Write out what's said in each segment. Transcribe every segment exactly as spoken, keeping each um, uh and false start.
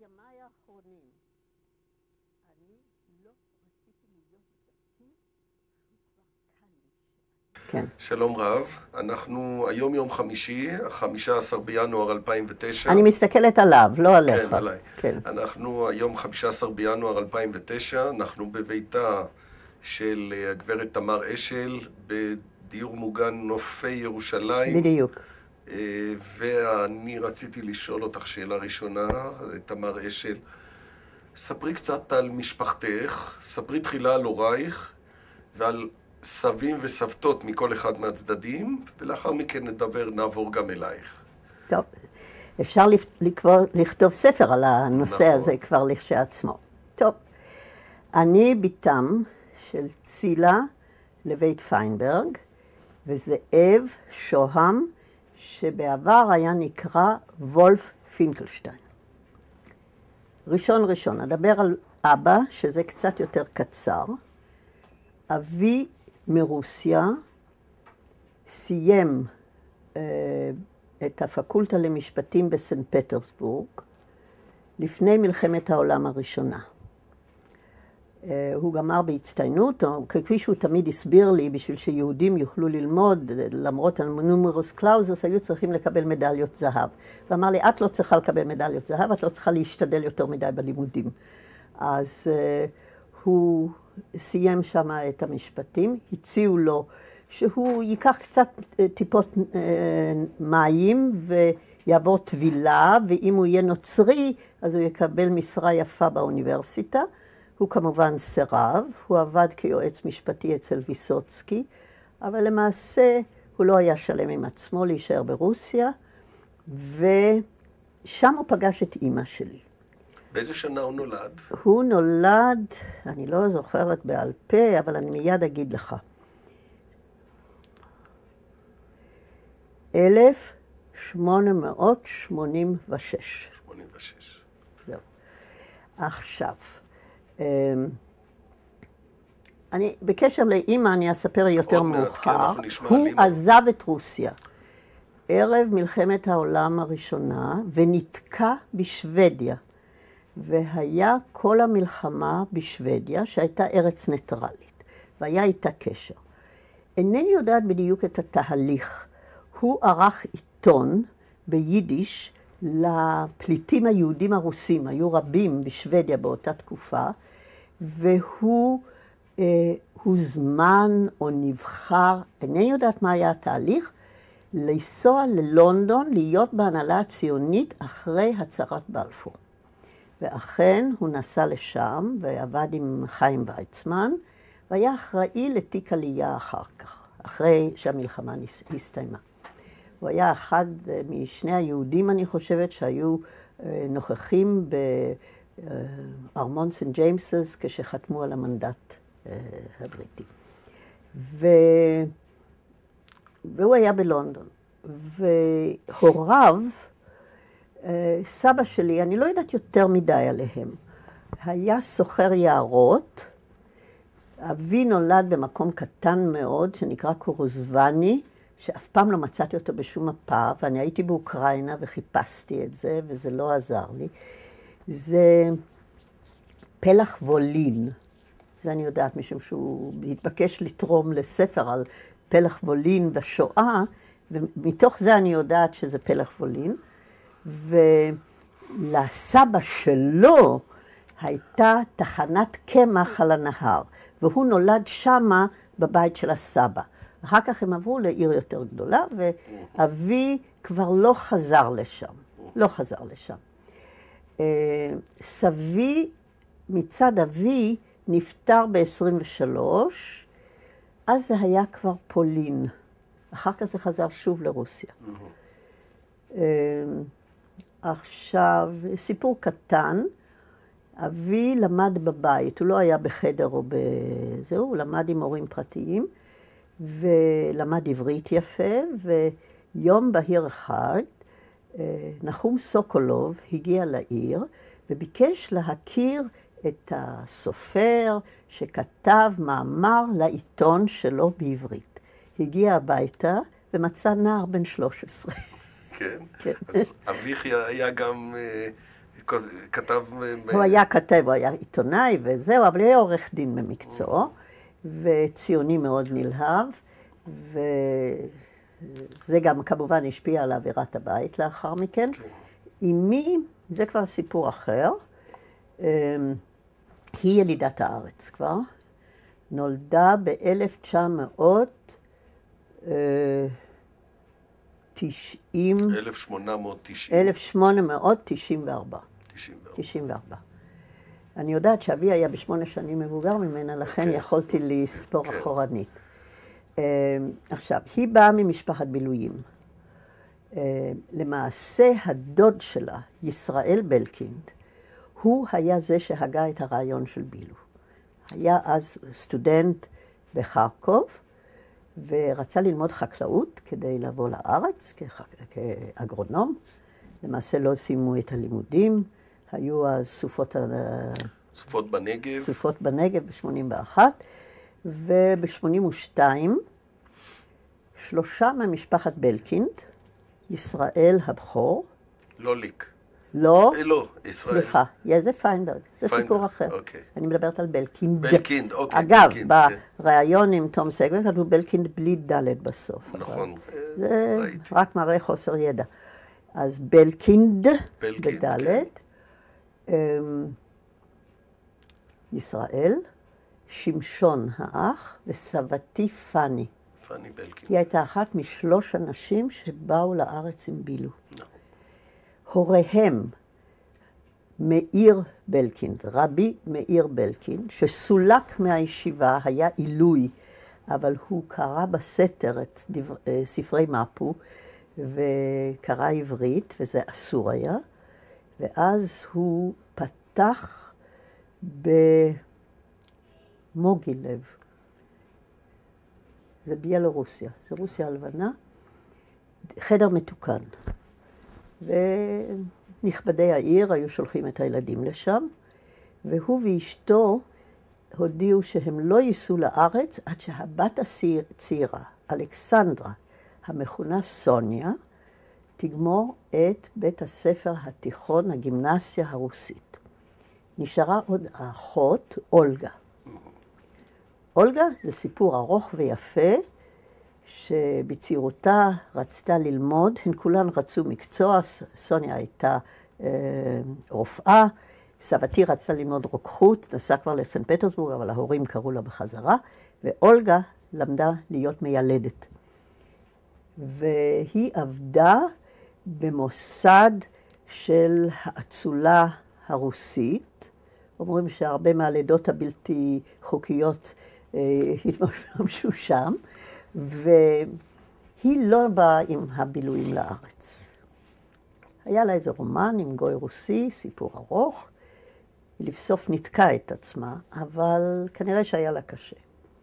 ימיי האחרונים אני לא רציתי להיות בתפקיד, כבר קל לי. כן. שלום רב, אנחנו היום יום חמישי, חמישה עשר בינואר אלפיים ותשע. אני מסתכלת עליו, לא עליך. כן, עליי. כן. אנחנו היום חמישה עשר בינואר אלפיים ותשע, אנחנו בביתה של הגברת תמר אשל, בדיור מוגן נופי ירושלים. בדיוק. ואני רציתי לשאול אותך שאלה ראשונה, תמר אשל. ספרי קצת על משפחתך, ספרי תחילה על הורייך ועל סבים וסבתות מכל אחד מהצדדים, ולאחר מכן נדבר, נעבור גם אלייך. טוב, אפשר לקבור, לכתוב ספר על הנושא נכון. הזה כבר לכשעצמו. טוב, אני ביתם של צילה לבית פיינברג, וזאב שוהם, שבעבר היה נקרא וולף פינקלשטיין. ראשון ראשון, אדבר על אבא, שזה קצת יותר קצר. אבי מרוסיה סיים אה, את הפקולטה למשפטים בסנט פטרסבורג לפני מלחמת העולם הראשונה. אה, הוא גמר בהצטיינות, או כפי שהוא תמיד הסביר לי, בשביל שיהודים יוכלו ללמוד, למרות הנומרוס קלאוזוס, היו צריכים לקבל מדליות זהב. ואמר לי, את לא צריכה לקבל מדליות זהב, את לא צריכה להשתדל יותר מדי בלימודים. אז אה, הוא סיים שם את המשפטים, הציעו לו שהוא ייקח קצת טיפות מים ויעבור טבילה, ואם הוא יהיה נוצרי, אז הוא יקבל משרה יפה באוניברסיטה. הוא כמובן סירב, הוא עבד כיועץ משפטי אצל ויסוצקי, אבל למעשה הוא לא היה שלם עם עצמו להישאר ברוסיה, ושם הוא פגש את אמא שלי. באיזה שנה הוא נולד? הוא נולד, אני לא זוכרת בעל פה, אבל אני מיד אגיד לך. אלף שמונה מאות שמונים ושש. שמונים ושש. זהו. עכשיו, אני, בקשר לאמא אני אספר יותר מאוחר. הוא עזב את רוסיה ערב מלחמת העולם הראשונה ונתקע בשוודיה. והיה כל המלחמה בשוודיה, שהייתה ארץ ניטרלית, והיה איתה קשר. אינני יודעת בדיוק את התהליך. הוא ערך עיתון ביידיש לפליטים היהודים הרוסים, היו רבים בשוודיה באותה תקופה, והוא אה, הוזמן או נבחר, אינני יודעת מה היה התהליך, לנסוע ללונדון, להיות בהנהלה הציונית אחרי הצהרת בלפור. ואכן הוא נסע לשם ועבד עם חיים ויצמן, והיה אחראי לתיק עלייה אחר כך, אחרי שהמלחמה הסתיימה. הוא היה אחד משני היהודים, אני חושבת, שהיו נוכחים בארמון סנט ג'יימסס כשחתמו על המנדט הבריטי. ו... והוא היה בלונדון. והוריו, סבא שלי, אני לא יודעת יותר מדי עליהם, היה סוחר יערות. אבי נולד במקום קטן מאוד שנקרא קורוזבני, שאף פעם לא מצאתי אותו בשום מפה, ואני הייתי באוקראינה וחיפשתי את זה, וזה לא עזר לי. זה פלח וולין. זה אני יודעת, משום שהוא התבקש לתרום לספר על פלח וולין בשואה, ומתוך זה אני יודעת שזה פלח וולין. ולסבא שלו הייתה תחנת קמח על הנהר, והוא נולד שמה בבית של הסבא. אחר כך הם עברו לעיר יותר גדולה, ואבי כבר לא חזר לשם. לא חזר לשם. סבי, מצד אבי, נפטר ב-עשרים ושלוש, אז זה היה כבר פולין. אחר כך זה חזר שוב לרוסיה. עכשיו, סיפור קטן, אבי למד בבית, הוא לא היה בחדר או בזהו, הוא למד עם הורים פרטיים, ולמד עברית יפה, ויום בהיר אחד, נחום סוקולוב הגיע לעיר, וביקש להכיר את הסופר שכתב מאמר לעיתון שלו בעברית. הגיע הביתה ומצא נער בן שלוש עשרה. כן? כן. אז אביך היה גם כתב... הוא היה כתב, הוא היה עיתונאי וזהו, אבל היה עורך דין במקצוע, וציוני מאוד נלהב, וזה גם כמובן השפיע על אווירת הבית לאחר מכן. אמי, זה כבר סיפור אחר, היא ילידת הארץ כבר, נולדה ב-אלף תשע מאות תשעים... אלף שמונה מאות תשעים. אלף שמונה מאות תשעים וארבע. תשעים וארבע. אני יודעת שאבי היה בשמונה שנים מבוגר ממנה, לכן okay. יכולתי לספור okay. אחורנית. Uh, עכשיו, היא באה ממשפחת בילויים. Uh, למעשה, הדוד שלה, ישראל בלקינד, הוא היה זה שהגה את הרעיון של בילו. היה אז סטודנט בחרקוב, ורצה ללמוד חקלאות כדי לבוא לארץ כאגרונום. למעשה לא סיימו את הלימודים. היו הסופות... סופות בנגב. סופות בנגב ב-שמונים ואחת. וב-שמונים ושתיים, שלושה ממשפחת בלקינד, ישראל הבכור. לא ליק. לא. לא, ישראל. סליחה, זה פיינברג. זה פיינברג, סיפור אחר. אוקיי. אני מדברת על בלקינד. בלקינד, אוקיי. אגב, בלקינד, בריאיון עם תום סגמן כתבו בלקינד בלי דלת בסוף. נכון, זה ראיתי. רק מראה חוסר ידע. אז בלקינד, בלקינד, בדלת, כן. ישראל, שמשון האח וסבתי פני. פני בלקינד. היא הייתה אחת משלוש אנשים שבאו לארץ עם בילו. לא. הוריהם, מאיר בלקינד, רבי מאיר בלקינד, שסולק מהישיבה, היה עילוי, אבל הוא קרא בסתר את דבר, ספרי מפו, וקרא עברית, וזה אסור היה, ואז הוא פתח במוגילב. זה ביאלורוסיה, זה רוסיה הלבנה, חדר מתוקן. ונכבדי העיר היו שולחים את הילדים לשם, והוא ואשתו הודיעו שהם לא ייסעו לארץ עד שהבת הצעירה, אלכסנדרה, המכונה סוניה, תגמור את בית הספר התיכון, הגימנסיה הרוסית. נשארה עוד האחות, אולגה. אולגה זה סיפור ארוך ויפה, שבצעירותה רצתה ללמוד, הן כולן רצו מקצוע, סוניה הייתה אה, רופאה, סבתי רצתה ללמוד רוקחות, נסעה כבר לסן פטרסבורג, אבל ההורים קראו לה בחזרה, ואולגה למדה להיות מיילדת. והיא עבדה במוסד של האצולה הרוסית, אומרים שהרבה מהלידות הבלתי חוקיות אה, התמשו שם, והיא לא באה עם הבילויים לארץ. היה לה איזה רומן עם גוי רוסי, סיפור ארוך, היא לבסוף נתקעה את עצמה, אבל כנראה שהיה לה קשה.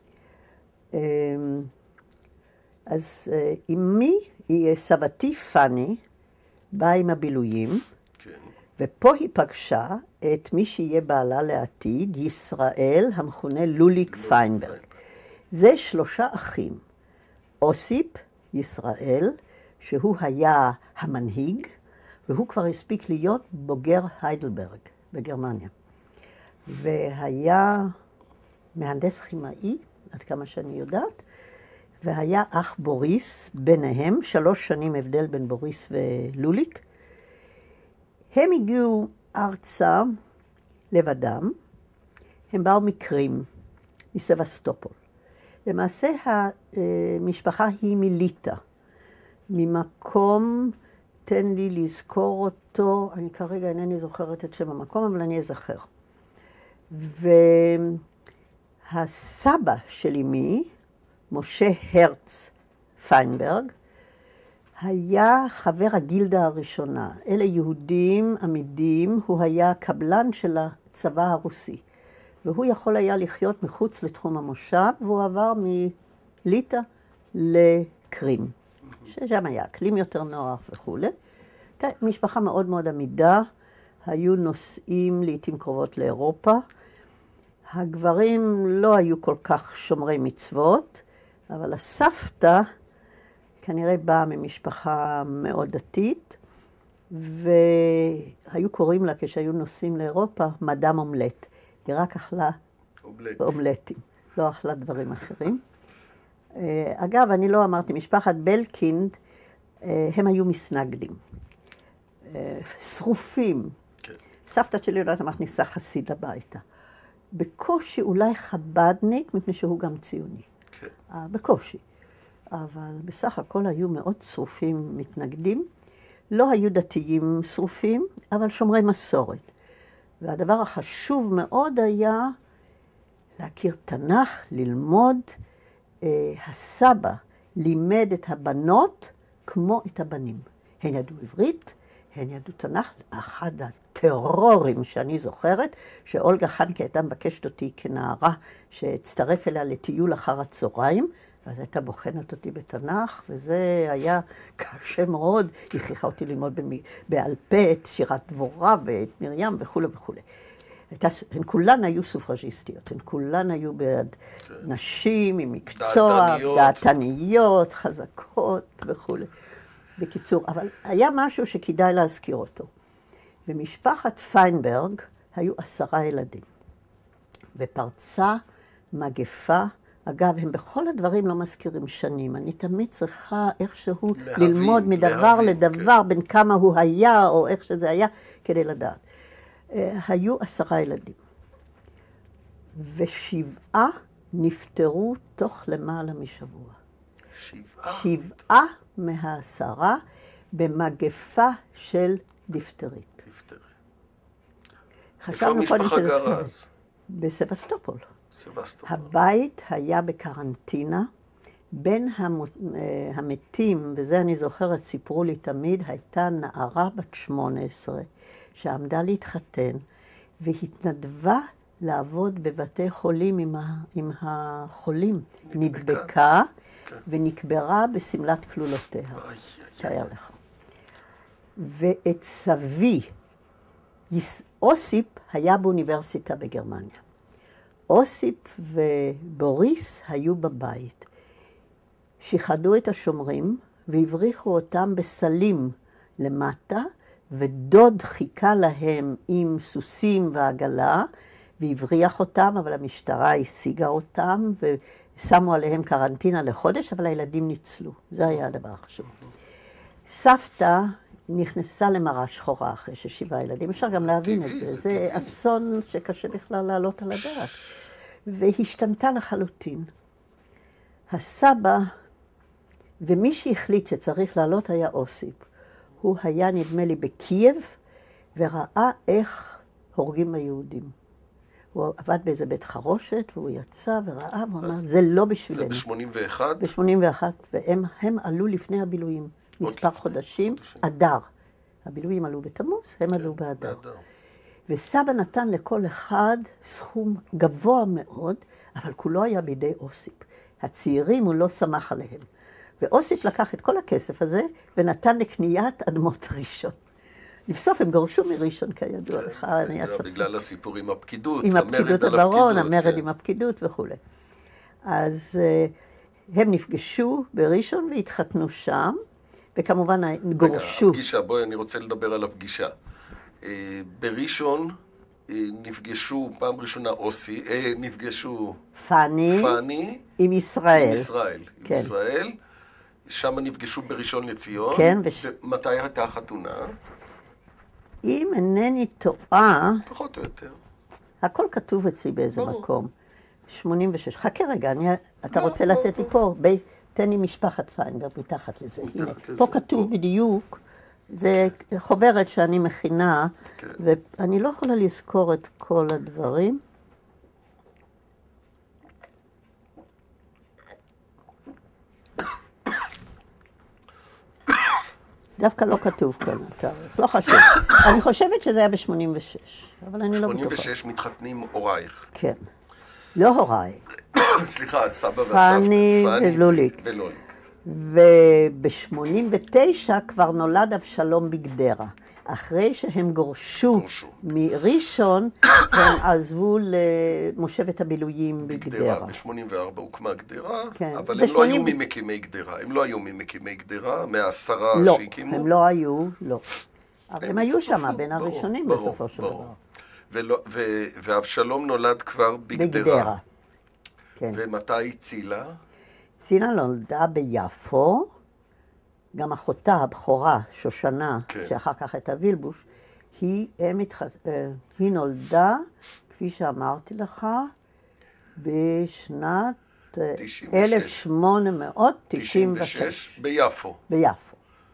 אז אמי, היא סבתי פני, באה עם הבילויים, כן. ופה היא פגשה את מי שיהיה בעלה לעתיד, ישראל, המכונה לוליק פיינברג. זה שלושה אחים. אוסיפ, ישראל, שהוא היה המנהיג, והוא כבר הספיק להיות בוגר היידלברג בגרמניה. והיה מהנדס כימאי, עד כמה שאני יודעת, והיה אח בוריס ביניהם, שלוש שנים הבדל בין בוריס ולוליק. הם הגיעו ארצה לבדם, הם באו מקרים, מסבסטופול. למעשה המשפחה היא מליטא, ממקום, תן לי לזכור אותו, אני כרגע אינני זוכרת את שם המקום, אבל אני אזכר. והסבא של אמי, משה הרץ פיינברג, היה חבר הגילדה הראשונה. אלה יהודים עמידים, הוא היה קבלן של הצבא הרוסי. והוא יכול היה לחיות מחוץ לתחום המושב, והוא עבר מליטא לקרים. ששם היה אקלים יותר נוח וכו'. משפחה מאוד מאוד עמידה, היו נוסעים לעתים קרובות לאירופה. הגברים לא היו כל כך שומרי מצוות, אבל הסבתא כנראה באה ממשפחה מאוד דתית, והיו קוראים לה, כשהיו נוסעים לאירופה, מדאם אומלט. היא רק אכלה אומלט. אומלטים, לא אכלה דברים אחרים. אגב, אני לא אמרתי, משפחת בלקינד, הם היו מסנגדים. שרופים. כן. סבתא שלי יודעת, מכניסה חסיד הביתה. בקושי אולי חבדניק, מפני שהוא גם ציוני. כן. בקושי. אבל בסך הכל היו מאוד שרופים מתנגדים. לא היו דתיים שרופים, אבל שומרי מסורת. והדבר החשוב מאוד היה להכיר תנ"ך, ללמוד. הסבא לימד את הבנות כמו את הבנים. הן ידעו עברית, הן ידעו תנ"ך. אחד הטרורים שאני זוכרת, שאולגה חנקה הייתה מבקשת אותי כנערה, שהצטרף אליה לטיול אחר הצהריים, ואז הייתה בוחנת אותי בתנ"ך, וזה היה קשה מאוד. היא הכריחה אותי ללמוד בעל פה את שירת דבורה ואת מרים וכו' וכו'. הן כולן היו סופרג'יסטיות, הן כולן היו בעד נשים עם מקצוע, דעתניות, חזקות וכו'. בקיצור, אבל היה משהו שכדאי להזכיר אותו. במשפחת פיינברג היו עשרה ילדים, ופרצה מגפה. אגב, הם בכל הדברים לא מזכירים שנים. אני תמיד צריכה איכשהו להבין, ללמוד מדבר להבין, לדבר, כן. בין כמה הוא היה או איך שזה היה, כדי לדעת. היו עשרה ילדים, ושבעה נפטרו תוך למעלה משבוע. שבעה? שבעה מהעשרה במגפה של דיפטרית. דיפטרית. איפה המשפחה גרה אז? בסבסטופול. סבסטופול. הבית היה בקרנטינה. בין המתים, וזה אני זוכרת, סיפרו לי תמיד, הייתה נערה בת שמונה עשרה. שעמדה להתחתן, והתנדבה לעבוד בבתי חולים עם, ה, עם החולים. נדבקה, נדבקה כן. ונקברה בסמלת כלולותיה. תאר לך. ואת סבי, אוסיפ היה באוניברסיטה בגרמניה. אוסיפ ובוריס היו בבית. שיחדו את השומרים והבריחו אותם בסלים למטה, ודוד חיכה להם עם סוסים ועגלה, והבריח אותם, אבל המשטרה השיגה אותם, ושמו עליהם קרנטינה לחודש, אבל הילדים ניצלו. זה היה הדבר החשוב. סבתא נכנסה למראה שחורה אחרי ששבעה ילדים. אפשר גם להבין את זה. זה אסון שקשה בכלל לעלות על הדעת. והשתנתה לחלוטין. הסבא, ומי שהחליט שצריך לעלות היה אוסיפ. הוא היה, נדמה לי, בקייב, וראה איך הורגים היהודים. הוא עבד באיזה בית חרושת, והוא יצא וראה, והוא אמר, זה לא בשבילנו. זה ב-שמונים ואחת? ב-שמונים ואחת, והם הם עלו לפני הבילויים, מספר חודשים, אדר. הבילויים עלו בתמוז, הם עלו באדר. וסבא נתן לכל אחד סכום גבוה מאוד, אבל כולו היה בידי אוסיפ. הצעירים הוא לא שמח עליהם. ואוסיפ לקח את כל הכסף הזה, ונתן לקניית אדמות ראשון. לבסוף הם גורשו מראשון, כידוע לך. בגלל הסיפור עם הפקידות, עם הפקידות הברון, המרד עם הפקידות וכו'. אז הם נפגשו בראשון והתחתנו שם, וכמובן גורשו. רגע, הפגישה, בואי, אני רוצה לדבר על הפגישה. בראשון נפגשו פעם ראשונה אוסי, נפגשו פני, פני עם ישראל. עם ישראל, עם ישראל. שם נפגשו בראשון לציון. כן. וש... ומתי הייתה החתונה? אם אינני טועה... פחות או יותר. הכל כתוב אצלי באיזה ברור. מקום. שמונים ושש. חכה רגע, אני... אתה לא, רוצה לא, לתת לא. לי פה? ב... תן לי משפחת פיינברג מתחת לזה. מתחת הנה, לזה. פה כתוב פה. בדיוק. זה חוברת שאני מכינה, כן. ואני לא יכולה לזכור את כל הדברים. דווקא לא כתוב כאן, לא חשוב. אני חושבת שזה היה ב-שמונים ושש, אבל אני לא בטוחה. שמונים ושש מתחתנים הורייך. כן. לא הוריי. סליחה, סבא והסבתא. פני ולוליק. וב-שמונים ותשע כבר נולד אבשלום בגדרה. אחרי שהם גורשו, גורשו. מראשון, הם עזבו למושבת הבילויים בגדרה. ב-שמונים וארבע הוקמה גדרה, כן. אבל הם לא היו ממקימי גדרה. הם לא היו ממקימי גדרה, מהעשרה לא, שהקימו. הם לא היו, לא. אבל הם היו שם בין הראשונים בסופו של דבר. ואבשלום נולד כבר בגדרה. ומתי צילה? צילה נולדה ביפו, גם אחותה הבכורה, שושנה, שאחר כך הייתה וילבוש, היא נולדה, כפי שאמרתי לך, בשנת אלף שמונה מאות תשעים ושש. ביפו. ביפו.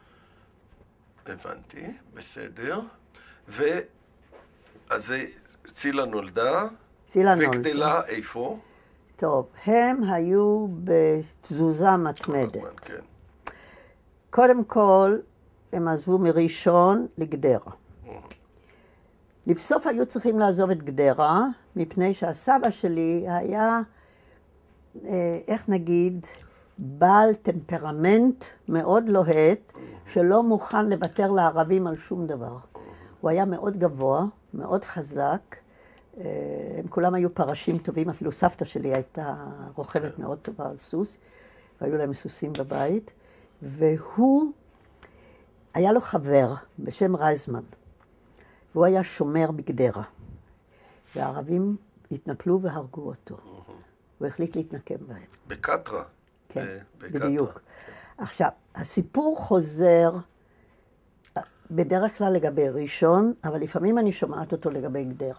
הבנתי, בסדר. ו... אז צילה נולדה. צילה נולדה. וגדלה איפה? טוב, הם היו בתזוזה מתמדת. הזמן, כן. קודם כל, הם עזבו מראשון לגדרה. לבסוף היו צריכים לעזוב את גדרה, מפני שהסבא שלי היה, איך נגיד, בעל טמפרמנט מאוד לוהט, שלא מוכן לוותר לערבים על שום דבר. הוא היה מאוד גבוה, מאוד חזק, הם כולם היו פרשים טובים, אפילו סבתא שלי הייתה רוכבת מאוד טובה על סוס, והיו להם סוסים בבית, והוא, היה לו חבר בשם רייזמן, והוא היה שומר בגדרה, והערבים התנפלו והרגו אותו. הוא החליט להתנקם בהם. בקטרה. כן, בדיוק. עכשיו, הסיפור חוזר בדרך כלל לגבי ראשון, אבל לפעמים אני שומעת אותו לגבי גדרה.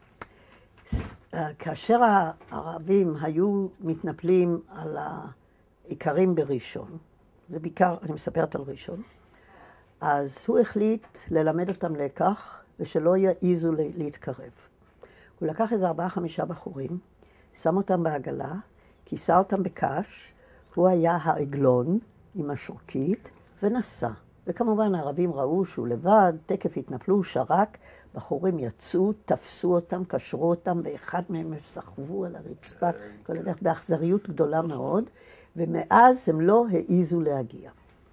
כאשר הערבים היו מתנפלים על העיקרים בראשון, זה בעיקר, אני מספרת על ראשון, אז הוא החליט ללמד אותם לקח, ושלא יעיזו להתקרב. הוא לקח איזה ארבעה חמישה בחורים, שם אותם בעגלה, כיסה אותם בקש, הוא היה העגלון עם השורקית, ונסע. וכמובן הערבים ראו שהוא לבד, תקף התנפלו, שרק, בחורים יצאו, תפסו אותם, קשרו אותם, ואחד מהם סחבו על הרצפה, כל הדרך באכזריות גדולה מאוד, ומאז הם לא העיזו להגיע.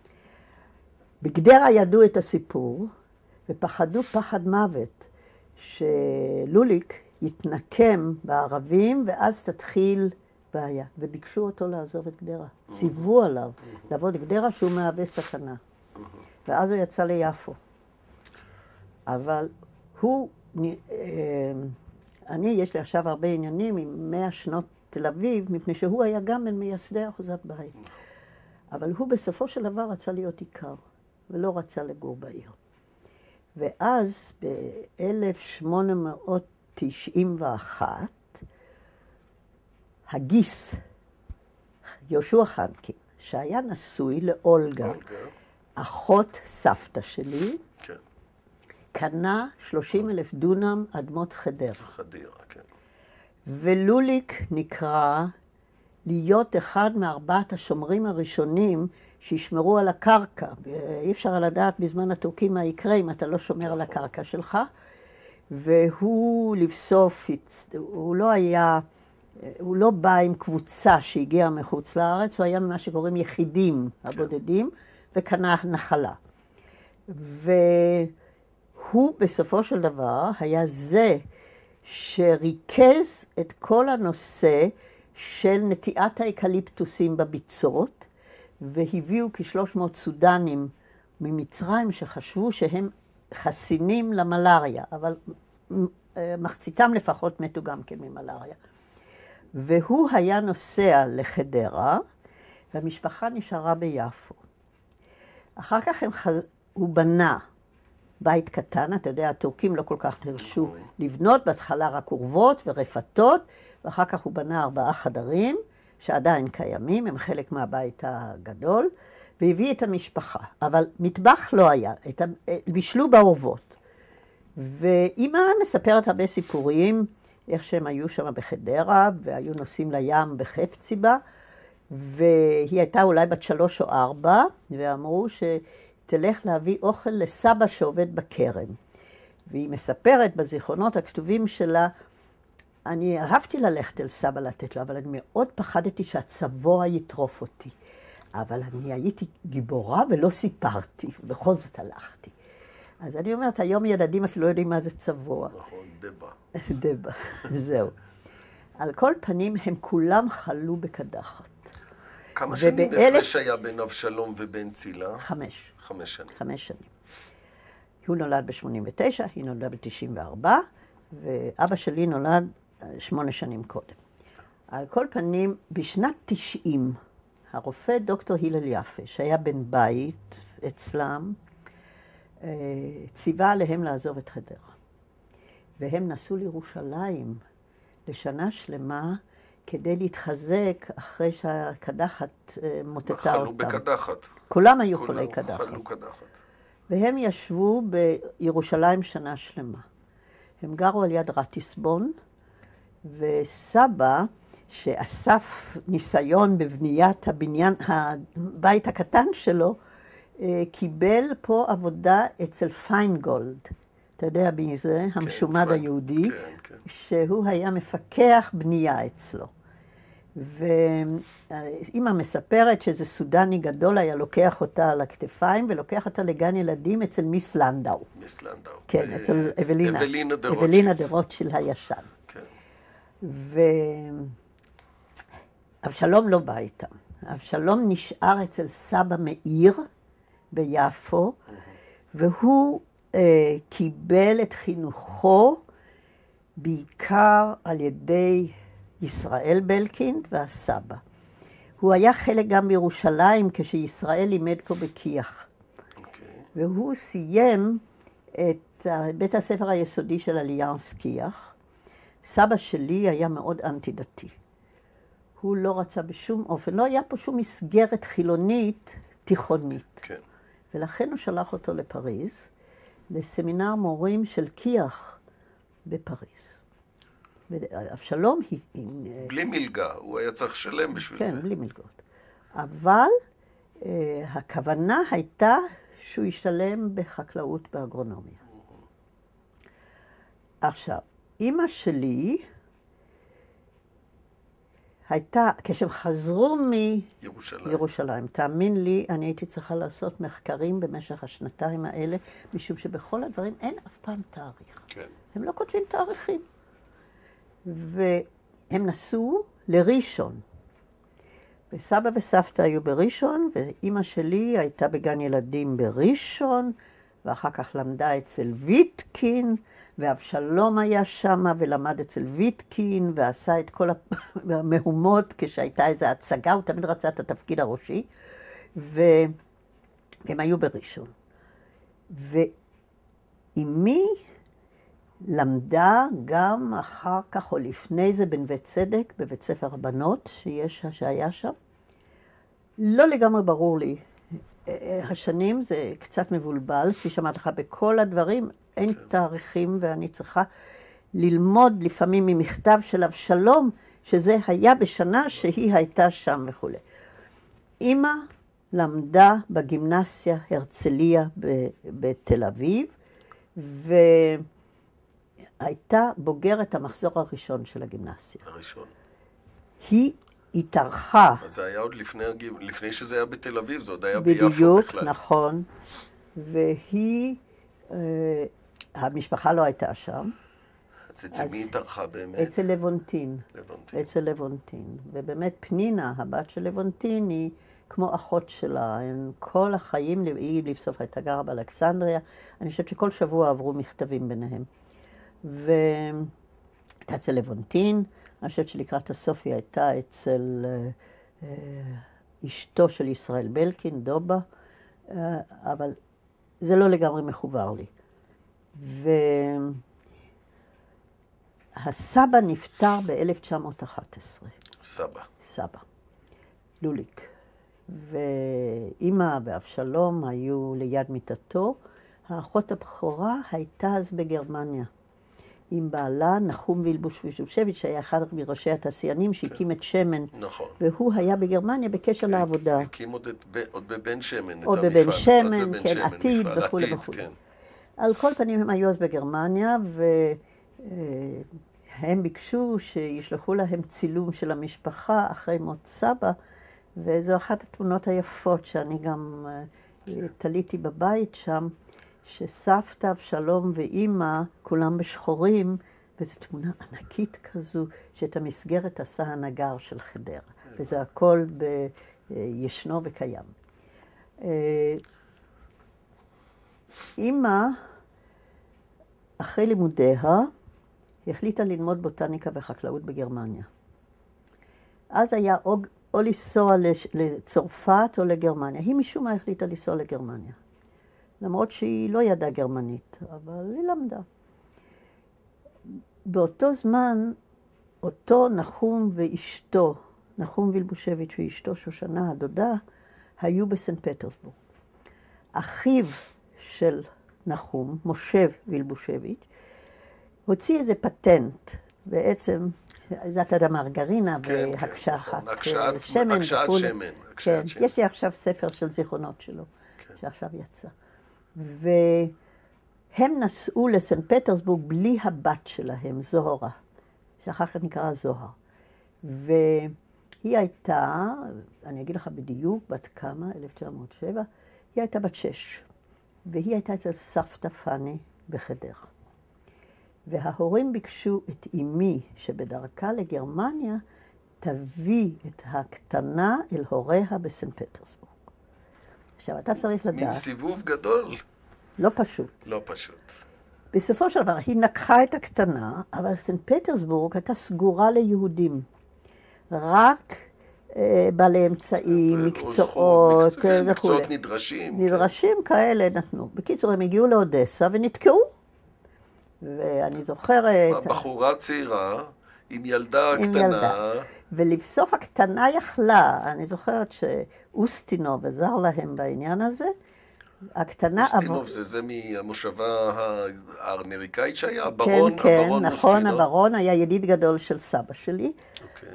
בגדרה ידעו את הסיפור, ופחדו פחד מוות, שלוליק יתנקם בערבים, ואז תתחיל בעיה. וביקשו אותו לעזוב את גדרה. ציוו עליו לעבוד גדרה שהוא מהווה סכנה. ואז הוא יצא ליפו. אבל הוא, אני, יש לי עכשיו הרבה עניינים עם מאה שנות תל אביב, מפני שהוא היה גם בין מייסדי אחוזת בית. אבל הוא בסופו של דבר רצה להיות עיקר, ולא רצה לגור בעיר. ואז ב-אלף שמונה מאות תשעים ואחת, הגיס, יהושע חנקין, שהיה נשוי לאולגה, אחות סבתא שלי, כן. קנה שלושים אלף דונם אדמות חדרה. חדרה, כן. ולוליק נקרא להיות אחד מארבעת השומרים הראשונים שישמרו על הקרקע. אי אפשר לדעת בזמן הטורקים מה יקרה אם אתה לא שומר על הקרקע שלך. והוא לבסוף, הוא לא היה, הוא לא בא עם קבוצה שהגיעה מחוץ לארץ, הוא היה ממה שקוראים יחידים הבודדים, וקנה נחלה. והוא בסופו של דבר היה זה שריכז את כל הנושא של נטיעת האקליפטוסים בביצות, והביאו כשלוש מאות סודנים ממצרים שחשבו שהם חסינים למלאריה, אבל מחציתם לפחות מתו גם כן ממלאריה. והוא היה נוסע לחדרה, והמשפחה נשארה ביפו. אחר כך הם, הוא בנה בית קטן, אתה יודע, הטורקים לא כל כך נרשו לבנות, בהתחלה רק אורוות ורפתות, ואחר כך הוא בנה ארבעה חדרים, שעדיין קיימים, הם חלק מהבית הגדול, והביא את המשפחה. אבל מטבח לא היה, את, בישלו באורוות. ואמא מספרת הרבה סיפורים, איך שהם היו שם בחדרה, והיו נוסעים לים בחפציבה, והיא הייתה אולי בת שלוש או ארבע, ואמרו שתלך להביא אוכל לסבא שעובד בכרם. והיא מספרת בזיכרונות הכתובים שלה, אני אהבתי ללכת אל סבא לתת לו, אבל אני מאוד פחדתי שהצבוע יטרוף אותי. אבל אני הייתי גיבורה ולא סיפרתי, ובכל זאת הלכתי. אז אני אומרת, היום ילדים אפילו לא יודעים מה זה צבוע. נכון, דבה. דבה, זהו. על כל פנים, הם כולם חלו בקדחת. כמה שנים הפרש היה בין אבשלום ובין צילה? חמש. חמש שנים. חמש שנים. הוא נולד ב-שמונים ותשע, היא נולדה ב-תשעים וארבע, ואבא שלי נולד שמונה שנים קודם. על כל פנים, בשנת תשעים, הרופא דוקטור הלל יפה, שהיה בן בית אצלם, ציווה עליהם לעזוב את חדרה. והם נסעו לירושלים לשנה שלמה כדי להתחזק אחרי שהקדחת מוטטה אותם. חלו בקדחת. כולם היו חולי קדחת. חלו קדחת. והם ישבו בירושלים שנה שלמה. הם גרו על יד רטיסבון, וסבא, שאסף ניסיון בבניית הבניין, הבית הקטן שלו, קיבל פה עבודה אצל פיינגולד. אתה יודע מי זה? כן, המשומד פיין... היהודי, כן, כן. שהוא היה מפקח בנייה אצלו. ואמא מספרת שזה סודני גדול היה לוקח אותה על הכתפיים, ולוקח אותה לגן ילדים אצל מיס לנדאו. מיס לנדאו. כן, ב... אצל אבלינה. אבלינה דה רוטשילד. אבלינה דה רוטשילד הישן. כן. ואבשלום לא בא איתם. אבשלום נשאר אצל סבא מאיר ביפו, mm-hmm. והוא אה, קיבל את חינוכו בעיקר על ידי ישראל בלקינד והסבא. הוא היה חלק גם בירושלים כשישראל לימד פה בכיח. Okay. והוא סיים את בית הספר היסודי של אליאנס כיח. סבא שלי היה מאוד אנטי-דתי. הוא לא רצה בשום אופן, לא היה פה שום מסגרת חילונית תיכונית. Okay. ולכן הוא שלח אותו לפריז, לסמינר מורים של כיח בפריז. אבשלום היא... בלי מלגה, הוא היה צריך לשלם בשביל כן, זה. כן, בלי מלגות. אבל אה, הכוונה הייתה שהוא ישתלם בחקלאות באגרונומיה. עכשיו, אמא שלי הייתה, כשהם חזרו מירושלים, תאמין לי, אני הייתי צריכה לעשות מחקרים במשך השנתיים האלה, משום שבכל הדברים אין אף פעם תאריך. כן. הם לא כותבים תאריכים. והם נסעו לראשון. וסבא וסבתא היו בראשון, ואימא שלי הייתה בגן ילדים בראשון, ואחר כך למדה אצל ויטקין, ואבשלום היה שם ולמד אצל ויטקין, ועשה את כל המהומות כשהייתה איזו הצגה, הוא תמיד רצה את התפקיד הראשי, והם היו בראשון. ואימי למדה גם אחר כך או לפני זה בנווה צדק, בבית ספר הבנות שיש, שהיה שם. לא לגמרי ברור לי. השנים זה קצת מבולבל, כפי שאמרת לך, בכל הדברים אין תאריכים, ואני צריכה ללמוד לפעמים ממכתב של אבשלום, שזה היה בשנה שהיא הייתה שם וכו'. אמא למדה בגימנסיה הרצליה בתל אביב, ו... הייתה בוגרת המחזור הראשון של הגימנסיה. הראשון. היא התארחה. אז זה היה עוד לפני, לפני שזה היה בתל אביב, זה עוד היה ביפו בכלל. בדיוק, נכון. והיא, אה, המשפחה לא הייתה שם. אז אצל מי התארחה באמת? אצל לבונטין. לבונטין. אצל לבונטין. ובאמת פנינה, הבת של לבונטין, היא כמו אחות שלה. הם כל החיים, היא לבסוף הייתה גרה באלכסנדריה. אני חושבת שכל שבוע עברו מכתבים ביניהם. והייתה אצל לבונטין, אני חושבת שלקראת הסוף היא הייתה אצל אה, אשתו של ישראל בלקין, דובה, אה, אבל זה לא לגמרי מחובר לי. והסבא נפטר ב-אלף תשע מאות אחת עשרה. סבא. סבא. לוליק. ואימא ואבשלום היו ליד מיטתו. האחות הבכורה הייתה אז בגרמניה. עם בעלה, נחום וילבוש וישושביץ', שהיה אחד מראשי התעשיינים שהקים את שמן. נכון. והוא היה בגרמניה בקשר לעבודה. הקים עוד בבן שמן את עוד המפעל. בבן שמן, כן, עתיד וכו' וכו'. על כל פנים הם היו אז בגרמניה, והם ביקשו שישלחו להם צילום של המשפחה אחרי מות סבא, וזו אחת התמונות היפות שאני גם תליתי בבית שם. שסבתא, אבשלום ואימא, כולם בשחורים, וזו תמונה ענקית כזו, שאת המסגרת עשה הנגר של חדרה. וזה הכל ב, ישנו וקיים. אימא אחרי לימודיה, היא החליטה ללמוד בוטניקה וחקלאות בגרמניה. אז היה או, או לנסוע לצרפת או לגרמניה. היא משום מה החליטה לנסוע לגרמניה. למרות שהיא לא ידעה גרמנית, אבל היא למדה. באותו זמן, אותו נחום ואשתו, נחום וילבושביץ' ואשתו שושנה, הדודה, היו בסנט פטרסבורג. אחיו של נחום, משה וילבושביץ', הוציא איזה פטנט, בעצם, זאת יודע, מרגרינה והקשחת שמן. הקשאת שמן. כן, יש לי עכשיו ספר של זיכרונות שלו, שעכשיו יצא. והם נסעו לסנט פטרסבורג בלי הבת שלהם, זוהרה, שאחר כך נקרא זוהר. והיא הייתה, אני אגיד לך בדיוק, בת כמה, אלף תשע מאות ושבע, היא הייתה בת שש, והיא הייתה אצל סבתא פני בחדרה. וההורים ביקשו את אמי שבדרכה לגרמניה, תביא את הקטנה אל הוריה בסנט פטרסבורג. עכשיו, אתה צריך לדעת... מין סיבוב גדול. לא פשוט. לא פשוט. בסופו של דבר, היא נקחה את הקטנה, אבל סנט פטרסבורג הייתה סגורה ליהודים. רק אה, בעלי אמצעים, מקצועות וכו'. מקצועות נדרשים. נדרשים כן. כאלה נתנו. בקיצור, הם הגיעו לאודסה ונתקעו. ואני זוכרת... בחורה צעירה, עם ילדה עם קטנה. ילדה. ולבסוף הקטנה יכלה. אני זוכרת שאוסטינוב עזר להם בעניין הזה. הקטנה... אוסטינוב עבר... זה זה מהמושבה האמריקאית שהיה? הברון, כן, כן, הברון נכון, אוסטינוב. הברון היה ידיד גדול של סבא שלי. אוקיי.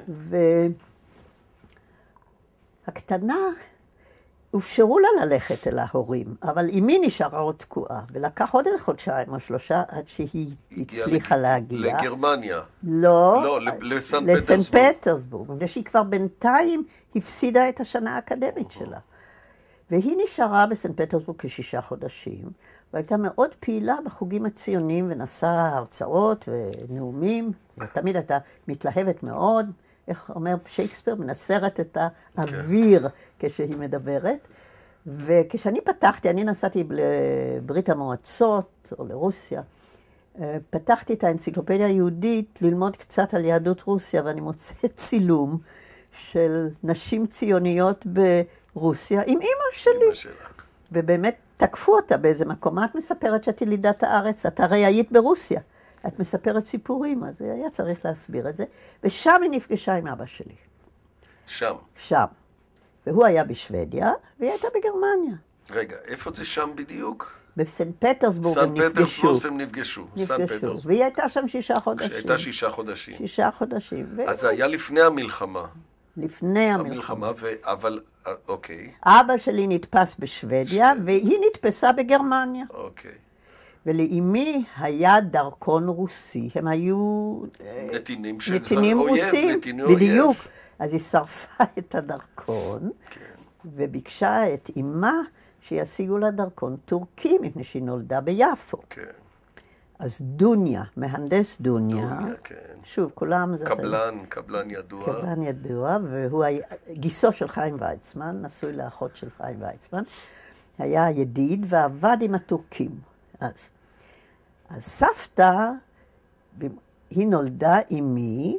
והקטנה... אפשרו לה ללכת אל ההורים, אבל אמי נשארה עוד תקועה, ולקח עוד איזה חודשיים או שלושה עד שהיא הצליחה להגיע. לגרמניה. לא, לא, לסן לסן פטרסבורג. פטרסבורג, מפני שהיא כבר בינתיים הפסידה את השנה האקדמית שלה. והיא נשארה בסן פטרסבורג כשישה חודשים, והייתה מאוד פעילה בחוגים הציוניים, ונשאה הרצאות ונאומים, ותמיד הייתה מתלהבת מאוד. איך אומר שייקספיר, מנסרת את האוויר כשהיא מדברת. וכשאני פתחתי, אני נסעתי לברית המועצות או לרוסיה, פתחתי את האנציקלופדיה היהודית ללמוד קצת על יהדות רוסיה, ואני מוצאת צילום של נשים ציוניות ברוסיה עם אמא שלי. אמא שלה. ובאמת תקפו אותה באיזה מקום. את מספרת שאת ילידת הארץ, את הרי היית ברוסיה. את מספרת סיפורים, אז היה צריך להסביר את זה. ושם היא נפגשה עם אבא שלי. שם? שם. והוא היה בשוודיה, והיא הייתה בגרמניה. רגע, איפה זה שם בדיוק? בסנט פטרסבורג הם נפגשו. סנט פטרסבורג הם נפגשו. נפגשו. והיא הייתה שם שישה חודשים. שהייתה שישה חודשים. שישה חודשים. אז זה היה לפני המלחמה. לפני המלחמה. המלחמה, אבל, אוקיי. אבא שלי נתפס בשוודיה, והיא נתפסה בגרמניה. אוקיי. ולאמי היה דרכון רוסי. הם היו... נתינים של נתינים אויב, רוסים. נתיני אויב. בדיוק. אז היא שרפה את הדרכון, כן. וביקשה את אמה שישיגו לה דרכון טורקי, מפני שהיא נולדה ביפו. כן. אז דוניה, מהנדס דוניה, דוניה, כן. שוב, כולם... קבלן, זאת... קבלן ידוע. קבלן ידוע, והוא היה גיסו של חיים ויצמן, נשוי לאחות של חיים ויצמן, היה ידיד ועבד עם הטורקים. אז, אז סבתא, היא נולדה עימי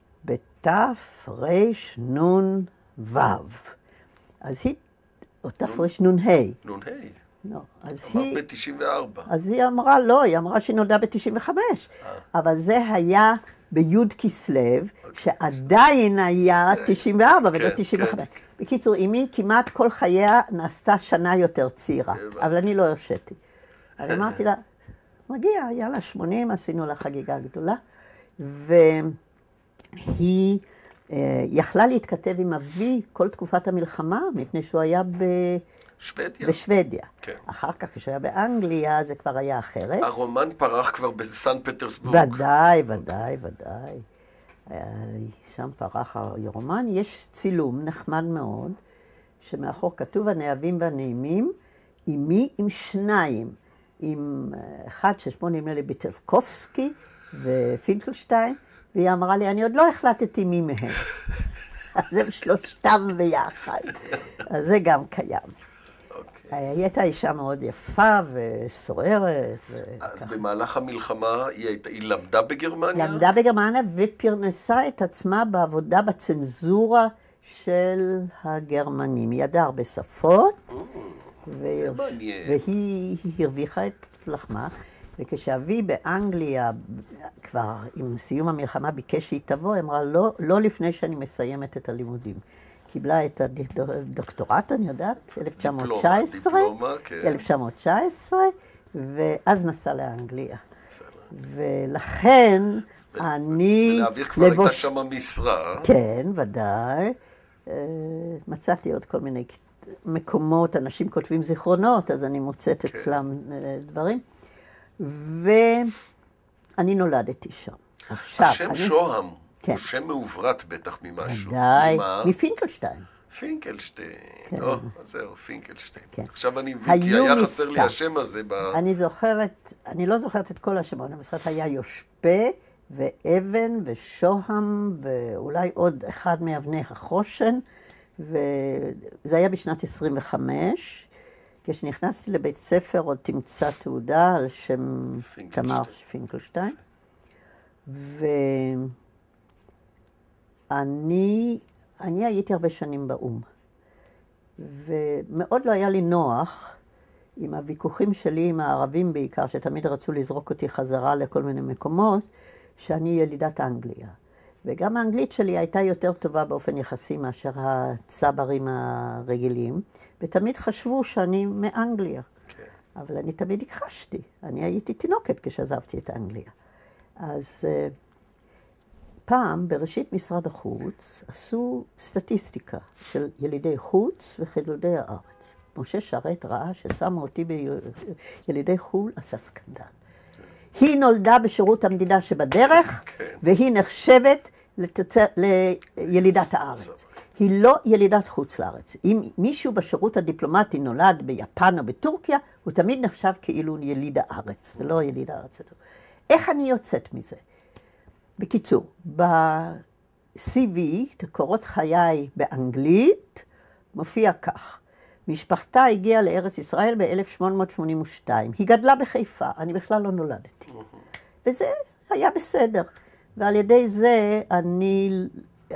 בתף רש נון וו. אז היא, או תף רש נון הי. נון הי. לא, אז אמרת היא... ב-תשעים וארבע. אז היא אמרה, לא, היא אמרה שהיא נולדה ב-תשעים וחמש. אבל זה היה ביוד כסלו, שעדיין היה תשעים וארבע ולא תשעים וחמש. בקיצור, אמי כמעט כל חייה נעשתה שנה יותר צעירה, אבל אני לא הרשיתי. אז אמרתי לה, מגיע, היה לה שמונים, עשינו לה חגיגה גדולה, והיא יכלה להתכתב עם אבי כל תקופת המלחמה, מפני שהוא היה ב... שוודיה. בשוודיה. כן. אחר כך, כשהיה באנגליה, זה כבר היה אחרת. הרומן פרח כבר בסן פטרסבורג. ודאי, ודאי, ודאי. שם פרח הרומן. יש צילום נחמד מאוד, שמאחור כתוב הנאהבים והנעימים, עם מי? עם שניים. עם אחד ששמו נדמה לי ביטלקובסקי ופינקלשטיין, והיא אמרה לי, אני עוד לא החלטתי מי מהם. אז הם שלושתם ביחד. אז זה גם קיים. אוקיי. היא הייתה אישה מאוד יפה וסוערת. אז במהלך המלחמה היא למדה בגרמניה? למדה בגרמניה ופרנסה את עצמה בעבודה בצנזורה של הגרמנים. היא ידעה הרבה שפות, והיא הרוויחה את לחמה. וכשאבי באנגליה, כבר עם סיום המלחמה ביקש שהיא תבוא, אמרה, לא, לא לפני שאני מסיימת את הלימודים. קיבלה את הדוקטורט, אני יודעת, אלף תשע מאות תשע עשרה, דיפלומה, כן. אלף תשע מאות תשע עשרה, ואז נסעה לאנגליה. ולכן אני... ולהעביר כבר הייתה שם משרה. כן, ודאי. מצאתי עוד כל מיני מקומות, אנשים כותבים זיכרונות, אז אני מוצאת אצלם דברים. ואני נולדתי שם. השם שוהם הוא שם מעוברת בטח ממשהו. ודאי, מפינקלשטיין. פינקלשטיין, לא, זהו, פינקלשטיין. עכשיו אני מבין, כי היה חסר לי השם הזה ב... אני זוכרת, אני לא זוכרת את כל השמות, אני זוכרת היה יושפה ואבן ושוהם ואולי עוד אחד מאבני החושן, וזה היה בשנת עשרים וחמש. כשנכנסתי לבית ספר עוד תמצא תעודה על שם תמר פינקלשטיין. ואני אני הייתי הרבה שנים באום. ומאוד לא היה לי נוח עם הוויכוחים שלי עם הערבים בעיקר, שתמיד רצו לזרוק אותי חזרה לכל מיני מקומות, שאני ילידת אנגליה. וגם האנגלית שלי הייתה יותר טובה באופן יחסי מאשר הצברים הרגילים, ותמיד חשבו שאני מאנגליה. Okay. אבל אני תמיד הכחשתי. אני הייתי תינוקת כשעזבתי את אנגליה. אז uh, פעם, בראשית משרד החוץ, עשו סטטיסטיקה של ילידי חוץ וחילודי הארץ. משה שרת ראה ששמו אותי בילידי חול, עשה סקנדל. Okay. היא נולדה בשירות המדינה שבדרך, okay. והיא נחשבת לתצר, לילידת הארץ. היא לא ילידת חוץ לארץ. אם מישהו בשירות הדיפלומטי נולד ביפן או בטורקיה, הוא תמיד נחשב כאילו יליד הארץ, ולא יליד הארץ. איך אני יוצאת מזה? בקיצור, ב-סי וי, קורות חיי באנגלית, מופיע כך. משפחתה הגיעה לארץ ישראל ב-אלף שמונה מאות שמונים ושתיים. היא גדלה בחיפה, אני בכלל לא נולדתי. וזה היה בסדר. ועל ידי זה אני...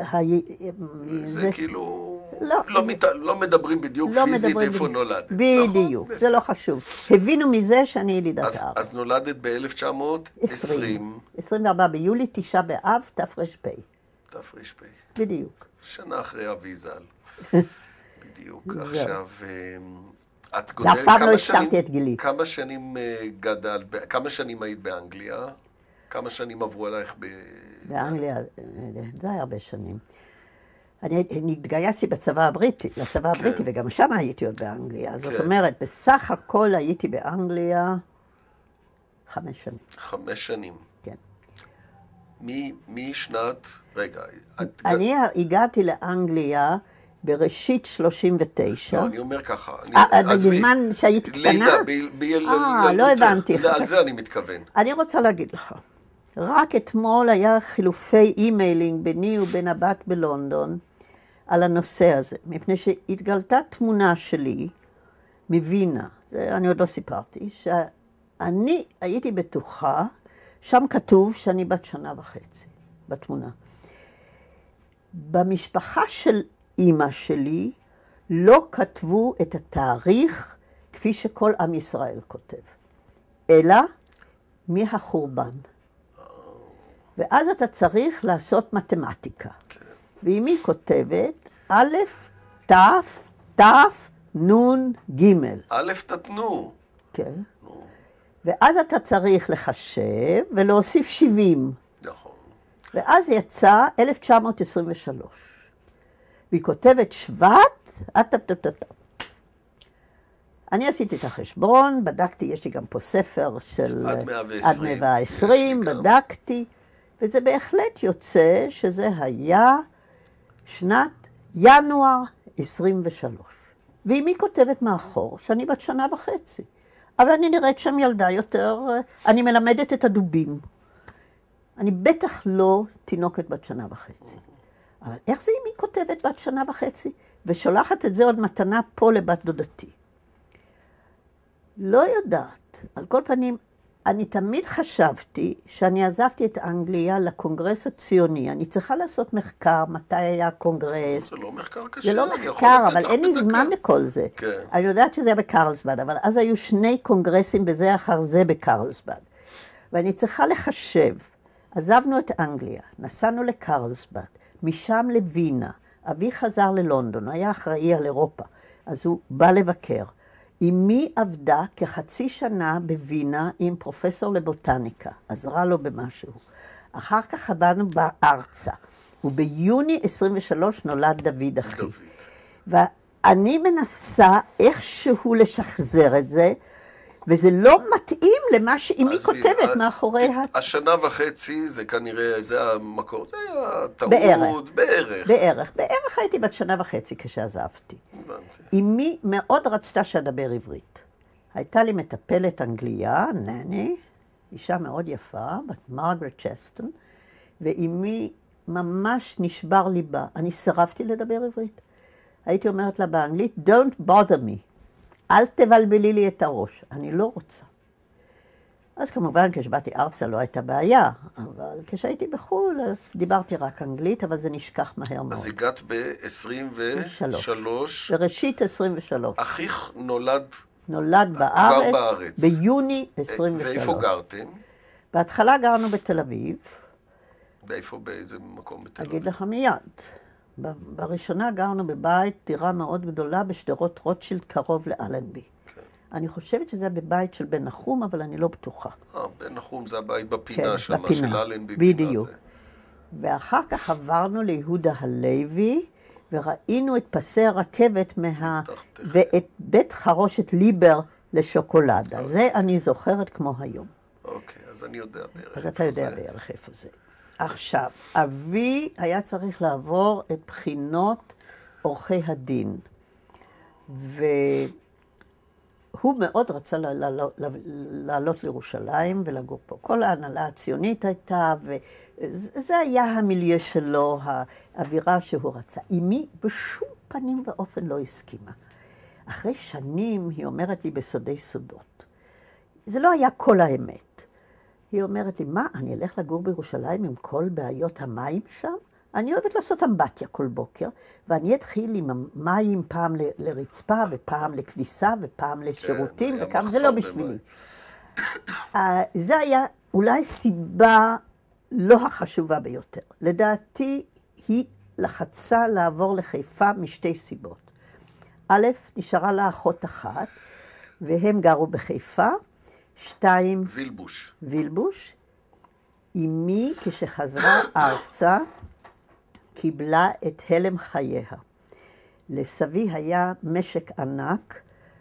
זה כאילו... לא מדברים בדיוק פיזית איפה נולדת. בדיוק, זה לא חשוב. הבינו מזה שאני ילידת הארץ. אז נולדת ב-אלף תשע מאות עשרים. עשרים וארבעה ביולי, תשעה באב, תר"פ. תר"פ. בדיוק. שנה אחרי אבי ז"ל. בדיוק. עכשיו... ואף פעם לא הזכרתי את גילי. כמה שנים גדל, כמה שנים היית באנגליה? כמה שנים עברו עלייך ב... באנגליה, זה היה הרבה שנים. אני התגייסתי בצבא הבריטי, לצבא הבריטי, וגם שם הייתי עוד באנגליה. זאת אומרת, בסך הכל הייתי באנגליה חמש שנים. חמש שנים. כן. משנת... רגע. אני הגעתי לאנגליה בראשית שלושים ותשע. לא, אני אומר ככה. בזמן שהייתי קטנה? אה, לא הבנתי. על זה אני מתכוון. אני רוצה להגיד לך. רק אתמול היה חילופי אימיילינג ביני ובין הבת בלונדון על הנושא הזה, מפני שהתגלתה תמונה שלי מווינה, זה אני עוד לא סיפרתי, שאני הייתי בטוחה, שם כתוב שאני בת שנה וחצי, בתמונה. במשפחה של אימא שלי לא כתבו את התאריך כפי שכל עם ישראל כותב, אלא מהחורבן. ואז אתה צריך לעשות מתמטיקה. כן. ואם היא כותבת, א', ת', ת', נ', ג'. א', תתנו. כן. נו. ואז אתה צריך לחשב ולהוסיף שבעים. נכון. ואז יצא אלף תשע מאות עשרים ושלוש. והיא כותבת שבט, אטפטפטפטפ. אני עשיתי את החשבון, בדקתי, יש לי גם פה ספר של... עד מאה ועשרים. עד מאה ועשרים, בדקתי. וזה בהחלט יוצא שזה היה שנת ינואר עשרים ושלוש. ואם היא כותבת מאחור, שאני בת שנה וחצי. אבל אני נראית שם ילדה יותר, אני מלמדת את הדובים. אני בטח לא תינוקת בת שנה וחצי. אבל איך זה אם היא כותבת בת שנה וחצי? ושולחת את זה עוד מתנה פה לבת דודתי. לא יודעת. על כל פנים, אני תמיד חשבתי שאני עזבתי את אנגליה לקונגרס הציוני. אני צריכה לעשות מחקר, מתי היה הקונגרס. זה לא מחקר קשה. זה לא מחקר, אבל אין לי זמן לכל זה. כן. אני יודעת שזה היה בקרלסבד, אבל אז היו שני קונגרסים בזה אחר זה בקרלסבד. ואני צריכה לחשב. עזבנו את אנגליה, נסענו לקרלסבד, משם לווינה. אבי חזר ללונדון, הוא היה אחראי על אירופה, אז הוא בא לבקר. אמי עבדה כחצי שנה בווינה עם פרופסור לבוטניקה, עזרה לו במשהו. אחר כך עבדנו בארצה, וביוני עשרים ושלוש נולד דוד אחי. דוד. ואני מנסה איכשהו לשחזר את זה, וזה לא מתאים למה שאמי כותבת מאחורי ה... השנה וחצי זה כנראה, זה המקור, זה היה טעות, בערך. בערך. בערך. בערך הייתי בת שנה וחצי כשעזבתי. הבנתי. אמי מאוד רצתה שאדבר עברית. הייתה לי מטפלת אנגליה, נני, אישה מאוד יפה, בת מרגרט צ'סטון, ואמי ממש נשבר ליבה. אני סירבתי לדבר עברית. הייתי אומרת לה באנגלית, Don't bother me. אל תבלבלי לי את הראש, אני לא רוצה. אז כמובן, כשבאתי ארצה לא הייתה בעיה, אבל כשהייתי בחו"ל, אז דיברתי רק אנגלית, אבל זה נשכח מהר מאוד. אז הגעת ב-עשרים ושלוש. בראשית עשרים ושלוש. אחיך נולד... נולד בארץ, כבר בארץ. ביוני עשרים ושלוש. ואיפה גרתם? בהתחלה גרנו בתל אביב. באיפה, באיזה מקום בתל אביב? אגיד לך מיד. בראשונה גרנו בבית, דירה מאוד גדולה בשדרות רוטשילד, קרוב לאלנבי. כן. אני חושבת שזה בבית של בן נחום, אבל אני לא בטוחה. אה, בן נחום זה הבית בפינה כן, שמה, בפינה. של אלנבי. בדיוק. ואחר כך עברנו ליהודה הלוי, וראינו את פסי הרכבת מה... ואת בית חרושת ליבר לשוקולדה. אוקיי. זה אני זוכרת כמו היום. אוקיי, אז אני יודע בערך איפה זה. אז אתה יודע בערך איפה זה. עכשיו, אבי היה צריך לעבור את בחינות עורכי הדין, והוא מאוד רצה לעלות לירושלים ולגור פה. כל ההנהלה הציונית הייתה, וזה היה המיליה שלו, האווירה שהוא רצה. אמי בשום פנים ואופן לא הסכימה. אחרי שנים היא אומרת לי בסודי סודות. זה לא היה כל האמת. היא אומרת לי, מה, אני אלך לגור בירושלים עם כל בעיות המים שם? אני אוהבת לעשות אמבטיה כל בוקר, ואני אתחיל עם המים פעם ל- לרצפה, ופעם לכביסה, ופעם לשירותים, וכמה, זה לא בשבילי. זה היה אולי סיבה לא החשובה ביותר. לדעתי, היא לחצה לעבור לחיפה משתי סיבות. א', נשארה לה אחות אחת, והם גרו בחיפה, שתיים... וילבוש. וילבוש. אמי, כשחזרה ארצה, קיבלה את הלם חייה. לסבי היה משק ענק,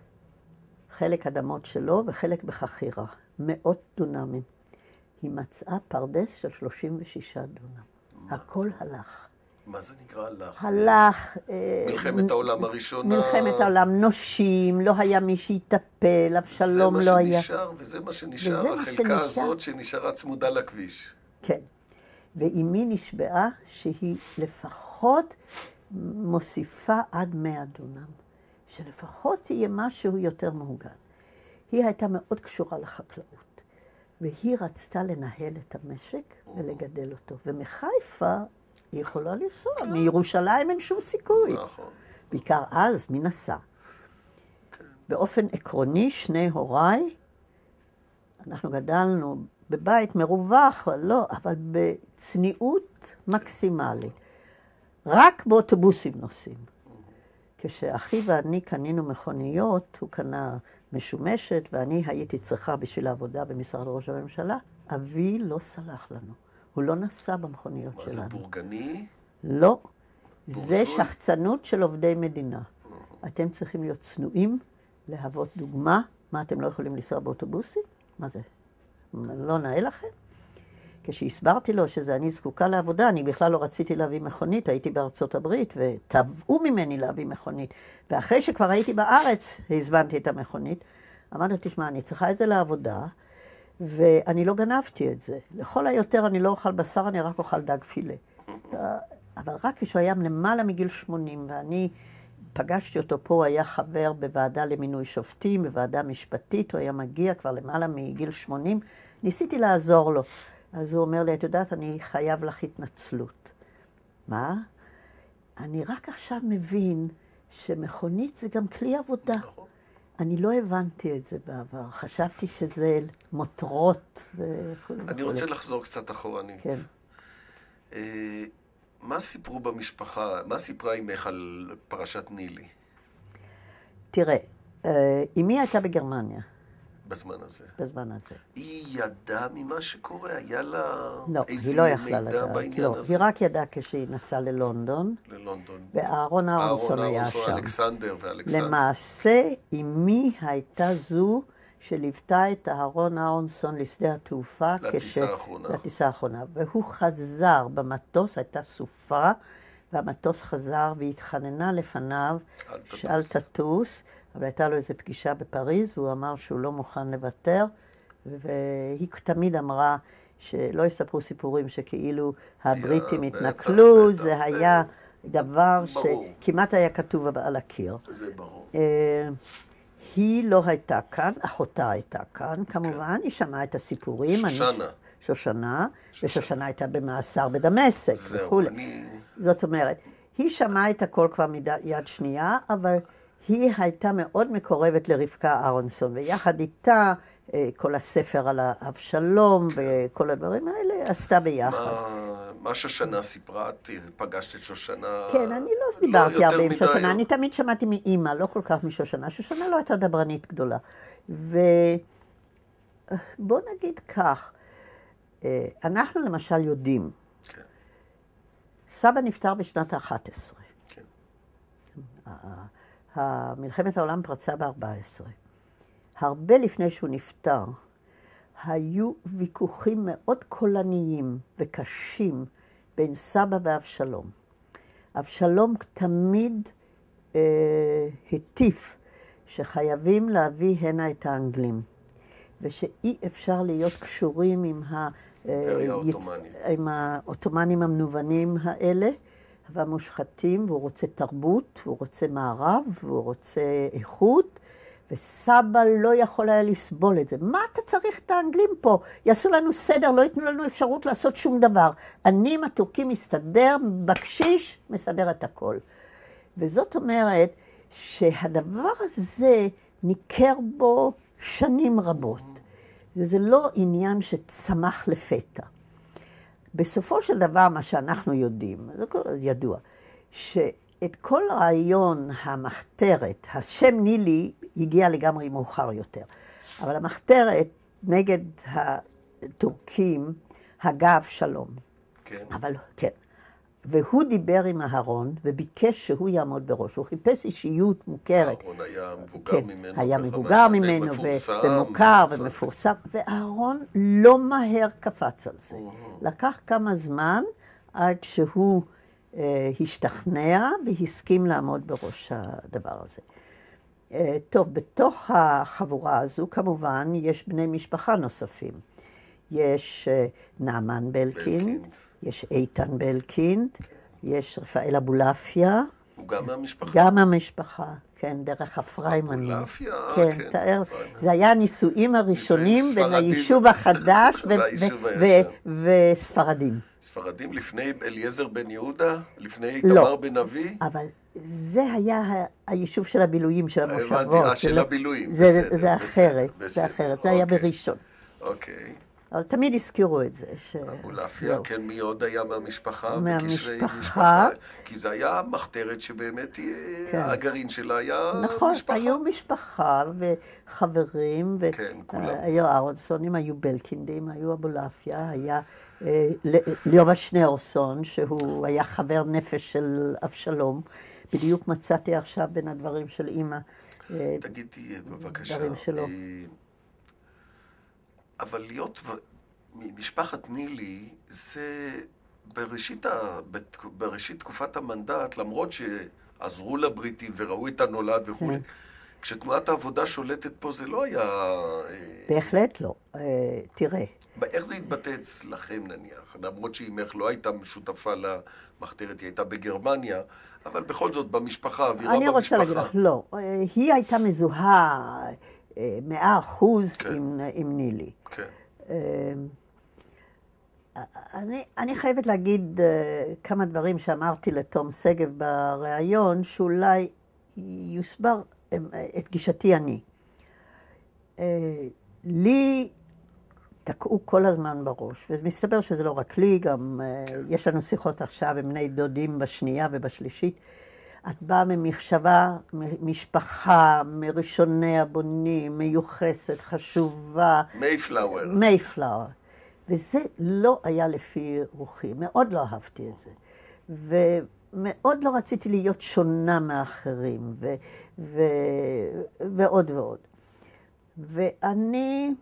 חלק אדמות שלו וחלק בחכירה, מאות דונמים. היא מצאה פרדס של שלושים ושישה דונם. הכל הלך. מה זה נקרא הלך? הלך... מלחמת העולם הראשונה. מלחמת העולם, נושים, לא היה מי שיטפל, אבשלום לא היה. זה מה שנשאר, וזה מה שנשאר, החלקה הזאת שנשארה צמודה לכביש. כן. ואמי נשבעה שהיא לפחות מוסיפה עד מאה דונם. שלפחות יהיה משהו יותר מהוגן. היא הייתה מאוד קשורה לחקלאות. והיא רצתה לנהל את המשק ולגדל אותו. ומחיפה... היא יכולה לנסוע, מירושלים אין שום סיכוי. נכון. בעיקר אז, מי נסע? כן. באופן עקרוני, שני הוריי, אנחנו גדלנו בבית מרווח, לא, אבל בצניעות מקסימלית. רק באוטובוסים נוסעים. כשאחי ואני קנינו מכוניות, הוא קנה משומשת, ואני הייתי צריכה בשביל העבודה במשרד ראש הממשלה, אבי לא סלח לנו. הוא לא נסע במכוניות שלנו. מה זה, בורגני? לא. זה שחצנות של עובדי מדינה. אתם צריכים להיות צנועים, להוות דוגמה. מה, אתם לא יכולים לנסוע באוטובוסים? מה זה? לא נאה לכם? כשהסברתי לו שזה אני זקוקה לעבודה, אני בכלל לא רציתי להביא מכונית, הייתי בארצות הברית, ותבעו ממני להביא מכונית. ואחרי שכבר הייתי בארץ, הזמנתי את המכונית, אמרתי, תשמע, אני צריכה את זה לעבודה, ואני לא גנבתי את זה. לכל היותר אני לא אוכל בשר, אני רק אוכל דג פילה. אבל רק כשהוא היה למעלה מגיל שמונים, ואני פגשתי אותו פה, הוא היה חבר בוועדה למינוי שופטים, בוועדה משפטית, הוא היה מגיע כבר למעלה מגיל שמונים, ניסיתי לעזור לו. אז הוא אומר לי, את יודעת, אני חייב לך התנצלות. מה? אני רק עכשיו מבין שמכונית זה גם כלי עבודה. אני לא הבנתי את זה בעבר, חשבתי שזה מותרות וכו'. אני רוצה לחזור קצת אחורנית. כן. מה סיפרו במשפחה, מה סיפרה אמך על פרשת נילי? תראה, אמי הייתה בגרמניה. בזמן הזה. בזמן הזה. היא ידעה ממה שקורה? היה לה לא, איזה לא מידע בעניין לא, הזה? היא רק ידעה כשהיא נסעה ללונדון. ללונדון. ואהרון אהרונסון היה שם. אהרון, אלכסנדר ואלכסנדר. למעשה, אמי הייתה זו שליוותה את אהרון אהרונסון לשדה התעופה. לטיסה האחרונה. לטיסה האחרונה. והוא חזר במטוס, הייתה סופה, והמטוס חזר והתחננה לפניו שאל תטוס. אבל הייתה לו איזו פגישה בפריז, והוא אמר שהוא לא מוכן לוותר, והיא תמיד אמרה שלא יספרו סיפורים שכאילו הבריטים התנכלו, זה היה דבר שכמעט היה כתוב על הקיר. זה ברור. היא לא הייתה כאן, אחותה הייתה כאן, כמובן, היא שמעה את הסיפורים. שושנה. שושנה, ושושנה הייתה במאסר בדמשק וכו'. זאת אומרת, היא שמעה את הכל כבר מיד שנייה, אבל היא הייתה מאוד מקורבת לרבקה אהרונסון, ויחד איתה כל הספר על אבשלום וכל הדברים האלה עשתה ביחד. מה שושנה סיפרה? פגשת את שושנה? כן, אני לא דיברתי הרבה עם שושנה, אני תמיד שמעתי מאמא, לא כל כך משושנה. שושנה לא הייתה דברנית גדולה. ובוא נגיד כך, אנחנו למשל יודעים, סבא נפטר בשנת ה-אחת עשרה. מלחמת העולם פרצה ב-ארבע עשרה. הרבה לפני שהוא נפטר, היו ויכוחים מאוד קולניים וקשים בין סבא ואבשלום. אבשלום תמיד אה, הטיף שחייבים להביא הנה את האנגלים, ושאי אפשר להיות קשורים עם, ה, אה, יצ... עם האוטומנים המנוונים האלה, והמושחתים, והוא רוצה תרבות, והוא רוצה מערב, והוא רוצה איכות, וסבא לא יכול היה לסבול את זה. מה אתה צריך את האנגלים פה? יעשו לנו סדר, לא ייתנו לנו אפשרות לעשות שום דבר. אני עם הטורקים מסתדר, בקשיש, מסדר את הכל. וזאת אומרת שהדבר הזה ניכר בו שנים רבות. וזה לא עניין שצמח לפתע. בסופו של דבר, מה שאנחנו יודעים, זה ידוע, שאת כל רעיון המחתרת, השם נילי הגיע לגמרי מאוחר יותר, אבל המחתרת נגד הטורקים, הגה אבשלום. כן. אבל, כן. והוא דיבר עם אהרון וביקש שהוא יעמוד בראש. הוא חיפש אישיות מוכרת. אהרון היה מבוגר כן, ממנו. היה מבוגר ממנו ומוכר ומפורסם. ואהרון לא מהר קפץ על זה. לקח כמה זמן עד שהוא אה, השתכנע והסכים לעמוד בראש הדבר הזה. אה, טוב, בתוך החבורה הזו כמובן יש בני משפחה נוספים. יש נעמן בלקינד, יש איתן בלקינד, יש רפאל אבולעפיה. הוא גם מהמשפחה? גם מהמשפחה, כן, דרך הפריימנים. אבולעפיה, כן, תאר. זה היה הנישואים הראשונים בין היישוב החדש וספרדים. ספרדים לפני אליעזר בן יהודה? לפני תמר בן אבי? אבל זה היה היישוב של הבילויים, של המושבות. הבנתי, של הבילויים, בסדר. זה אחרת, זה אחרת, זה היה בראשון. אוקיי. אבל תמיד הזכירו את זה. אבולעפיה, כן, מי עוד היה מהמשפחה? בקשרי משפחה. כי זה היה מחתרת שבאמת הגרעין שלה היה משפחה. נכון, היו משפחה וחברים. כן, כולם. היו אהרונסונים, היו בלקינדים, היו אבולעפיה, היה ליאורה שניאורסון, שהוא היה חבר נפש של אבשלום. בדיוק מצאתי עכשיו בין הדברים של אימא. תגידי, בבקשה. דברים שלו. אבל להיות משפחת נילי, זה בראשית, ה... בראשית תקופת המנדט, למרות שעזרו לבריטים וראו את הנולד וכו', כשתנועת העבודה שולטת פה זה לא היה... בהחלט לא. תראה. איך זה התבטא אצלכם נניח? למרות שאימך לא הייתה משותפה למחתרת, היא הייתה בגרמניה, אבל בכל זאת במשפחה, אווירה במשפחה. אני רוצה להגיד לך, לא. היא הייתה מזוהה מאה אחוז עם נילי. כן. אני, אני חייבת להגיד כמה דברים שאמרתי לתום שגב בריאיון, שאולי יוסבר את גישתי אני. לי תקעו כל הזמן בראש, ומסתבר שזה לא רק לי, גם כן. יש לנו שיחות עכשיו עם בני דודים בשנייה ובשלישית. את באה ממחשבה, משפחה, מראשוני הבונים, מיוחסת, חשובה. מייפלאואר. מייפלאואר. וזה לא היה לפי רוחי, מאוד לא אהבתי את זה. ומאוד לא רציתי להיות שונה מאחרים, ו- ו- ועוד ועוד. ואני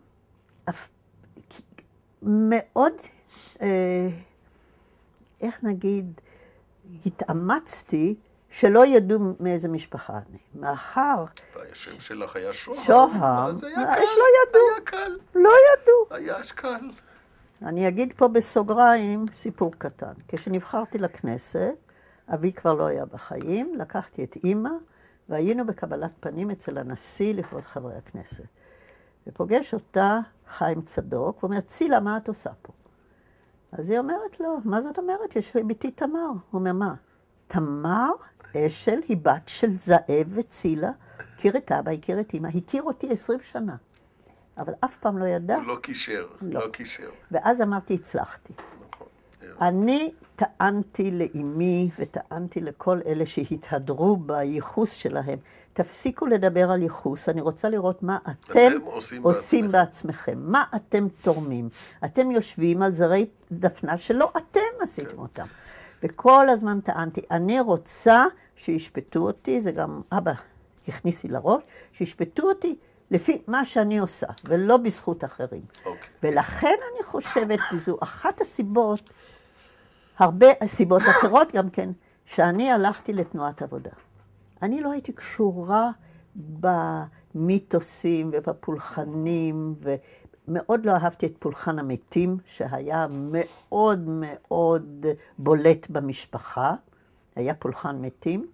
מאוד, אה, איך נגיד, התאמצתי שלא ידעו מאיזה משפחה אני. מאחר... והשם שלך היה שוהם. שוהם. אז היה קל. לא ידעו. היה קל. לא ידעו. היה קל. אני אגיד פה בסוגריים סיפור קטן. כשנבחרתי לכנסת, אבי כבר לא היה בחיים, לקחתי את אמא, והיינו בקבלת פנים אצל הנשיא לכבוד חברי הכנסת. ופוגש אותה חיים צדוק, ואומר, צילה, מה את עושה פה? אז היא אומרת לו, מה זאת אומרת? יש לי ביתי תמר. הוא אומר, מה? תמר אשל היא בת של זאב וצילה, הכיר את אבא, הכיר את אמא, הכיר אותי עשרים שנה. אבל אף פעם לא ידע. הוא לא קישר, לא, לא קישר. ואז אמרתי, הצלחתי. נכון. אני טענתי לאמי וטענתי לכל אלה שהתהדרו בייחוס שלהם. תפסיקו לדבר על ייחוס, אני רוצה לראות מה אתם, אתם עושים, עושים בעצמכם. בעצמכם. מה אתם תורמים. אתם יושבים על זרי דפנה שלא אתם עשיתם כן. אותם. וכל הזמן טענתי, אני רוצה שישפטו אותי, זה גם אבא הכניסי לראש, שישפטו אותי לפי מה שאני עושה, ולא בזכות אחרים. Okay. ולכן אני חושבת, זו אחת הסיבות, הרבה סיבות אחרות גם כן, שאני הלכתי לתנועת עבודה. אני לא הייתי קשורה במיתוסים ובפולחנים, ומאוד לא אהבתי את פולחן המתים, שהיה מאוד מאוד בולט במשפחה. היה פולחן מתים,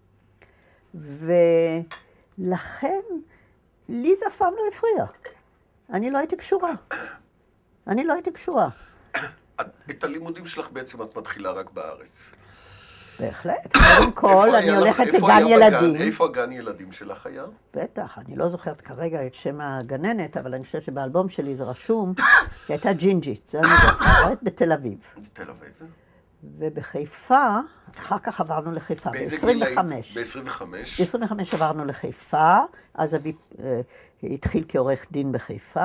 ולכן לי זה אף פעם לא הפריע. אני לא הייתי קשורה. אני לא הייתי קשורה. את הלימודים שלך בעצם את מתחילה רק בארץ. בהחלט. קודם כל, אני הולכת לגן ילדים. איפה הגן ילדים שלך היה? בטח, אני לא זוכרת כרגע את שם הגננת, אבל אני חושבת שבאלבום שלי זה רשום, היא הייתה ג'ינג'ית, זה אני זוכרת, בתל אביב. בתל אביב. ובחיפה, אחר כך עברנו לחיפה, ב-עשרים וחמש. ב-עשרים וחמש? ב-עשרים וחמש עברנו לחיפה, אז אבי אה, התחיל כעורך דין בחיפה,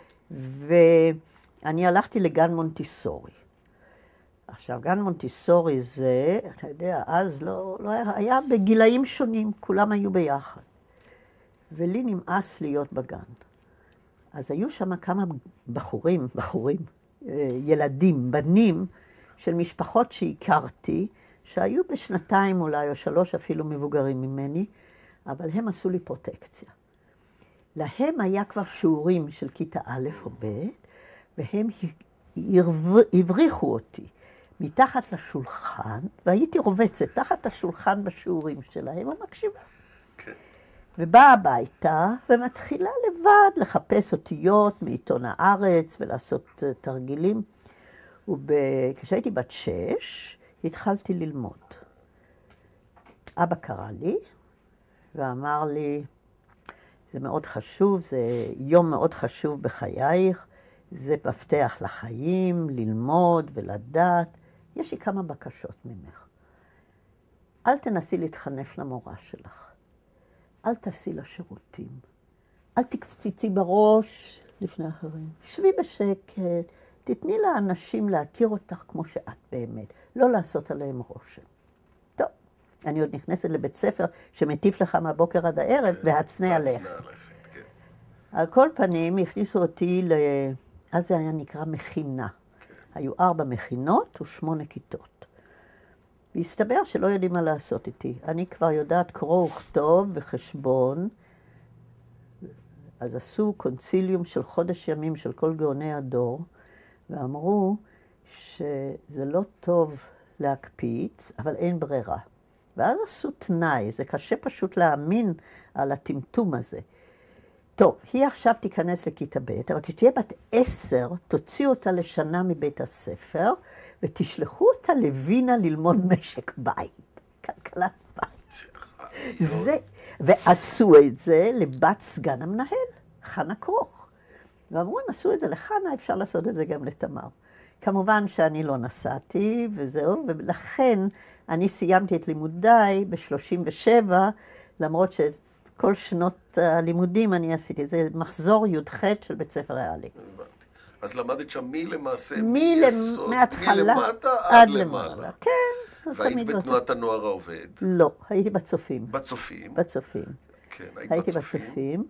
ואני הלכתי לגן מונטיסורי. עכשיו, גן מונטיסורי זה, אתה יודע, אז לא, לא היה, היה בגילאים שונים, כולם היו ביחד. ולי נמאס להיות בגן. אז היו שם כמה בחורים, בחורים, ילדים, בנים, של משפחות שהכרתי, שהיו בשנתיים אולי, או שלוש אפילו מבוגרים ממני, אבל הם עשו לי פרוטקציה. להם היה כבר שיעורים של כיתה א' או ב', והם הבריחו אותי מתחת לשולחן, והייתי רובצת תחת השולחן בשיעורים שלהם, ומקשיבה. Okay. ובאה הביתה, ומתחילה לבד לחפש אותיות מעיתון הארץ, ולעשות תרגילים. וכשהייתי בת שש, התחלתי ללמוד. אבא קרא לי, ואמר לי, זה מאוד חשוב, זה יום מאוד חשוב בחייך, זה מפתח לחיים, ללמוד ולדעת. יש לי כמה בקשות ממך. אל תנסי להתחנף למורה שלך. אל תעשי לה שירותים. אל תקפציצי בראש לפני אחרים. שבי בשקט. תתני לאנשים להכיר אותך כמו שאת באמת. לא לעשות עליהם רושם. טוב, אני עוד נכנסת לבית ספר שמטיף לך מהבוקר עד הערב, והצנע עליך. על כל פנים, הכניסו אותי ל... אז זה היה נקרא מכינה. היו ארבע מכינות ושמונה כיתות. והסתבר שלא יודעים מה לעשות איתי. אני כבר יודעת קרוא וכתוב וחשבון, אז עשו קונסיליום של חודש ימים של כל גאוני הדור, ואמרו שזה לא טוב להקפיץ, אבל אין ברירה. ואז עשו תנאי, זה קשה פשוט להאמין על הטמטום הזה. טוב, היא עכשיו תיכנס לכיתה ב', אבל כשתהיה בת עשר, תוציאו אותה לשנה מבית הספר, ותשלחו אותה לווינה ללמוד משק בית. כלכלת בית. זה, ועשו את זה לבת סגן המנהל, חנה כרוך. ואמרו, אם עשו את זה לחנה, אפשר לעשות את זה גם לתמר. כמובן שאני לא נסעתי, וזהו, ולכן אני סיימתי את לימודיי ב-שלושים ושבע, למרות שכל שנות הלימודים אני עשיתי. זה מחזור י"ח של בית ספר ריאלי. אז למדת שם מי למעשה, מי מיסוד, מההתחלה מלמטה עד למעלה. כן. והיית בתנועת הנוער העובד? לא, הייתי בצופים. בצופים? בצופים. כן, היית הייתי בצופים.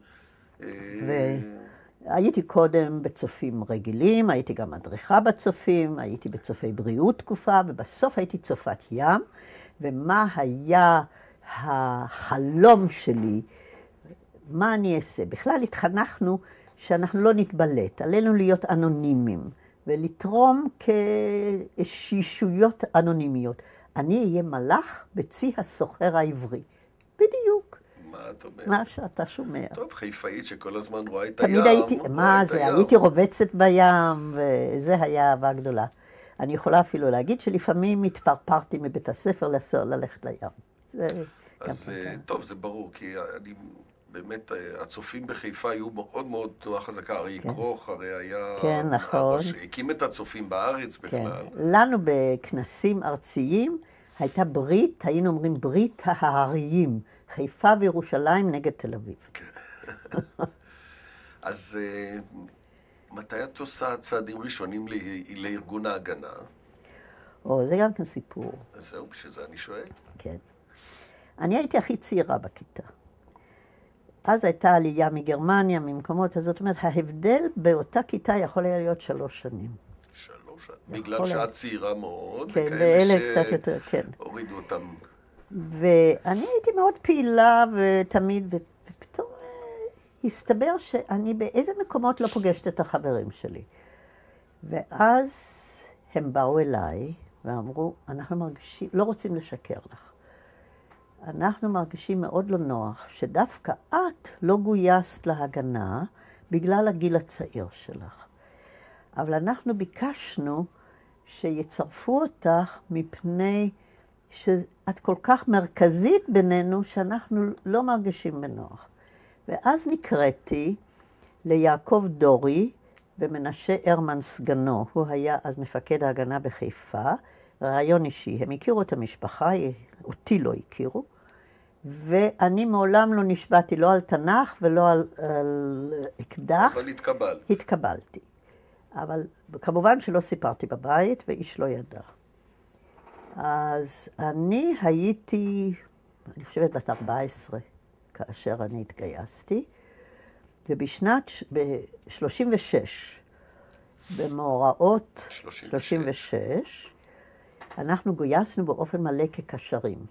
הייתי קודם בצופים רגילים, הייתי גם מדריכה בצופים, הייתי בצופי בריאות תקופה, ובסוף הייתי צופת ים. ומה היה החלום שלי, מה אני אעשה? בכלל התחנכנו שאנחנו לא נתבלט, עלינו להיות אנונימיים, ולתרום כשישויות אנונימיות. אני אהיה מלאך בצי הסוחר העברי. בדיוק. מה את אומרת? מה שאתה שומע. טוב, חיפאית שכל הזמן רואה את הים. תמיד הייתי, מה זה, הייתי רובצת בים, וזה היה אהבה גדולה. אני יכולה אפילו להגיד שלפעמים התפרפרתי מבית הספר ללכת לים. אז טוב, זה ברור, כי אני באמת, הצופים בחיפה היו מאוד מאוד תנועה חזקה. הרי כרוך, הרי היה... כן, נכון. שהקים את הצופים בארץ בכלל. לנו בכנסים ארציים הייתה ברית, היינו אומרים ברית ההריים, חיפה וירושלים נגד תל אביב. אז מתי את עושה צעדים ראשונים לארגון ההגנה? או, זה גם כן סיפור. אז זהו, בשביל זה אני שואל. כן. אני הייתי הכי צעירה בכיתה. אז הייתה עלייה מגרמניה, ממקומות, אז זאת אומרת, ההבדל באותה כיתה יכול היה להיות שלוש שנים. שלוש שנים? בגלל שאת צעירה מאוד, כן, ואלה קצת יותר, כן. הורידו אותם. ואני הייתי מאוד פעילה ותמיד, ופתאום הסתבר שאני באיזה מקומות לא פוגשת את החברים שלי. ואז הם באו אליי ואמרו, אנחנו מרגישים, לא רוצים לשקר לך. אנחנו מרגישים מאוד לא נוח שדווקא את לא גויסת להגנה בגלל הגיל הצעיר שלך. אבל אנחנו ביקשנו שיצרפו אותך מפני שאת כל כך מרכזית בינינו שאנחנו לא מרגישים בנוח. ואז נקראתי ליעקב דורי ומנשה הרמן סגנו. הוא היה אז מפקד ההגנה בחיפה, רעיון אישי. הם הכירו את המשפחה, אותי לא הכירו. ואני מעולם לא נשבעתי, לא על תנ"ך ולא על, על אקדח. אבל התקבלת. התקבלתי. אבל כמובן שלא סיפרתי בבית ואיש לא ידע. אז אני הייתי, אני חושבת בת ארבע עשרה, כאשר אני התגייסתי, ובשנת, ב-שלושים ושש, במאורעות שלושים ושש, אנחנו גויסנו באופן מלא כקשרים.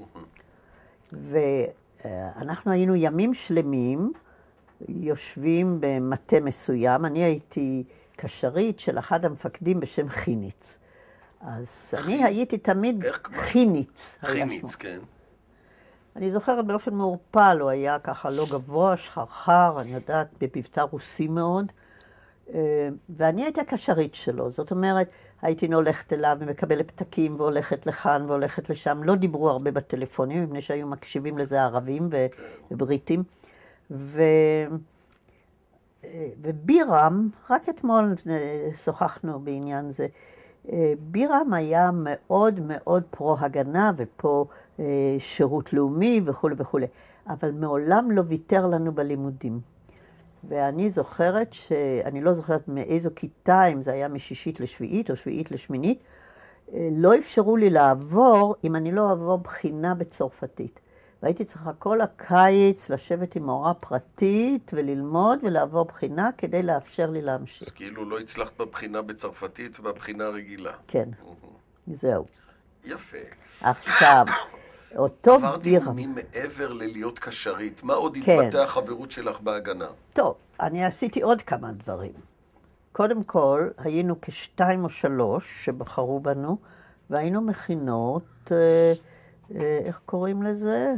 ואנחנו היינו ימים שלמים, יושבים במטה מסוים. אני הייתי קשרית של אחד המפקדים בשם חיניץ. אז אני הייתי תמיד חיניץ. חיניץ, כן. אני זוכרת באופן מעורפל, הוא היה ככה לא גבוה, שחרחר, אני יודעת, בפבטה רוסי מאוד. ואני הייתי הקשרית שלו, זאת אומרת, הייתי הולכת אליו ומקבלת פתקים והולכת לכאן והולכת לשם. לא דיברו הרבה בטלפונים, מפני שהיו מקשיבים לזה ערבים ובריטים. ו... ובירם, רק אתמול שוחחנו בעניין זה, בירם היה מאוד מאוד פרו-הגנה ופה שירות לאומי וכו' וכו', אבל מעולם לא ויתר לנו בלימודים. ואני זוכרת שאני לא זוכרת מאיזו כיתה, אם זה היה משישית לשביעית או שביעית לשמינית, לא אפשרו לי לעבור אם אני לא אעבור בחינה בצרפתית. והייתי צריכה כל הקיץ לשבת עם מורה פרטית וללמוד ולעבור בחינה כדי לאפשר לי להמשיך. אז כאילו לא הצלחת בבחינה בצרפתית ובבחינה רגילה. כן, זהו. יפה. עכשיו, אותו עברת בירם. אימונים מעבר ללהיות קשרית. מה עוד כן. התבטא החברות שלך בהגנה? טוב, אני עשיתי עוד כמה דברים. קודם כל, היינו כשתיים או שלוש שבחרו בנו, והיינו מכינות, אה, אה, איך קוראים לזה?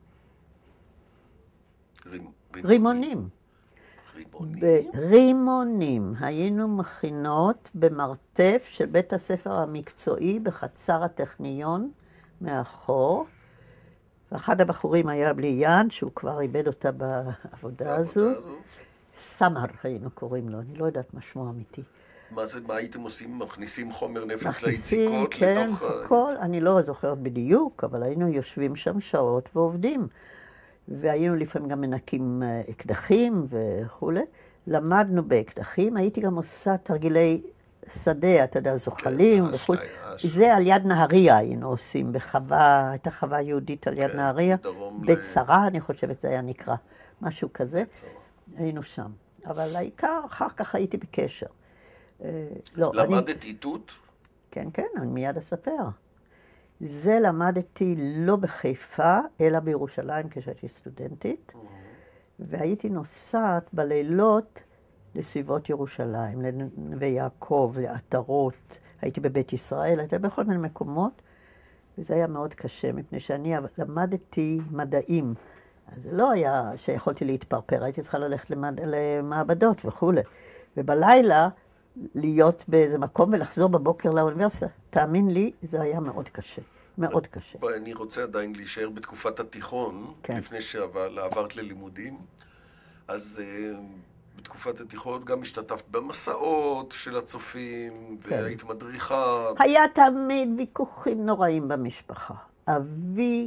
רימ, רימונים. רימונים? ברימונים. היינו מכינות במרתף של בית הספר המקצועי בחצר הטכניון מאחור. ואחד הבחורים היה בלי יד, שהוא כבר איבד אותה בעבודה הזו. סמר היינו קוראים לו, אני לא יודעת מה שמו אמיתי. מה זה, מה הייתם עושים? מכניסים חומר נפץ מכניסים, ליציקות כן, לתוך... הכל, אני לא זוכרת בדיוק, אבל היינו יושבים שם שעות ועובדים. והיינו לפעמים גם מנקים אקדחים וכו'. למדנו באקדחים, הייתי גם עושה תרגילי שדה, אתה יודע, זוחלים כן, וכו'. השתי, זה על יד נהריה היינו עושים, בחווה, הייתה חווה יהודית על יד כן, נהריה. בצרה, ל... אני חושבת, זה היה נקרא, משהו כזה. בצרה. היינו שם. אבל העיקר, אחר כך הייתי בקשר. לא, למדת אני... איתות? כן, כן, אני מיד אספר. זה למדתי לא בחיפה, אלא בירושלים כשהייתי סטודנטית, mm-hmm. והייתי נוסעת בלילות לסביבות ירושלים, לנווה יעקב, לעטרות, הייתי בבית ישראל, הייתי בכל מיני מקומות, וזה היה מאוד קשה, מפני שאני למדתי מדעים. אז זה לא היה שיכולתי להתפרפר, הייתי צריכה ללכת למד... למעבדות וכו'. ובלילה, להיות באיזה מקום ולחזור בבוקר לאוניברסיטה. תאמין לי, זה היה מאוד קשה. מאוד קשה. אני רוצה עדיין להישאר בתקופת התיכון, כן. לפני שעברת ללימודים. אז uh, בתקופת התיכון גם השתתפת במסעות של הצופים, כן. והיית מדריכה. היה תמיד ויכוחים נוראים במשפחה. אבי,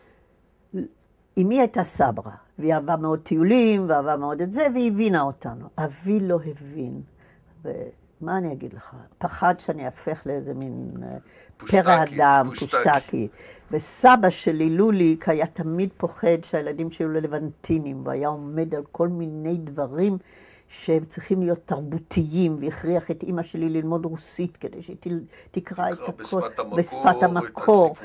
אמי הייתה סברה, והיא אהבה מאוד טיולים, ואהבה מאוד את זה, והיא הבינה אותנו. אבי לא הבין. ומה אני אגיד לך? פחד שאני אפך לאיזה מין פרא אדם, פושטקי. וסבא שלי, לוליק, היה תמיד פוחד שהילדים שלו לבנטינים, והיה עומד על כל מיני דברים שהם צריכים להיות תרבותיים, והכריח את אמא שלי ללמוד רוסית, כדי שהיא תקרא את הכל בשפת המקור.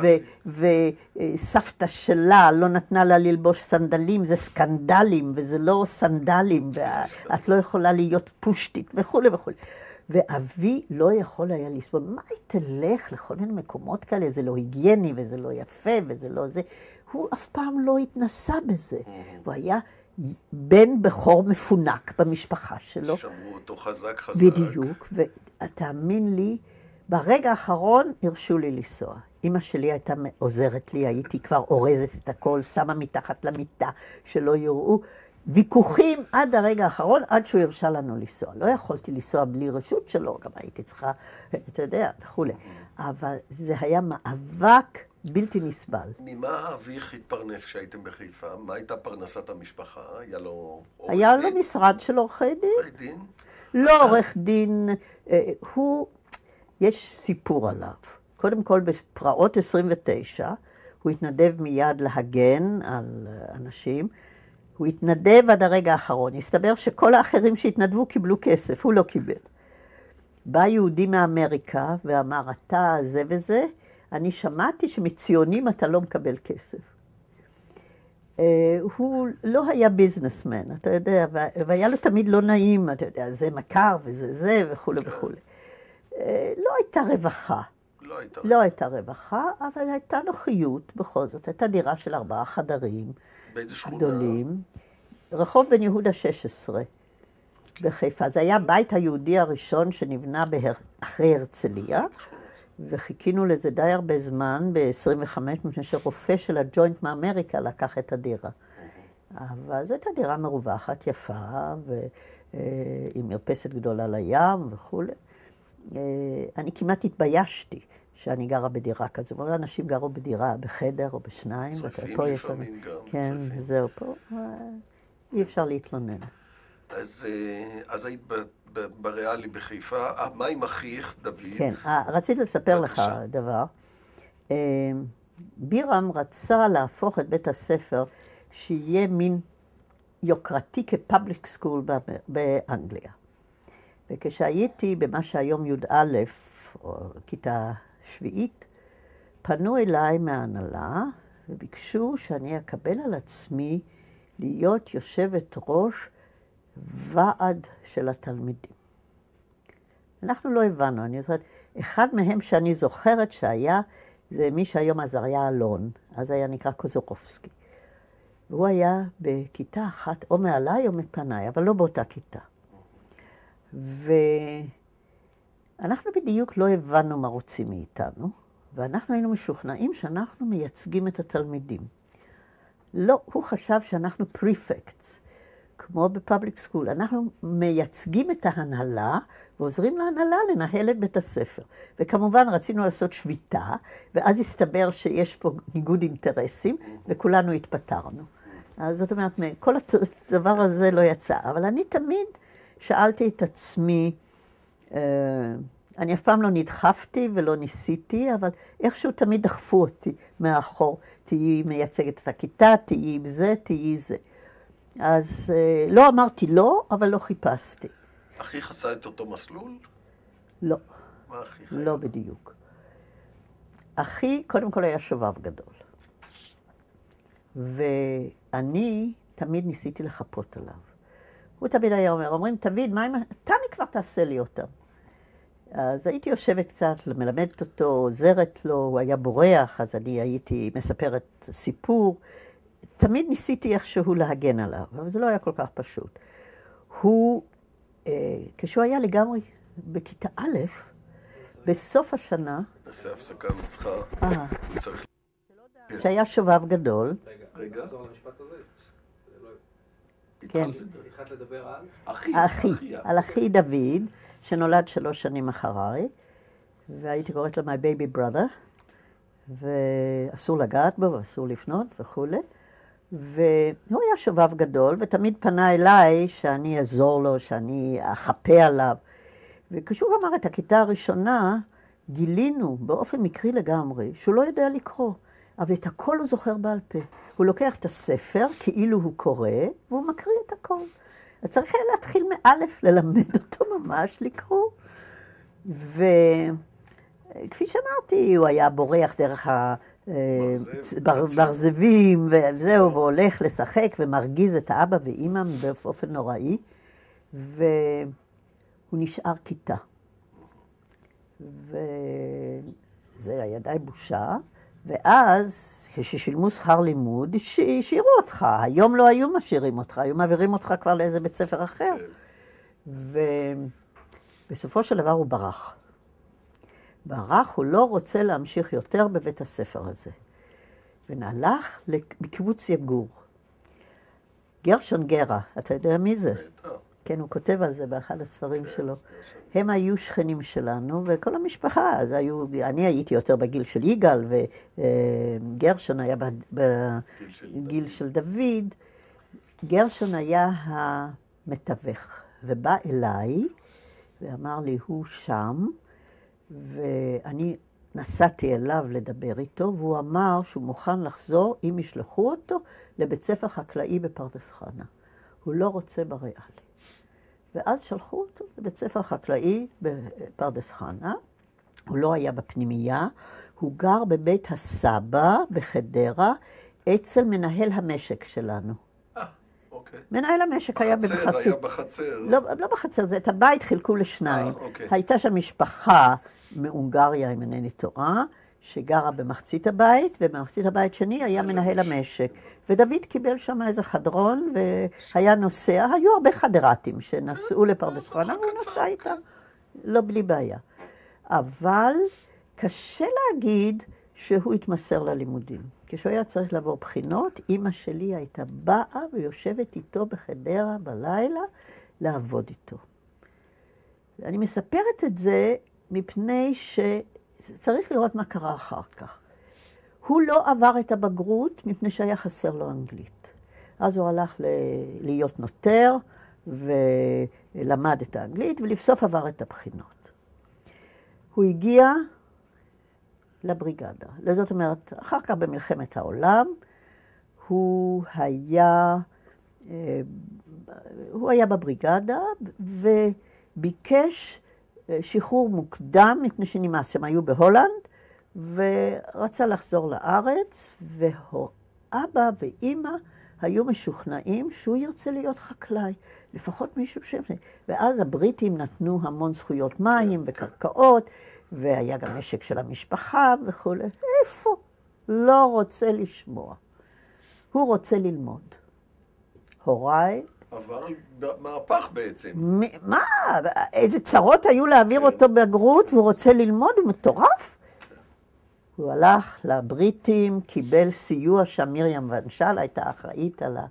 וסבתא שלה לא נתנה לה ללבוש סנדלים, זה סקנדלים, וזה לא סנדלים, ואת לא יכולה להיות פושטית, וכו' וכו'. ואבי לא יכול היה לסבול, מה היא תלך לכל מיני מקומות כאלה, זה לא היגייני, וזה לא יפה, וזה לא זה. הוא אף פעם לא התנסה בזה. הוא היה בן בכור מפונק במשפחה שלו. שמרו אותו חזק חזק. בדיוק, ותאמין לי, ברגע האחרון הרשו לי לנסוע. אמא שלי הייתה עוזרת לי, הייתי כבר אורזת את הכל, שמה מתחת למיטה, שלא יראו. ויכוחים עד הרגע האחרון, עד שהוא הרשה לנו לנסוע. לא יכולתי לנסוע בלי רשות שלו, גם הייתי צריכה, אתה יודע, וכו'. אבל זה היה מאבק בלתי נסבל. ממה אביך התפרנס כשהייתם בחיפה? מה הייתה פרנסת המשפחה? היה לו עורך דין? היה לו משרד של עורכי דין. עורכי דין? לא עורך דין, הוא, יש סיפור עליו. קודם כל, בפרעות עשרים ותשע, הוא התנדב מיד להגן על אנשים. הוא התנדב עד הרגע האחרון. הסתבר שכל האחרים שהתנדבו קיבלו כסף, הוא לא קיבל. בא יהודי מאמריקה ואמר, אתה זה וזה, אני שמעתי שמציונים אתה לא מקבל כסף. הוא לא היה ביזנסמן, אתה יודע, והיה לו תמיד לא נעים, אתה יודע, זה מכר וזה זה וכו' וכו'. לא הייתה רווחה. לא הייתה. לא הייתה רווחה, אבל הייתה נוחיות בכל זאת. הייתה דירה של ארבעה חדרים. באיזה שכונה? גדולים. רחוב בן יהודה שש עשרה. בחיפה. זה היה הבית היהודי הראשון שנבנה בהר... אחרי הרצליה, וחיכינו לזה די הרבה זמן, ב-עשרים וחמש, מפני שרופא של הג'וינט מאמריקה לקח את הדירה. אבל זו הייתה דירה מרווחת, יפה, ועם מרפסת גדולה לים וכו'. אני כמעט התביישתי שאני גרה בדירה כזו. אבל אנשים גרו בדירה, בחדר או בשניים. צריפים לפעמים גם. כן, זהו פה. אי אפשר להתלונן. אז, אז היית בריאלי בחיפה. מה עם אחיך, דוד? כן, רציתי לספר לך דבר. בירם רצה להפוך את בית הספר שיהיה מין יוקרתי כפאבליק סקול באנגליה. וכשהייתי במה שהיום י' א', או כיתה שביעית, פנו אליי מההנהלה וביקשו שאני אקבל על עצמי להיות יושבת ראש ועד של התלמידים. אנחנו לא הבנו, אני זוכרת, אחד מהם שאני זוכרת שהיה, זה מי שהיום עזריה אלון, אז היה נקרא קוזורובסקי. והוא היה בכיתה אחת, או מעליי או מפניי, אבל לא באותה כיתה. ואנחנו בדיוק לא הבנו מה רוצים מאיתנו, ואנחנו היינו משוכנעים שאנחנו מייצגים את התלמידים. לא, הוא חשב שאנחנו פריפקטס, כמו בפאבליק סקול. אנחנו מייצגים את ההנהלה ועוזרים להנהלה לנהל את בית הספר. וכמובן רצינו לעשות שביתה, ואז הסתבר שיש פה ניגוד אינטרסים, וכולנו התפטרנו. אז זאת אומרת, כל הדבר הזה לא יצא. אבל אני תמיד שאלתי את עצמי, אני אף פעם לא נדחפתי ולא ניסיתי, אבל איכשהו תמיד דחפו אותי מאחור. תהיי מייצגת את הכיתה, תהיי זה, תהיי זה. אז לא אמרתי לא, אבל לא חיפשתי. אחיך עשה את אותו מסלול? לא. מה אחיך? לא בדיוק. אחי, קודם כל היה שובב גדול. ואני תמיד ניסיתי לחפות עליו. הוא תמיד היה אומר, אומרים, תמיד, מה אם... תמי כבר תעשה לי אותם. אז הייתי יושבת קצת, מלמדת אותו, עוזרת לו, הוא היה בורח, אז אני הייתי מספרת סיפור. תמיד ניסיתי איכשהו להגן עליו, אבל זה לא היה כל כך פשוט. הוא, אה, כשהוא היה לגמרי בכיתה א', בסוף השנה... נעשה הפסקה מצחה. אה. צריך... שהיה שובב גדול. רגע, רגע. נחזור למשפט הזה. כן. התחלת לדבר על? אחי. אחי, על אחי דוד, שנולד שלוש שנים אחריי, והייתי קוראת לו my baby brother, ואסור לגעת בו, ואסור לפנות וכו'. והוא היה שובב גדול, ותמיד פנה אליי שאני אעזור לו, שאני אחפה עליו. וכשהוא אמר את הכיתה הראשונה, גילינו באופן מקרי לגמרי, שהוא לא יודע לקרוא, אבל את הכל הוא זוכר בעל פה. הוא לוקח את הספר כאילו הוא קורא, והוא מקריא את הכל. אז צריך היה להתחיל מאלף ללמד אותו ממש לקרוא. וכפי שאמרתי, הוא היה בורח דרך הברזבים, וזהו, והולך לשחק ומרגיז את האבא ואמא באופן נוראי, והוא נשאר כיתה. וזה היה די בושה, ואז כששילמו שכר לימוד, השאירו אותך. היום לא היו משאירים אותך, היו מעבירים אותך כבר לאיזה בית ספר אחר. ובסופו של דבר הוא ברח. ברח, הוא לא רוצה להמשיך יותר בבית הספר הזה. והלך לקיבוץ יגור. גרשון גרה, אתה יודע מי זה? כן, הוא כותב על זה באחד הספרים שלו. הם היו שכנים שלנו, וכל המשפחה, אז היו, אני הייתי יותר בגיל של יגאל, וגרשון היה בגיל של דוד. גרשון היה המתווך, ובא אליי, ואמר לי, הוא שם, ואני נסעתי אליו לדבר איתו, והוא אמר שהוא מוכן לחזור, אם ישלחו אותו, לבית ספר חקלאי בפרדס חנה. הוא לא רוצה בריאלי. ואז שלחו אותו לבית ספר חקלאי בפרדס חנה. הוא לא היה בפנימייה, הוא גר בבית הסבא בחדרה, אצל מנהל המשק שלנו. אה, אוקיי. מנהל המשק היה בחצר. בחצר, היה בחצר. לא, לא בחצר, זה את הבית חילקו לשניים. אה, אוקיי. הייתה שם משפחה מהונגריה, אם אינני טועה, שגרה במחצית הבית, ובמחצית הבית שני היה מנהל המשק. ודוד קיבל שם איזה חדרון, והיה נוסע, היו הרבה חדרתים שנסעו לפרדס חנה, והוא נסע איתם, לא בלי בעיה. אבל קשה להגיד שהוא התמסר ללימודים. כשהוא היה צריך לעבור בחינות, אמא שלי הייתה באה ויושבת איתו בחדרה בלילה לעבוד איתו. אני מספרת את זה מפני ש... צריך לראות מה קרה אחר כך. הוא לא עבר את הבגרות מפני שהיה חסר לו אנגלית. אז הוא הלך ל... להיות נוטר ולמד את האנגלית, ולבסוף עבר את הבחינות. הוא הגיע לבריגדה. זאת אומרת, אחר כך במלחמת העולם, הוא היה, הוא היה בבריגדה וביקש שחרור מוקדם, מפני שנמאס, הם היו בהולנד, ורצה לחזור לארץ, ואבא ואימא היו משוכנעים שהוא ירצה להיות חקלאי, לפחות מישהו שם. ואז הבריטים נתנו המון זכויות מים וקרקעות, והיה גם נשק של המשפחה וכו'. איפה? לא רוצה לשמוע. הוא רוצה ללמוד. הוריי... עבר מהפך בעצם. מה? איזה צרות היו להעביר אותו בגרות, והוא רוצה ללמוד, הוא מטורף. הוא הלך לבריטים, קיבל סיוע שם, מרים ונשל הייתה אחראית על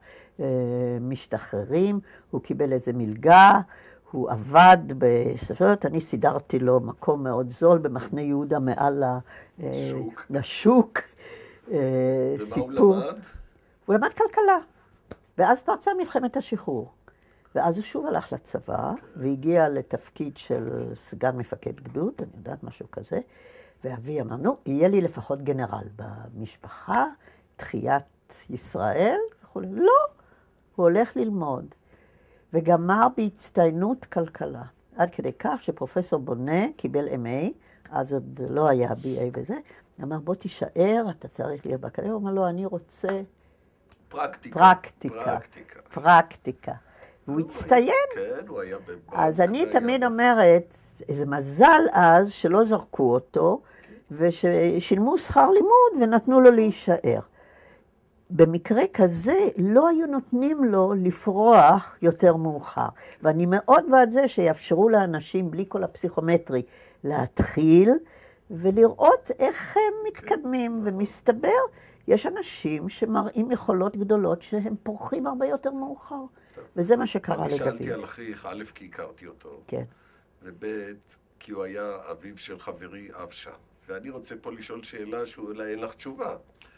המשתחררים, הוא קיבל איזה מלגה, הוא עבד בספריות, אני סידרתי לו מקום מאוד זול במחנה יהודה מעל לשוק. לשוק. ומה הוא למד? הוא למד כלכלה, ואז פרצה מלחמת השחרור. ואז הוא שוב הלך לצבא, והגיע לתפקיד של סגן מפקד גדוד, אני יודעת משהו כזה, ואבי אמר, נו, יהיה לי לפחות גנרל במשפחה, תחיית ישראל, וכו'. לא, הוא הולך ללמוד. וגמר בהצטיינות כלכלה. עד כדי כך שפרופסור בונה קיבל אם איי, אז עוד לא היה בי איי וזה, אמר, בוא תישאר, אתה צריך להיות באקדמיה. הוא אמר, לא, אני רוצה... פרקטיקה. פרקטיקה. פרקטיקה. פרקטיקה. והוא הצטיין. כן, הוא היה בבנק. אז אני תמיד אומרת, איזה מזל אז שלא זרקו אותו, וששילמו שכר לימוד ונתנו לו להישאר. במקרה כזה לא היו נותנים לו לפרוח יותר מאוחר. ואני מאוד בעד זה שיאפשרו לאנשים בלי כל הפסיכומטרי להתחיל ולראות איך הם מתקדמים. ומסתבר, יש אנשים שמראים יכולות גדולות שהם פורחים הרבה יותר מאוחר. וזה מה שקרה לדוד. אני שאלתי על אחיך, א', כי הכרתי אותו. כן. וב', כי הוא היה אביו של חברי אבשה. ואני רוצה פה לשאול שאלה שאולי אין לך תשובה.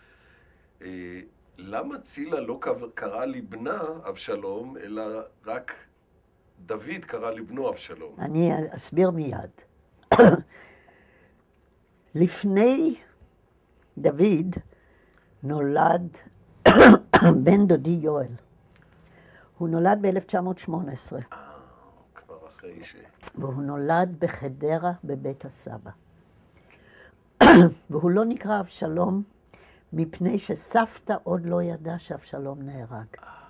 למה צילה לא קרא לבנה אבשלום, אלא רק דוד קרא לבנו אבשלום? אני אסביר מיד. לפני דוד נולד בן דודי יואל. הוא נולד ב-אלף תשע מאות שמונה עשרה. אה, כבר אחרי ש... והוא נולד בחדרה בבית הסבא. והוא לא נקרא אבשלום, מפני שסבתא עוד לא ידעה שאבשלום נהרג.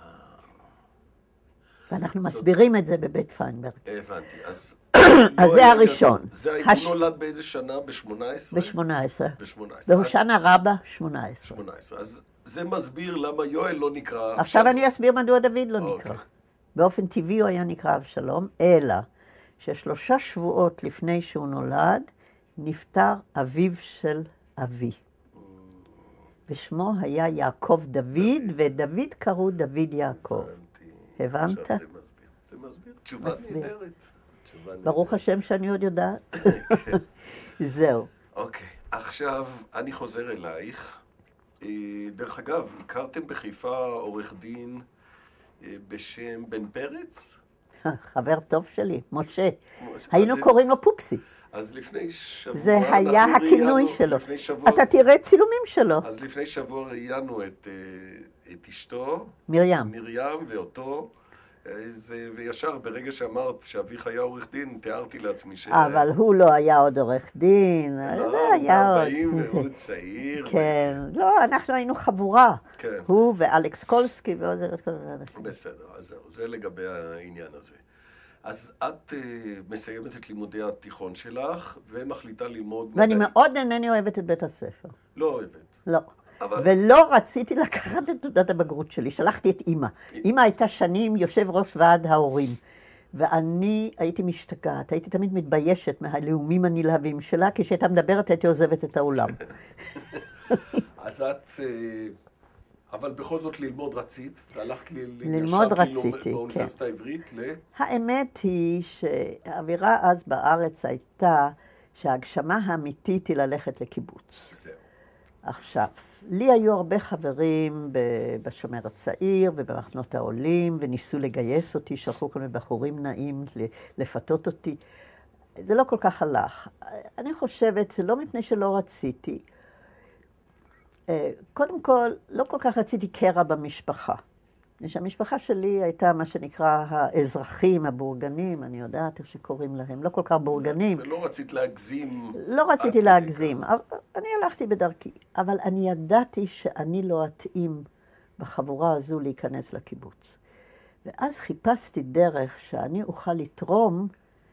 ואנחנו מסבירים את זה בבית פיינברג. הבנתי, אז... אז זה הראשון. זה הוא נולד באיזה שנה? ב-שמונה עשרה? ב-שמונה עשרה. ב-שמונה עשרה. והושענא רבה, שמונה עשרה. שמונה עשרה. אז זה מסביר למה יואל לא נקרא... עכשיו אני אסביר מדוע דוד לא נקרא. באופן טבעי הוא היה נקרא אבשלום, אלא ששלושה שבועות לפני שהוא נולד, נפטר אביו של אבי. ושמו היה יעקב דוד, ודוד קראו דוד יעקב. הבנת? עכשיו זה מסביר. זה מסביר. תשובה נהדרת. ברוך השם שאני עוד יודעת. זהו. אוקיי, עכשיו אני חוזר אלייך. דרך אגב, הכרתם בחיפה עורך דין בשם בן פרץ? חבר טוב שלי, משה. היינו קוראים לו פופסי. אז לפני שבוע... זה היה הכינוי שלו. אתה תראה צילומים שלו. אז לפני שבוע ראיינו את אשתו. מרים. מרים ואותו. וישר ברגע שאמרת שאביך היה עורך דין, תיארתי לעצמי ש... אבל הוא לא היה עוד עורך דין. זה היה עוד... ארבעים והוא צעיר. כן. לא, אנחנו היינו חבורה. כן. הוא ואלכס קולסקי ועוזרת כל האנשים. בסדר, אז זהו. זה לגבי העניין הזה. אז את uh, מסיימת את לימודי התיכון שלך, ומחליטה ללמוד... ואני מתי... מאוד אינני אוהבת את בית הספר. לא אוהבת. לא. אבל... ולא רציתי לקחת את תעודת הבגרות שלי. שלחתי את אמא. אמא הייתה שנים יושב ראש ועד ההורים. ואני הייתי משתגעת. הייתי תמיד מתביישת מהלאומים הנלהבים שלה, כשהייתה מדברת הייתי עוזבת את האולם. אז את... אבל בכל זאת ללמוד רצית, והלכת ללמוד רציתי, באוניברסיטה העברית ל... האמת היא שהאווירה אז בארץ הייתה שההגשמה האמיתית היא ללכת לקיבוץ. זהו. עכשיו, לי היו הרבה חברים בשומר הצעיר ובמחנות העולים, וניסו לגייס אותי, שלחו כל מיני בחורים נעים לפתות אותי. זה לא כל כך הלך. אני חושבת, זה לא מפני שלא רציתי. קודם כל, לא כל כך רציתי קרע במשפחה. שהמשפחה שלי הייתה מה שנקרא האזרחים, הבורגנים, אני יודעת איך שקוראים להם, לא כל כך בורגנים. ולא רצית להגזים. לא רציתי להגזים, אבל אני הלכתי בדרכי. אבל אני ידעתי שאני לא אתאים בחבורה הזו להיכנס לקיבוץ. ואז חיפשתי דרך שאני אוכל לתרום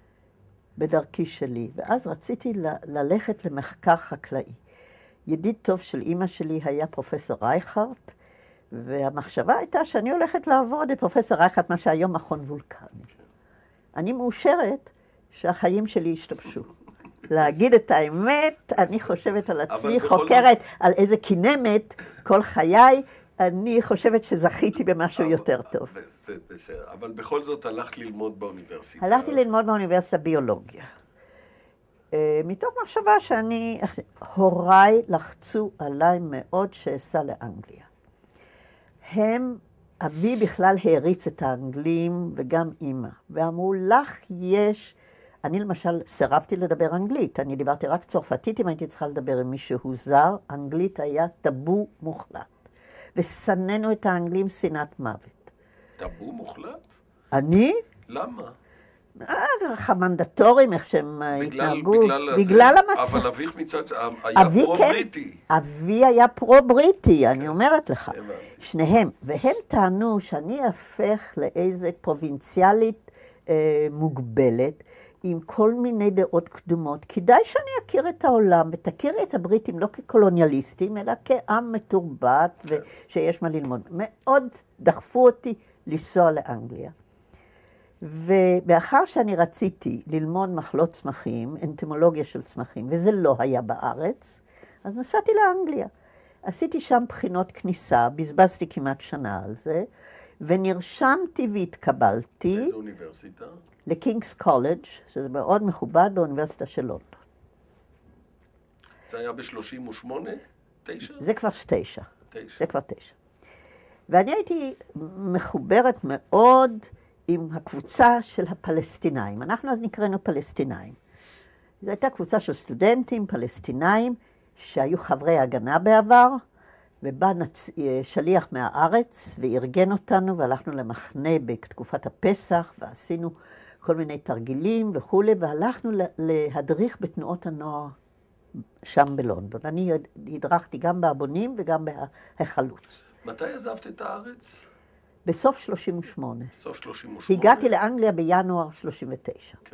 בדרכי שלי, ואז רציתי ל- ללכת למחקר חקלאי. ידיד טוב של אימא שלי היה פרופסור רייכרט, והמחשבה הייתה שאני הולכת לעבוד את פרופסור רייכרט, מה שהיום מכון וולקני. אני מאושרת שהחיים שלי השתבשו. להגיד את האמת, אני חושבת על עצמי, חוקרת על איזה כינמת כל חיי, אני חושבת שזכיתי במשהו יותר טוב. בסדר, אבל בכל זאת הלכת ללמוד באוניברסיטה. הלכתי ללמוד באוניברסיטה ביולוגיה. מתוך מחשבה שאני, הוריי לחצו עליי מאוד שאסע לאנגליה. הם, אבי בכלל העריץ את האנגלים וגם אמא, ואמרו לך יש, אני למשל סירבתי לדבר אנגלית, אני דיברתי רק צרפתית אם הייתי צריכה לדבר עם מישהו זר, אנגלית היה טאבו מוחלט. וסננו את האנגלים שנאת מוות. טאבו מוחלט? אני? למה? המנדטורים, איך שהם התנהגו. בגלל המצב. אבל אביך מצד, היה פרו-בריטי. אבי היה פרו-בריטי, אני אומרת לך. שניהם. והם טענו שאני אפך לאיזה פרובינציאלית מוגבלת, עם כל מיני דעות קדומות. כדאי שאני אכיר את העולם, ותכירי את הבריטים לא כקולוניאליסטים, אלא כעם מתורבת, ושיש מה ללמוד. מאוד דחפו אותי לנסוע לאנגליה. ומאחר שאני רציתי ללמוד מחלות צמחים, אנטומולוגיה של צמחים, וזה לא היה בארץ, אז נסעתי לאנגליה. עשיתי שם בחינות כניסה, בזבזתי כמעט שנה על זה, ונרשמתי והתקבלתי. באיזו אוניברסיטה? לקינגס קולג', שזה מאוד מכובד באוניברסיטה של לונדון. זה היה ב-שלושים ושמונה? תשע? זה כבר תשע. תשע. זה כבר תשע. ואני הייתי מחוברת מאוד עם הקבוצה של הפלסטינאים. אנחנו אז נקראנו פלסטינאים. זו הייתה קבוצה של סטודנטים פלסטינאים שהיו חברי הגנה בעבר, ובא נצ... שליח מהארץ וארגן אותנו, והלכנו למחנה בתקופת הפסח, ועשינו כל מיני תרגילים וכו', והלכנו להדריך בתנועות הנוער שם בלונדון. אני הדרכתי גם באבונים וגם בהחלוץ. מתי עזבת את הארץ? בסוף שלושים ושמונה. בסוף שלושים ושמונה. הגעתי לאנגליה בינואר שלושים ותשע. כן.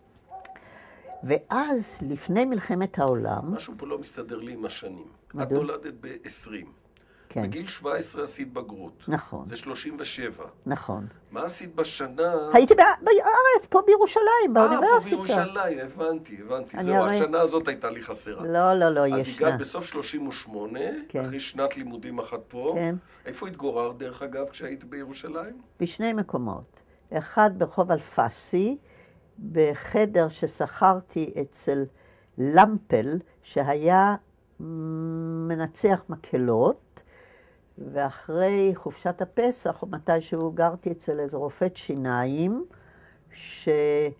ואז, לפני מלחמת העולם... משהו פה לא מסתדר לי עם השנים. מדוע? את נולדת ב-עשרים. כן. בגיל שבע עשרה עשית בגרות. נכון. זה שלושים ושבע. נכון. מה עשית בשנה... הייתי בארץ, פה בירושלים, באוניברסיטה. אה, פה בירושלים, הבנתי, הבנתי. זהו, הרי... השנה הזאת הייתה לי חסרה. לא, לא, לא, ישנה. אז הגעת בסוף שלושים ושמונה, כן. אחרי שנת לימודים אחת פה. כן. איפה התגוררת, דרך אגב, כשהיית בירושלים? בשני מקומות. אחד ברחוב אלפסי, בחדר ששכרתי אצל למפל, שהיה מנצח מקהלות, ואחרי חופשת הפסח, או מתישהו גרתי אצל איזה רופאת שיניים, שהייתה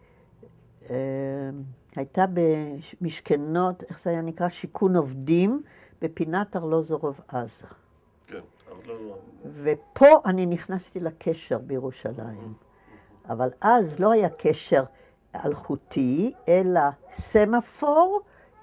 במשכנות, איך זה היה נקרא? שיכון עובדים, בפינת ארלוזורוב עזה. כן, ארלוזורוב. ופה אני נכנסתי לקשר בירושלים. אבל אז לא היה קשר אלחוטי, אלא סמפור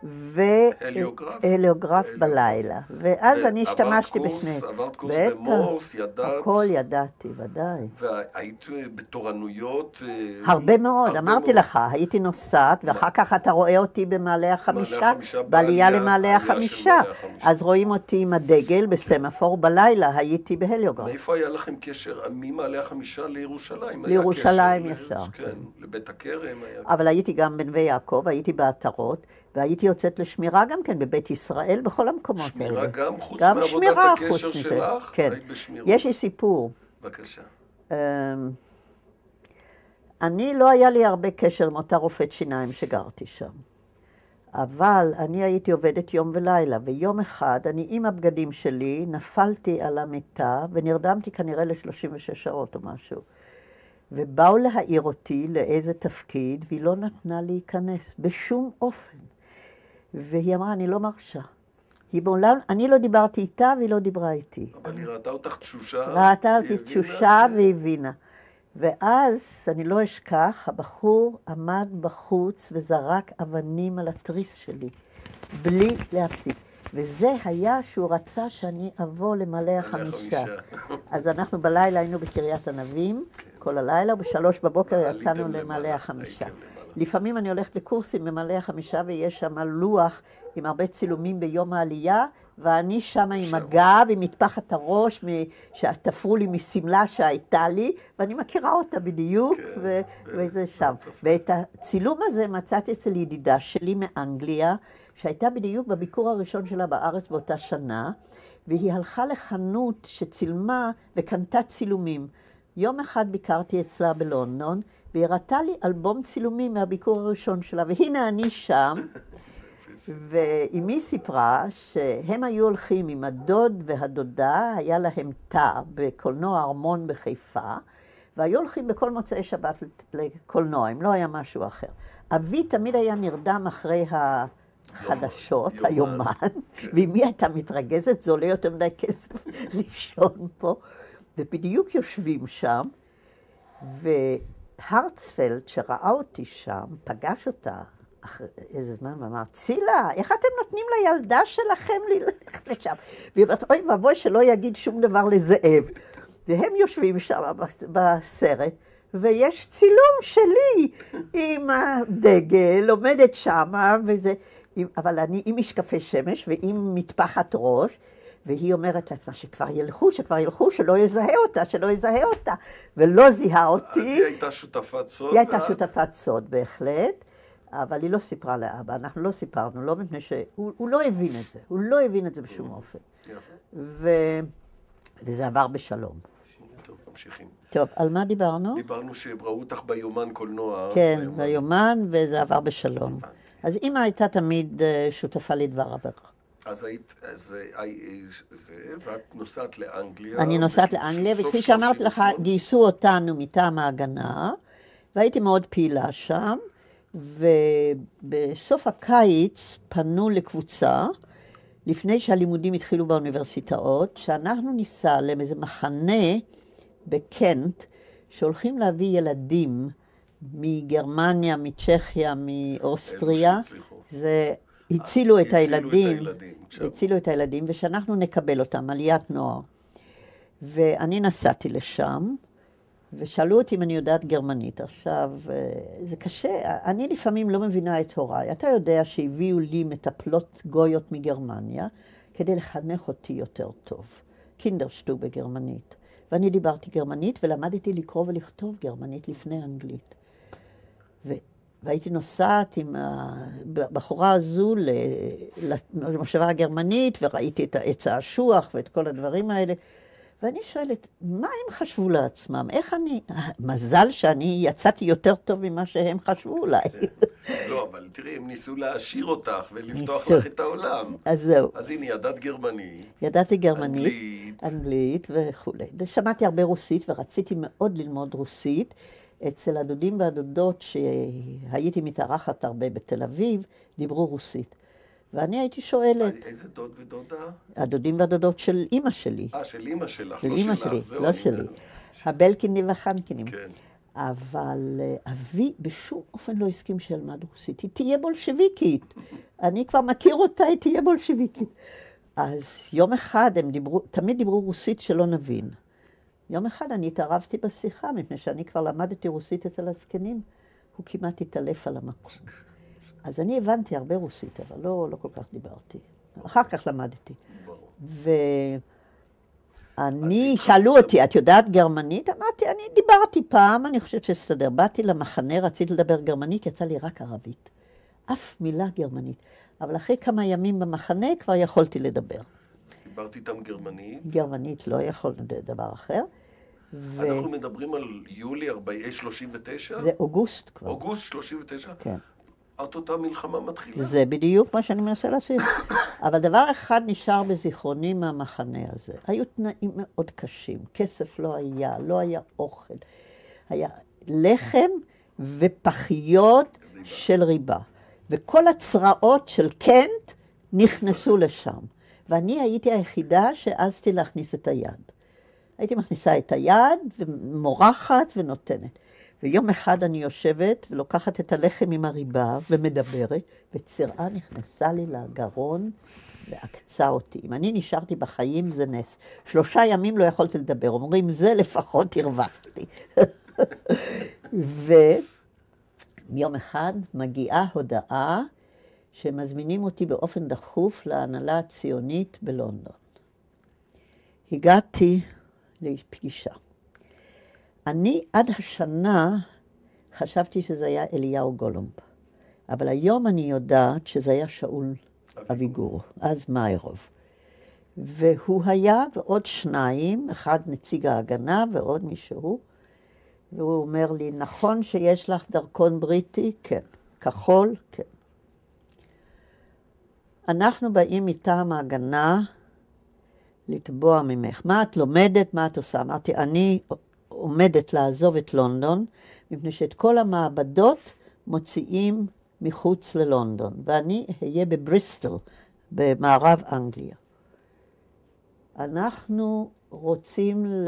והליוגרף בלילה. ואז אני השתמשתי בשני. עברת קורס במורס, ידעת? הכל ידעתי, ודאי. והיית בתורנויות? הרבה מאוד, אמרתי לך, הייתי נוסעת, ואחר כך אתה רואה אותי במעלה החמישה, בעלייה למעלה החמישה. אז רואים אותי עם הדגל בסמפור בלילה, הייתי בהליוגרף. מאיפה היה לכם קשר ממעלה החמישה לירושלים? לירושלים ישר. כן, לבית הכרם היה. אבל הייתי גם בנווה יעקב, הייתי בעטרות, והייתי יוצאת לשמירה גם כן בבית ישראל, בכל המקומות האלה. שמירה גם חוץ מעבודת הקשר שלך? כן. יש לי סיפור. בבקשה. אני לא היה לי הרבה קשר עם אותה רופאת שיניים שגרתי שם. אבל אני הייתי עובדת יום ולילה, ויום אחד אני עם הבגדים שלי נפלתי על המיטה, ונרדמתי כנראה ל-שלושים ושש שעות או משהו. ובאו להעיר אותי לאיזה תפקיד, והיא לא נתנה להיכנס בשום אופן. והיא אמרה, אני לא מרשה. היא בעולם, אני לא דיברתי איתה והיא לא דיברה איתי. אבל היא ראתה אותך תשושה. ראתה אותי תשושה והבינה. ואז, אני לא אשכח, הבחור עמד בחוץ וזרק אבנים על התריס שלי, בלי להפסיק. וזה היה שהוא רצה שאני אבוא למלא החמישה. אז אנחנו בלילה היינו בקריית ענבים, כל הלילה, ובשלוש בבוקר יצאנו למלא החמישה. לפעמים אני הולכת לקורסים ממלא החמישה, ויש שם לוח עם הרבה צילומים ביום העלייה, ואני שם עם הגב, עם מטפחת הראש, שתפרו לי מסמלה שהייתה לי, ואני מכירה אותה בדיוק, וזה שם. ואת הצילום הזה מצאתי אצל ידידה שלי מאנגליה, שהייתה בדיוק בביקור הראשון שלה בארץ באותה שנה, והיא הלכה לחנות שצילמה וקנתה צילומים. יום אחד ביקרתי אצלה בלונדון, והיא הראתה לי אלבום צילומים מהביקור הראשון שלה, והנה אני שם, ואימי סיפרה שהם היו הולכים עם הדוד והדודה, היה להם תא בקולנוע ארמון בחיפה, והיו הולכים בכל מוצאי שבת לקולנוע, אם לא היה משהו אחר. אבי תמיד היה נרדם אחרי החדשות, היומן, ואימי הייתה מתרגזת, זה עולה יותר מדי כסף לישון פה, ובדיוק יושבים שם, והרצפלד שראה אותי שם, פגש אותה, אחרי איזה זמן, ואמר, צילה, איך אתם נותנים לילדה שלכם ללכת לשם? והיא אומרת, אוי ואבוי שלא יגיד שום דבר לזאב. והם יושבים שם בסרט, ויש צילום שלי עם הדגל, עומדת שם, וזה, אבל אני עם משקפי שמש ועם מטפחת ראש, והיא אומרת לעצמה שכבר ילכו, שכבר ילכו, שלא יזהה אותה, שלא יזהה אותה, ולא זיהה אותי. אז היא הייתה שותפת סוד? היא הייתה שותפת סוד, בהחלט. אבל היא לא סיפרה לאבא, אנחנו לא סיפרנו, לא מפני שהוא לא הבין את זה, הוא לא הבין את זה בשום אופן. ו... וזה עבר בשלום. טוב, ממשיכים. טוב, על מה דיברנו? דיברנו שראו אותך ביומן קולנוע. כן, ביומן, וזה עבר בשלום. אז אמא הייתה תמיד שותפה לדבר עבירה. אז היית, זה, ואת נוסעת לאנגליה. אני נוסעת לאנגליה, וכפי שאמרתי לך, גייסו אותנו מטעם ההגנה, והייתי מאוד פעילה שם. ובסוף הקיץ פנו לקבוצה, לפני שהלימודים התחילו באוניברסיטאות, שאנחנו ניסע לאיזה מחנה בקנט, שהולכים להביא ילדים מגרמניה, מצ'כיה, מאוסטריה. זה הצילו את הילדים, הצילו את הילדים, ושאנחנו נקבל אותם, עליית נוער. ואני נסעתי לשם, ושאלו אותי אם אני יודעת גרמנית. עכשיו, זה קשה, אני לפעמים לא מבינה את הוריי. אתה יודע שהביאו לי מטפלות גויות מגרמניה, כדי לחנך אותי יותר טוב. קינדרשטו בגרמנית. ואני דיברתי גרמנית, ולמדתי לקרוא ולכתוב גרמנית לפני אנגלית. ו... והייתי נוסעת עם הבחורה הזו למושבה הגרמנית, וראיתי את העץ האשוח ואת כל הדברים האלה. ואני שואלת, מה הם חשבו לעצמם? איך אני... מזל שאני יצאתי יותר טוב ממה שהם חשבו אולי. לא, אבל תראי, הם ניסו להעשיר אותך ולפתוח לך את העולם. אז זהו. אז הנה, ידעת גרמנית. ידעתי גרמנית. אנגלית. אנגלית וכו'. שמעתי הרבה רוסית ורציתי מאוד ללמוד רוסית. אצל הדודים והדודות שהייתי מתארחת הרבה בתל אביב, דיברו רוסית. ואני הייתי שואלת... איזה דוד ודודה? הדודים והדודות של אמא שלי. אה, של אמא שלך, של לא אמא שלך. שלי, זהו, לא שלי. הבלקינים והחנקינים. כן. אבל אבי בשום אופן לא הסכים שאלמד רוסית. היא תהיה בולשביקית. אני כבר מכיר אותה, היא תהיה בולשביקית. אז יום אחד הם דיברו, תמיד דיברו רוסית שלא נבין. יום אחד אני התערבתי בשיחה, מפני שאני כבר למדתי רוסית אצל הזקנים, הוא כמעט התעלף על המקום. אז אני הבנתי הרבה רוסית, אבל לא, לא כל כך דיברתי. אחר כך למדתי. ואני, שאלו אותי, את יודעת גרמנית? אמרתי, אני דיברתי פעם, אני חושבת שהסתדר. באתי למחנה, רציתי לדבר גרמנית, יצא לי רק ערבית. אף מילה גרמנית. אבל אחרי כמה ימים במחנה כבר יכולתי לדבר. אז דיברתי איתם גרמנית? גרמנית, לא יכול לדבר אחר. ו... אנחנו מדברים על יולי שלושים ותשע? זה אוגוסט כבר. אוגוסט שלושים ותשע? כן. את אותה מלחמה מתחילה? זה בדיוק מה שאני מנסה לעשות. אבל דבר אחד נשאר בזיכרוני מהמחנה הזה. היו תנאים מאוד קשים. כסף לא היה, לא היה אוכל. היה לחם ופחיות של ריבה. וכל הצרעות של קנט נכנסו לשם. ואני הייתי היחידה שהעזתי להכניס את היד. הייתי מכניסה את היד ומורחת ונותנת. ויום אחד אני יושבת ולוקחת את הלחם עם הריבה ומדברת, וצירעה נכנסה לי לגרון ועקצה אותי. אם אני נשארתי בחיים זה נס. שלושה ימים לא יכולתי לדבר, אומרים זה לפחות הרווחתי. ויום אחד מגיעה הודעה שמזמינים אותי באופן דחוף להנהלה הציונית בלונדון. הגעתי לפגישה. אני עד השנה חשבתי שזה היה אליהו גולומב, אבל היום אני יודעת שזה היה שאול אביגור, אז מאירוב. והוא היה ועוד שניים, אחד נציג ההגנה ועוד מישהו, והוא אומר לי, נכון שיש לך דרכון בריטי? כן. כחול? כן. אנחנו באים מטעם ההגנה לתבוע ממך. מה את לומדת? מה את עושה? אמרתי, אני עומדת לעזוב את לונדון, מפני שאת כל המעבדות מוציאים מחוץ ללונדון, ואני אהיה בבריסטל, במערב אנגליה. אנחנו רוצים ל...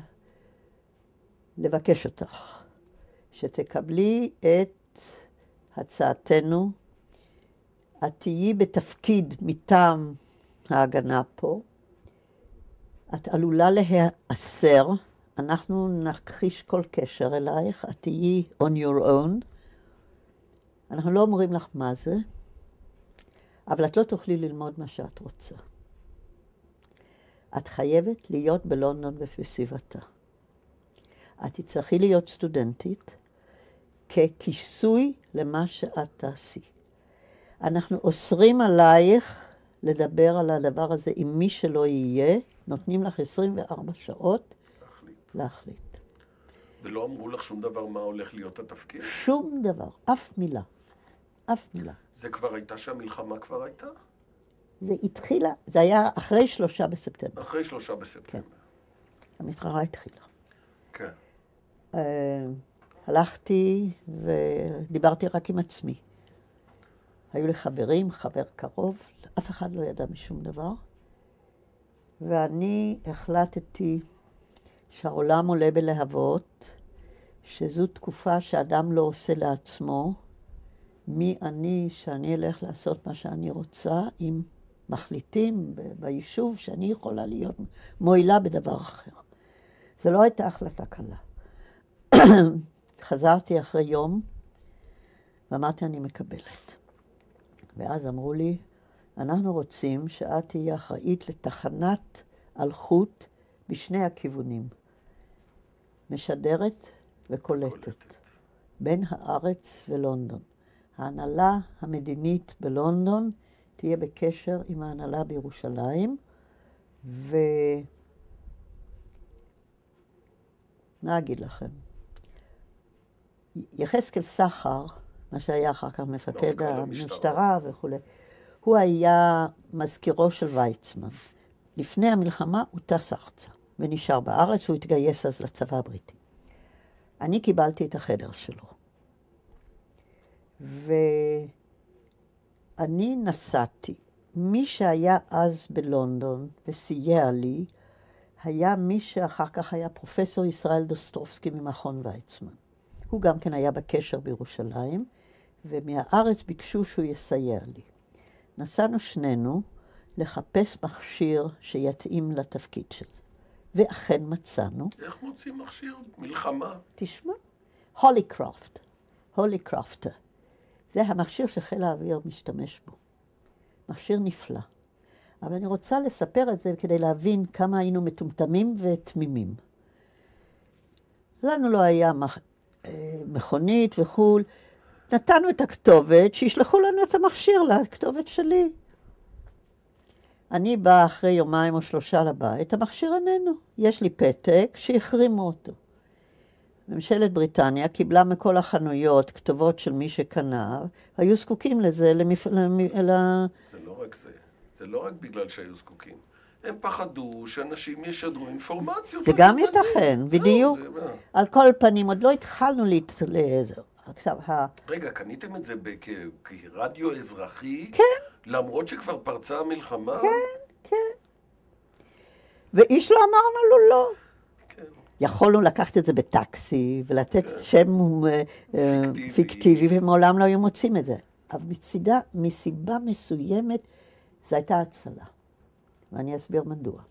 לבקש אותך, שתקבלי את הצעתנו, את תהיי בתפקיד מטעם ההגנה פה, את עלולה להיאסר, אנחנו נכחיש כל קשר אלייך, את תהיי on your own, אנחנו לא אומרים לך מה זה, אבל את לא תוכלי ללמוד מה שאת רוצה. את חייבת להיות בלונדון ובסביבתה. את תצטרכי להיות סטודנטית ככיסוי למה שאת תעשי. אנחנו אוסרים עלייך לדבר על הדבר הזה עם מי שלא יהיה, נותנים לך עשרים וארבע שעות להחליט. להחליט. ולא אמרו לך שום דבר מה הולך להיות התפקיד? שום דבר, אף מילה. אף מילה. זה כבר הייתה שהמלחמה כבר הייתה? זה התחילה, זה היה אחרי שלושה בספטמבר. אחרי שלושה בספטמבר. כן. המלחמה התחילה. כן. Uh, הלכתי ודיברתי רק עם עצמי. היו לי חברים, חבר קרוב, אף אחד לא ידע משום דבר. ואני החלטתי שהעולם עולה בלהבות, שזו תקופה שאדם לא עושה לעצמו, מי אני שאני אלך לעשות מה שאני רוצה, אם מחליטים ביישוב שאני יכולה להיות מועילה בדבר אחר. זו לא הייתה החלטה קלה. חזרתי אחרי יום, ואמרתי אני מקבלת. ואז אמרו לי, אנחנו רוצים שאת תהיה אחראית לתחנת אלחוט בשני הכיוונים. משדרת וקולטת. קולטת. בין הארץ ולונדון. ההנהלה המדינית בלונדון תהיה בקשר עם ההנהלה בירושלים, ו... מה אגיד לכם? יחזקאל סחר, מה שהיה אחר כך מפקד המשטרה וכו', הוא היה מזכירו של ויצמן. לפני המלחמה הוא טס ארצה ונשאר בארץ, הוא התגייס אז לצבא הבריטי. אני קיבלתי את החדר שלו. ואני נסעתי. מי שהיה אז בלונדון וסייע לי, היה מי שאחר כך היה פרופסור ישראל דוסטרובסקי ממכון ויצמן. הוא גם כן היה בקשר בירושלים, ומהארץ ביקשו שהוא יסייע לי. נסענו שנינו לחפש מכשיר שיתאים לתפקיד של זה. ואכן מצאנו. איך מוצאים מכשיר? מלחמה? תשמע, הוליקראפט. הוליקראפט. זה המכשיר שחיל האוויר משתמש בו. מכשיר נפלא. אבל אני רוצה לספר את זה כדי להבין כמה היינו מטומטמים ותמימים. לנו לא היה מכונית וכו'. נתנו את הכתובת, שישלחו לנו את המכשיר לכתובת שלי. אני באה אחרי יומיים או שלושה לבית, המכשיר איננו. יש לי פתק שהחרימו אותו. ממשלת בריטניה קיבלה מכל החנויות כתובות של מי שקנה, היו זקוקים לזה למפ... למ... זה לא רק זה. זה לא רק בגלל שהיו זקוקים. הם פחדו שאנשים ישדרו אינפורמציות. זה גם ייתכן, בדיוק. על כל פנים, עוד לא התחלנו להתלזר. רגע, קניתם את זה כרדיו אזרחי? כן. למרות שכבר פרצה המלחמה? כן. כן. ואיש לא אמרנו לו לא. כן. יכולנו לקחת את זה בטקסי, ולתת כן. שם פיקטיבי. פיקטיבי, ומעולם לא היו מוצאים את זה. אבל מצידה, מסיבה מסוימת, זו הייתה הצלה. ואני אסביר מדוע.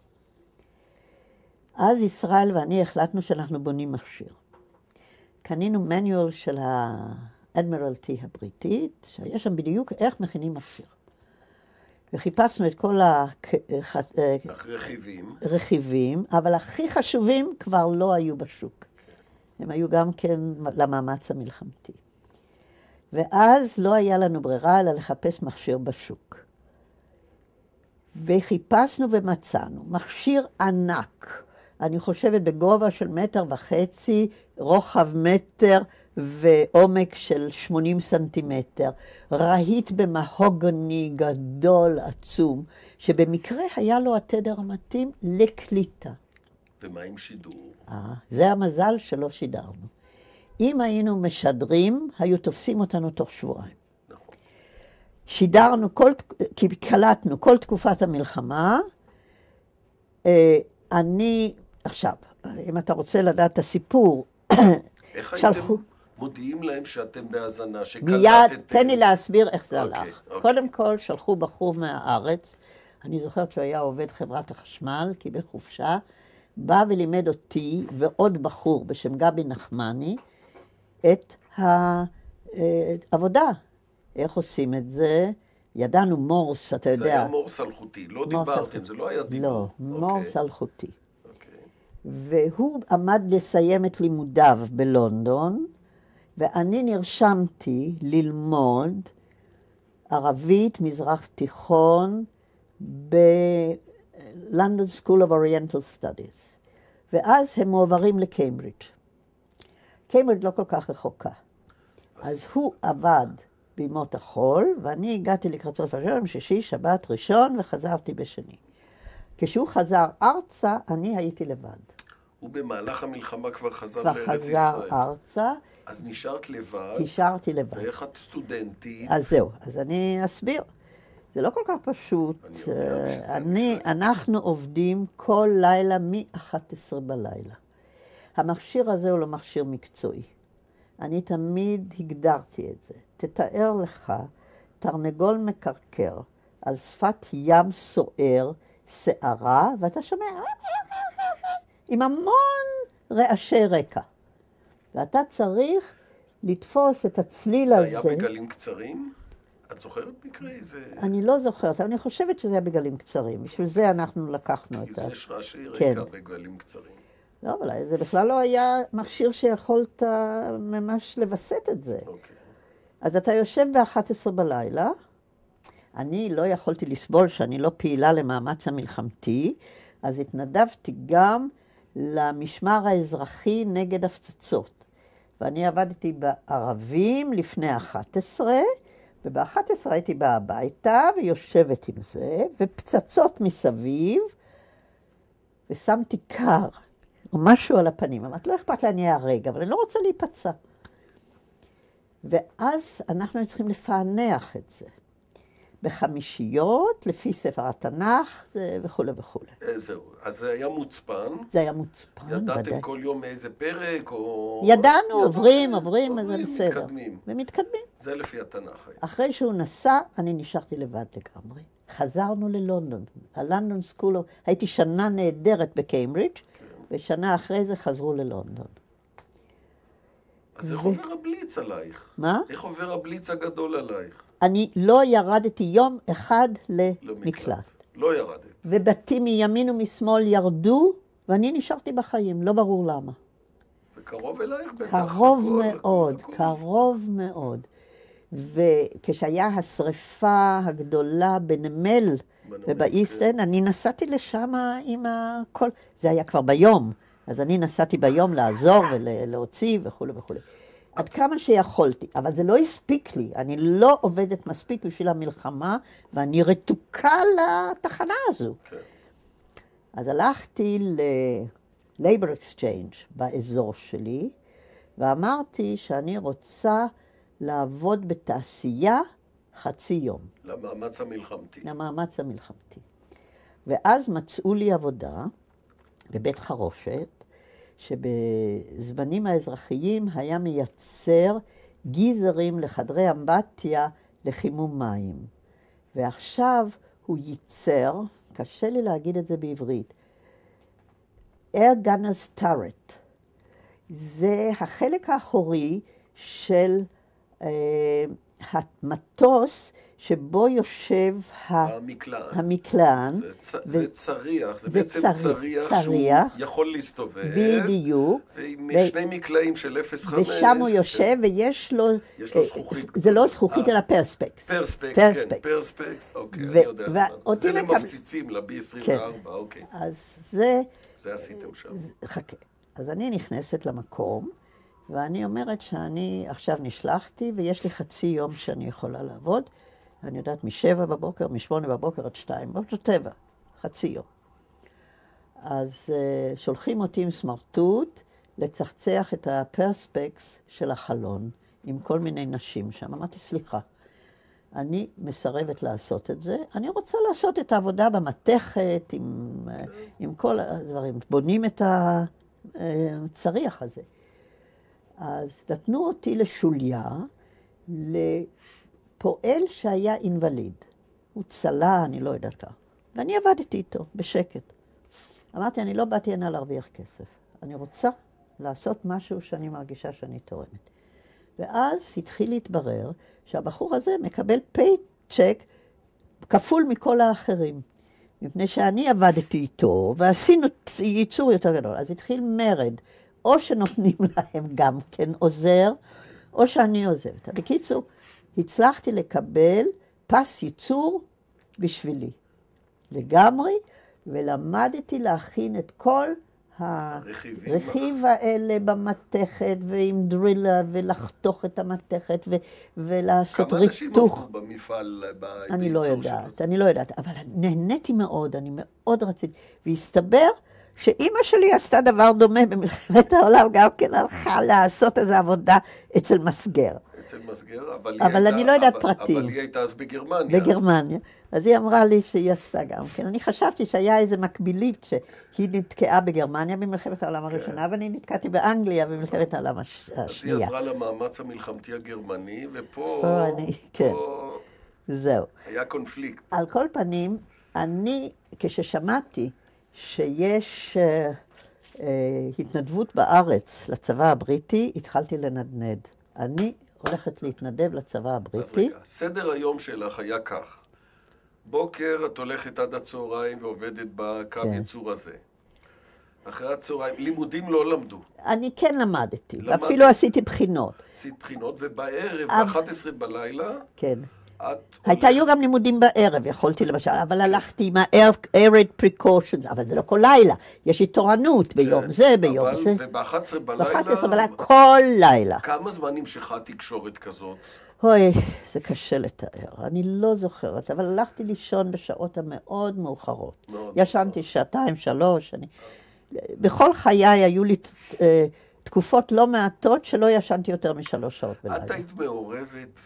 אז ישראל ואני החלטנו שאנחנו בונים מכשיר. קנינו מניול של האדמירלטי הבריטית, שיש שם בדיוק איך מכינים מכשיר. וחיפשנו את כל הרכיבים, רכיבים, אבל הכי חשובים כבר לא היו בשוק. הם היו גם כן למאמץ המלחמתי. ואז לא היה לנו ברירה אלא לחפש מכשיר בשוק. וחיפשנו ומצאנו מכשיר ענק, אני חושבת בגובה של מטר וחצי, רוחב מטר ועומק של שמונים סנטימטר, רהיט במהוגני גדול עצום, שבמקרה היה לו התדר המתאים לקליטה. ומה עם שידור? אה, זה המזל שלא שידרנו. אם היינו משדרים, היו תופסים אותנו תוך שבועיים. נכון. שידרנו, כל, כי קלטנו כל תקופת המלחמה. אני, עכשיו, אם אתה רוצה לדעת את הסיפור, איך שלחו... הייתם מודיעים להם שאתם בהאזנה, שקלטתם? מיד, תן לי להסביר איך זה אוקיי, הלך. אוקיי. קודם כל, שלחו בחור מהארץ, אני זוכרת שהוא היה עובד חברת החשמל, קיבל חופשה, בא ולימד אותי ועוד בחור בשם גבי נחמני, את העבודה. איך עושים את זה? ידענו מורס, אתה יודע. זה היה מורס אלחוטי, לא דיברתם, זה לא היה דיבור. לא, מורס אלחוטי. אוקיי. והוא עמד לסיים את לימודיו בלונדון, ואני נרשמתי ללמוד ערבית, מזרח תיכון, ב-London School of Oriental Studies. ואז הם מועברים לקיימברידג'. קיימברידג' לא כל כך רחוקה. אז הוא עבד בימות החול, ואני הגעתי לקרצות ראשון, שישי, שבת, ראשון, וחזרתי בשני. כשהוא חזר ארצה, אני הייתי לבד. הוא במהלך המלחמה כבר חזר כבר לארץ ישראל. חזר ארצה. אז נשארת לבד. נשארתי לבד. ואיך את סטודנטית? אז זהו, אז אני אסביר. זה לא כל כך פשוט. אני יודע שזה אני, אנחנו עובדים כל לילה מ-אחת עשרה בלילה. המכשיר הזה הוא לא מכשיר מקצועי. אני תמיד הגדרתי את זה. תתאר לך תרנגול מקרקר על שפת ים סוער, שערה, ואתה שומע עם המון רעשי רקע. ואתה צריך לתפוס את הצליל זה הזה. היה בגלים קצרים? את זוכרת מקרה? זה... אני לא זוכרת, אבל אני חושבת שזה היה בגלים קצרים. בשביל זה אנחנו לקחנו את זה. כי זה יש רעשי רקע כן. בגלים קצרים. לא, אבל זה בכלל לא היה מכשיר שיכולת ממש לבסט את זה. אוקיי. אז אתה יושב ב-אחת עשרה בלילה, אני לא יכולתי לסבול שאני לא פעילה למאמץ המלחמתי, אז התנדבתי גם למשמר האזרחי נגד הפצצות. ואני עבדתי בערבים לפני אחת עשרה, וב-אחת עשרה הייתי באה הביתה ויושבת עם זה, ופצצות מסביב, ושמתי קר, או משהו על הפנים. אמרת, לא אכפת לי, אני הרגע, אבל אני לא רוצה להיפצע. ואז אנחנו צריכים לפענח את זה. בחמישיות, לפי ספר התנ"ך, וכו' וכו'. זהו, אז זה היה מוצפן. זה היה מוצפן, ודאי. ידעתם כל יום מאיזה פרק, או... ידענו, עוברים, עוברים, אז זה בסדר. מתקדמים. ומתקדמים. זה לפי התנ"ך. אחרי שהוא נסע, אני נשארתי לבד לגמרי. חזרנו ללונדון, הלונדון סקול, הייתי שנה נהדרת בקיימברידג', ושנה אחרי זה חזרו ללונדון. אז איך עובר הבליץ עלייך? מה? איך עובר הבליץ הגדול עלייך? אני לא ירדתי יום אחד למקלט. לא ירדת. ובתים מימין ומשמאל ירדו, ואני נשארתי בחיים, לא ברור למה. וקרוב אלייך בטח. קרוב מאוד, קרוב מאוד. וכשהיה השריפה הגדולה בנמל ובאיסט אנד, אני נסעתי לשם עם הכל, זה היה כבר ביום, אז אני נסעתי ביום לעזור ולהוציא וכו' וכו'. עד כמה שיכולתי, אבל זה לא הספיק לי, אני לא עובדת מספיק בשביל המלחמה, ואני רתוקה לתחנה הזו. כן. אז הלכתי ל-Labor Exchange באזור שלי, ואמרתי שאני רוצה לעבוד בתעשייה חצי יום. למאמץ המלחמתי. למאמץ המלחמתי. ואז מצאו לי עבודה בבית חרושת, שבזמנים האזרחיים היה מייצר גיזרים לחדרי אמבטיה לחימום מים. ועכשיו הוא ייצר, קשה לי להגיד את זה בעברית, air gunner's turret. זה החלק האחורי של אה, המטוס שבו יושב המקלען. המקלען. זה, צ... ו... זה צריח, זה, זה בעצם צר... צריח, צריח שהוא יכול להסתובב. בדיוק. ועם ו... שני מקלעים של אפס חמש. ושם הוא יושב ויש לו... יש לו זכוכית. זה לא זכוכית אלא פרספקס. פרספקס, כן, פרספקס, אוקיי, אני יודע. זה למפציצים, ל-בי עשרים וארבע, אוקיי. אז זה... זה עשיתם שם. חכה. אז אני נכנסת למקום, ואני אומרת שאני עכשיו נשלחתי, ויש לי חצי יום שאני יכולה לעבוד. אני יודעת, משבע בבוקר, משמונה בבוקר עד שתיים, באותו טבע, חצי יום. אז uh, שולחים אותי עם סמרטוט לצחצח את הפרספקס של החלון, עם כל מיני נשים שם. אמרתי, סליחה, אני מסרבת לעשות את זה, אני רוצה לעשות את העבודה במתכת, עם, uh, עם כל הדברים, בונים את הצריח הזה. אז נתנו אותי לשוליה, לפועל שהיה אינווליד. הוא צלה, אני לא יודעת ככה. ואני עבדתי איתו, בשקט. אמרתי, אני לא באתי הנה להרוויח כסף. אני רוצה לעשות משהו שאני מרגישה שאני תורמת. ואז התחיל להתברר שהבחור הזה מקבל פייצ'ק כפול מכל האחרים. מפני שאני עבדתי איתו, ועשינו ייצור יותר גדול. אז התחיל מרד. או שנותנים להם גם כן עוזר, או שאני עוזבת. בקיצור, הצלחתי לקבל פס ייצור בשבילי. לגמרי, ולמדתי להכין את כל הרכיב האלה במתכת, ועם דרילה, ולחתוך את המתכת, ו- ולעשות ריתוך. כמה אנשים עבדו במפעל, בייצור שלו? אני לא יודעת, אני לא יודעת, אבל נהניתי מאוד, אני מאוד רציתי. והסתבר שאימא שלי עשתה דבר דומה במלחמת העולם, גם כן הלכה לעשות איזו עבודה אצל מסגר. אצל מסגר, אבל, אבל הייתה, אני לא יודעת אבל, פרטים. אבל היא הייתה אז בגרמניה. בגרמניה. אז היא אמרה לי שהיא עשתה גם כן. אני חשבתי שהיה איזה מקבילית שהיא נתקעה בגרמניה במלחמת העולם הראשונה, כן. ואני נתקעתי באנגליה במלחמת העולם השנייה. אז היא עזרה למאמץ המלחמתי הגרמני, ופה... פה אני, כן. פה זהו. היה קונפליקט. על כל פנים, אני, כששמעתי שיש uh, uh, התנדבות בארץ לצבא הבריטי, התחלתי לנדנד. אני הולכת להתנדב לצבא הבריטי. אז רגע, סדר היום שלך היה כך. בוקר את הולכת עד הצהריים ועובדת בקו כן. ייצור הזה. אחרי הצהריים, לימודים לא למדו. אני כן למדתי, למד... אפילו עשיתי בחינות. עשית בחינות, ובערב, ב-אחת עשרה בלילה, כן. את... הייתה היו גם לימודים בערב, יכולתי למשל, אבל הלכתי עם ה-arid precautions, אבל זה לא כל לילה, יש לי תורנות ביום כן, זה, ביום אבל, זה. וב-אחת עשרה בלילה... ב-אחת עשרה בלילה, כל לילה. כמה זמן נמשכה תקשורת כזאת? אוי, זה קשה לתאר, אני לא זוכרת, אבל הלכתי לישון בשעות המאוד מאוחרות. מאוד ישנתי מאוחר. שעתיים, שלוש, אני... בכל חיי היו לי תקופות לא מעטות שלא ישנתי יותר משלוש שעות בלילה. את היית מעורבת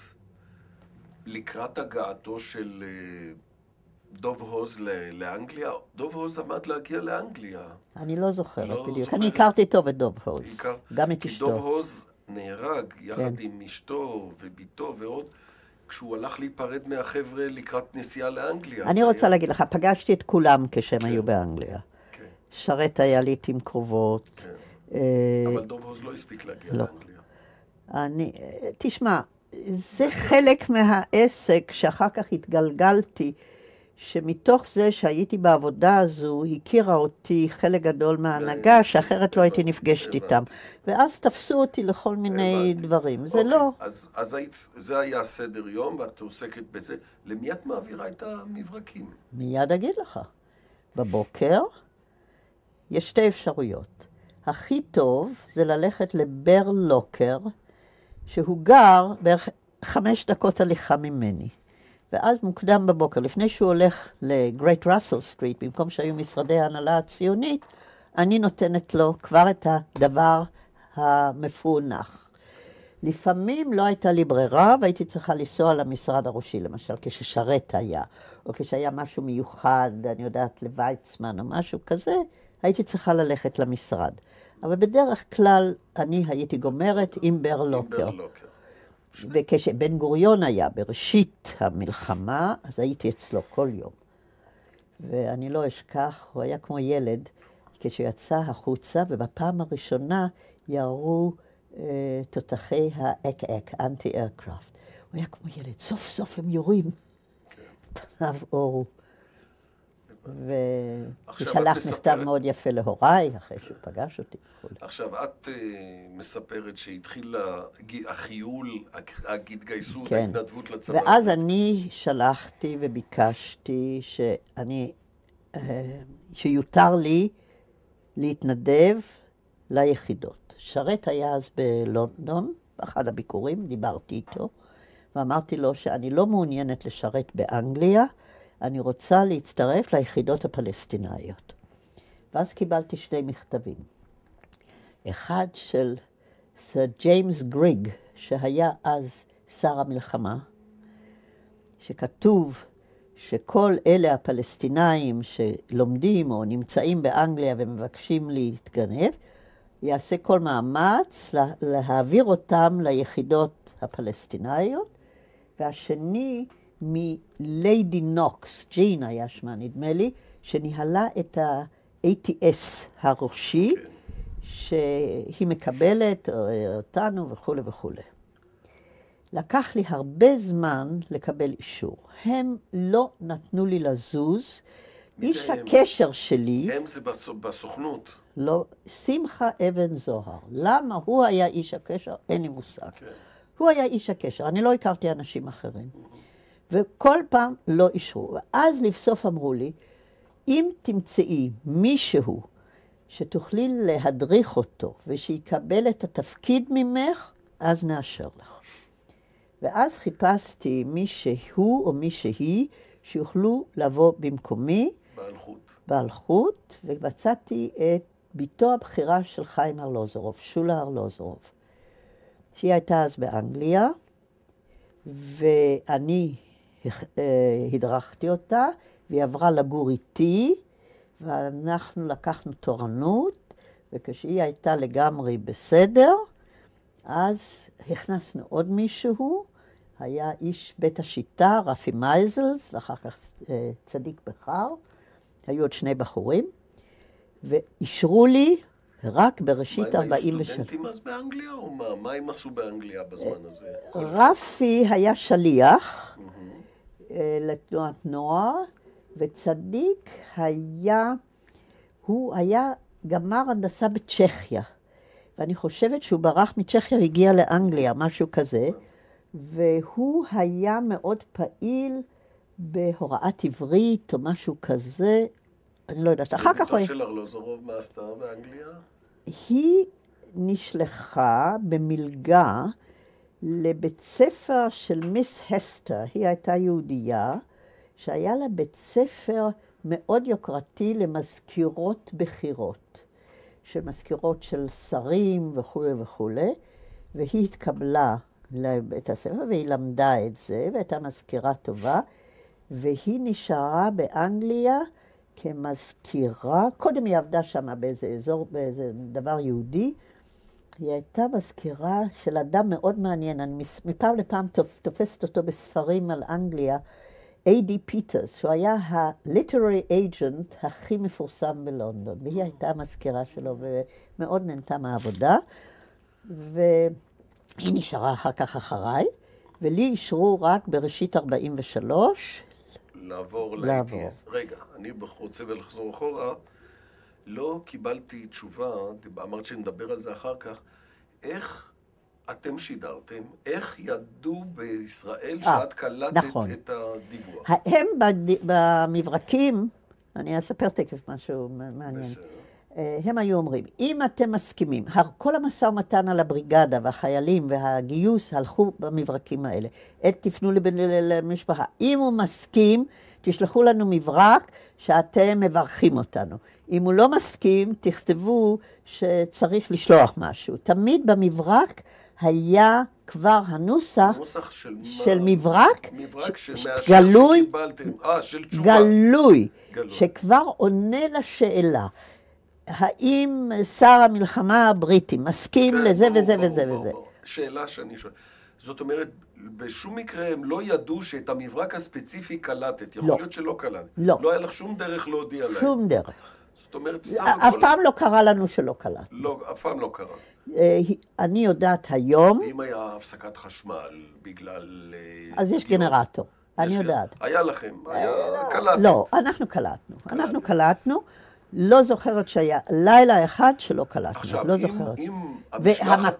לקראת הגעתו של דוב הוז לאנגליה? דוב הוז עמד להגיע לאנגליה. אני לא זוכרת לא בדיוק, זוכרת. אני הכרתי טוב את דוב הוז, הכר... גם את כי אשתו. דוב הוז נהרג יחד כן. עם אשתו וביתו ועוד, כשהוא הלך להיפרד מהחבר'ה לקראת נסיעה לאנגליה. אני רוצה היה... להגיד לך, פגשתי את כולם כשהם כן. היו באנגליה. כן. שרת היה לעתים קרובות. כן. אה, אבל דוב הוז לא הספיק להגיע לא. לאנגליה. אני, תשמע, זה חלק מהעסק שאחר כך התגלגלתי, שמתוך זה שהייתי בעבודה הזו, הכירה אותי חלק גדול מההנהגה, שאחרת לא הייתי נפגשת איתם. ואז תפסו אותי לכל מיני דברים. זה לא... אז, אז היית, זה היה הסדר יום, ואת עוסקת בזה. למי את מעבירה את המברקים? מיד אגיד לך. בבוקר יש שתי אפשרויות. הכי טוב זה ללכת לבר לוקר, שהוא גר בערך חמש דקות הליכה ממני. ואז מוקדם בבוקר, לפני שהוא הולך לגרייט ראסל סטריט, במקום שהיו משרדי ההנהלה הציונית, אני נותנת לו כבר את הדבר המפוענח. לפעמים לא הייתה לי ברירה, והייתי צריכה לנסוע למשרד הראשי, למשל, כששרת היה, או כשהיה משהו מיוחד, אני יודעת, לויצמן או משהו כזה, הייתי צריכה ללכת למשרד. אבל בדרך כלל אני הייתי גומרת עם ברלוקר. וכשבן גוריון היה בראשית המלחמה, אז הייתי אצלו כל יום. ואני לא אשכח, הוא היה כמו ילד, כשיצא החוצה, ובפעם הראשונה ירו אה, תותחי האק-אק, אנטי-איירקראפט. הוא היה כמו ילד, סוף סוף הם יורים. פניו אורו. ושלח מכתב מאוד יפה להוריי, אחרי שהוא פגש אותי. עכשיו, את uh, מספרת שהתחיל החיול, ההתגייסות, כן. ההתנדבות לצבא. ואז אני שלחתי וביקשתי שאני, uh, שיותר לי להתנדב ליחידות. שרת היה אז בלונדון, באחד הביקורים, דיברתי איתו, ואמרתי לו שאני לא מעוניינת לשרת באנגליה, אני רוצה להצטרף ליחידות הפלסטינאיות. ואז קיבלתי שני מכתבים. אחד של סר ג'יימס גריג, שהיה אז שר המלחמה, שכתוב שכל אלה הפלסטינאים שלומדים או נמצאים באנגליה ומבקשים להתגנב, יעשה כל מאמץ להעביר אותם ליחידות הפלסטינאיות, והשני מליידי נוקס, ג'ין היה שמה נדמה לי, שניהלה את ה-איי טי אס הראשי, okay. שהיא מקבלת אותנו וכו' וכו'. לקח לי הרבה זמן לקבל אישור. הם לא נתנו לי לזוז. איש הם? הקשר שלי... הם זה בסוכנות. לא, שמחה אבן זוהר. למה הוא היה איש הקשר? אין לי מושג. Okay. הוא היה איש הקשר. אני לא הכרתי אנשים אחרים. Mm-hmm. וכל פעם לא אישרו. ואז לבסוף אמרו לי, אם תמצאי מישהו שתוכלי להדריך אותו ושיקבל את התפקיד ממך, אז נאשר לך. ואז חיפשתי מישהו או מישהי שיוכלו לבוא במקומי. בעל חוט. בעל חוט, ומצאתי את ביתו הבחירה של חיים ארלוזורוב, שולה ארלוזורוב. שהיא הייתה אז באנגליה, ואני הדרכתי אותה, והיא עברה לגור איתי, ואנחנו לקחנו תורנות, וכשהיא הייתה לגמרי בסדר, אז הכנסנו עוד מישהו, היה איש בית השיטה, רפי מייזלס, ואחר כך צדיק בחר, היו עוד שני בחורים, ואישרו לי רק בראשית ארבעים ושש. מה, הם היו סטודנטים אז באנגליה, או מה? מה הם עשו באנגליה בזמן הזה? רפי היה שליח לתנועת נוער, וצדיק היה, הוא היה גמר הנדסה בצ'כיה, ואני חושבת שהוא ברח מצ'כיה והגיע לאנגליה, משהו כזה, והוא היה מאוד פעיל בהוראת עברית או משהו כזה, אני לא יודעת. אחר כך... ביתו של ארלוזורוב, מה עשתה באנגליה? היא נשלחה במלגה לבית ספר של מיס הסטר, היא הייתה יהודייה, שהיה לה בית ספר מאוד יוקרתי למזכירות בחירות, של מזכירות של שרים וכו' וכו', והיא התקבלה לבית הספר והיא למדה את זה, והייתה מזכירה טובה, והיא נשארה באנגליה כמזכירה, קודם היא עבדה שם באיזה אזור, באיזה דבר יהודי, היא הייתה מזכירה של אדם מאוד מעניין, אני מפעם לפעם תופסת אותו בספרים על אנגליה, איי די פיטרס, שהוא היה ה-literary agent הכי מפורסם בלונדון, והיא הייתה המזכירה שלו ומאוד נהנתה מהעבודה, והיא נשארה אחר כך אחריי, ולי אישרו רק בראשית ארבעים ושלוש, לעבור ל-איי טי אס. רגע, אני רוצה לחזור אחורה, לא קיבלתי תשובה, אמרת שנדבר על זה אחר כך, איך אתם שידרתם, איך ידעו בישראל שאת קלטת נכון. את הדיווח? הם במברקים, אני אספר תכף משהו מעניין, בסדר. הם היו אומרים, אם אתם מסכימים, כל המשא ומתן על הבריגדה והחיילים והגיוס הלכו במברקים האלה, תפנו למשפחה, אם הוא מסכים, תשלחו לנו מברק שאתם מברכים אותנו. אם הוא לא מסכים, תכתבו שצריך לשלוח משהו. תמיד במברק היה כבר הנוסח נוסח של, של מברק, מברק ש... שמאשר גלוי, שקיבלתם, אה, של תשובה. גלוי, גלוי, שכבר עונה לשאלה, האם שר המלחמה הבריטי מסכים כן, לזה ברור, וזה ברור, וזה ברור, וזה? ברור. שאלה שאני שואל. זאת אומרת, בשום מקרה הם לא ידעו שאת המברק הספציפי קלטת. יכול לא. להיות שלא קלטת. לא. לא היה לך שום דרך להודיע להם. שום דרך. זאת אומרת, בסך אף הכל... פעם לא קרה לנו שלא קלט. לא, אף פעם לא קרה. אני יודעת היום, ואם היה הפסקת חשמל בגלל... אז יש פגיעות, גנרטור. אני יש יודעת. היה לכם, היה קלטת. לא, אנחנו קלטנו. אנחנו קלטנו. לא זוכרת שהיה לילה אחד שלא קלטנו. עכשיו, לא אם, זוכרת. אם המשלחת...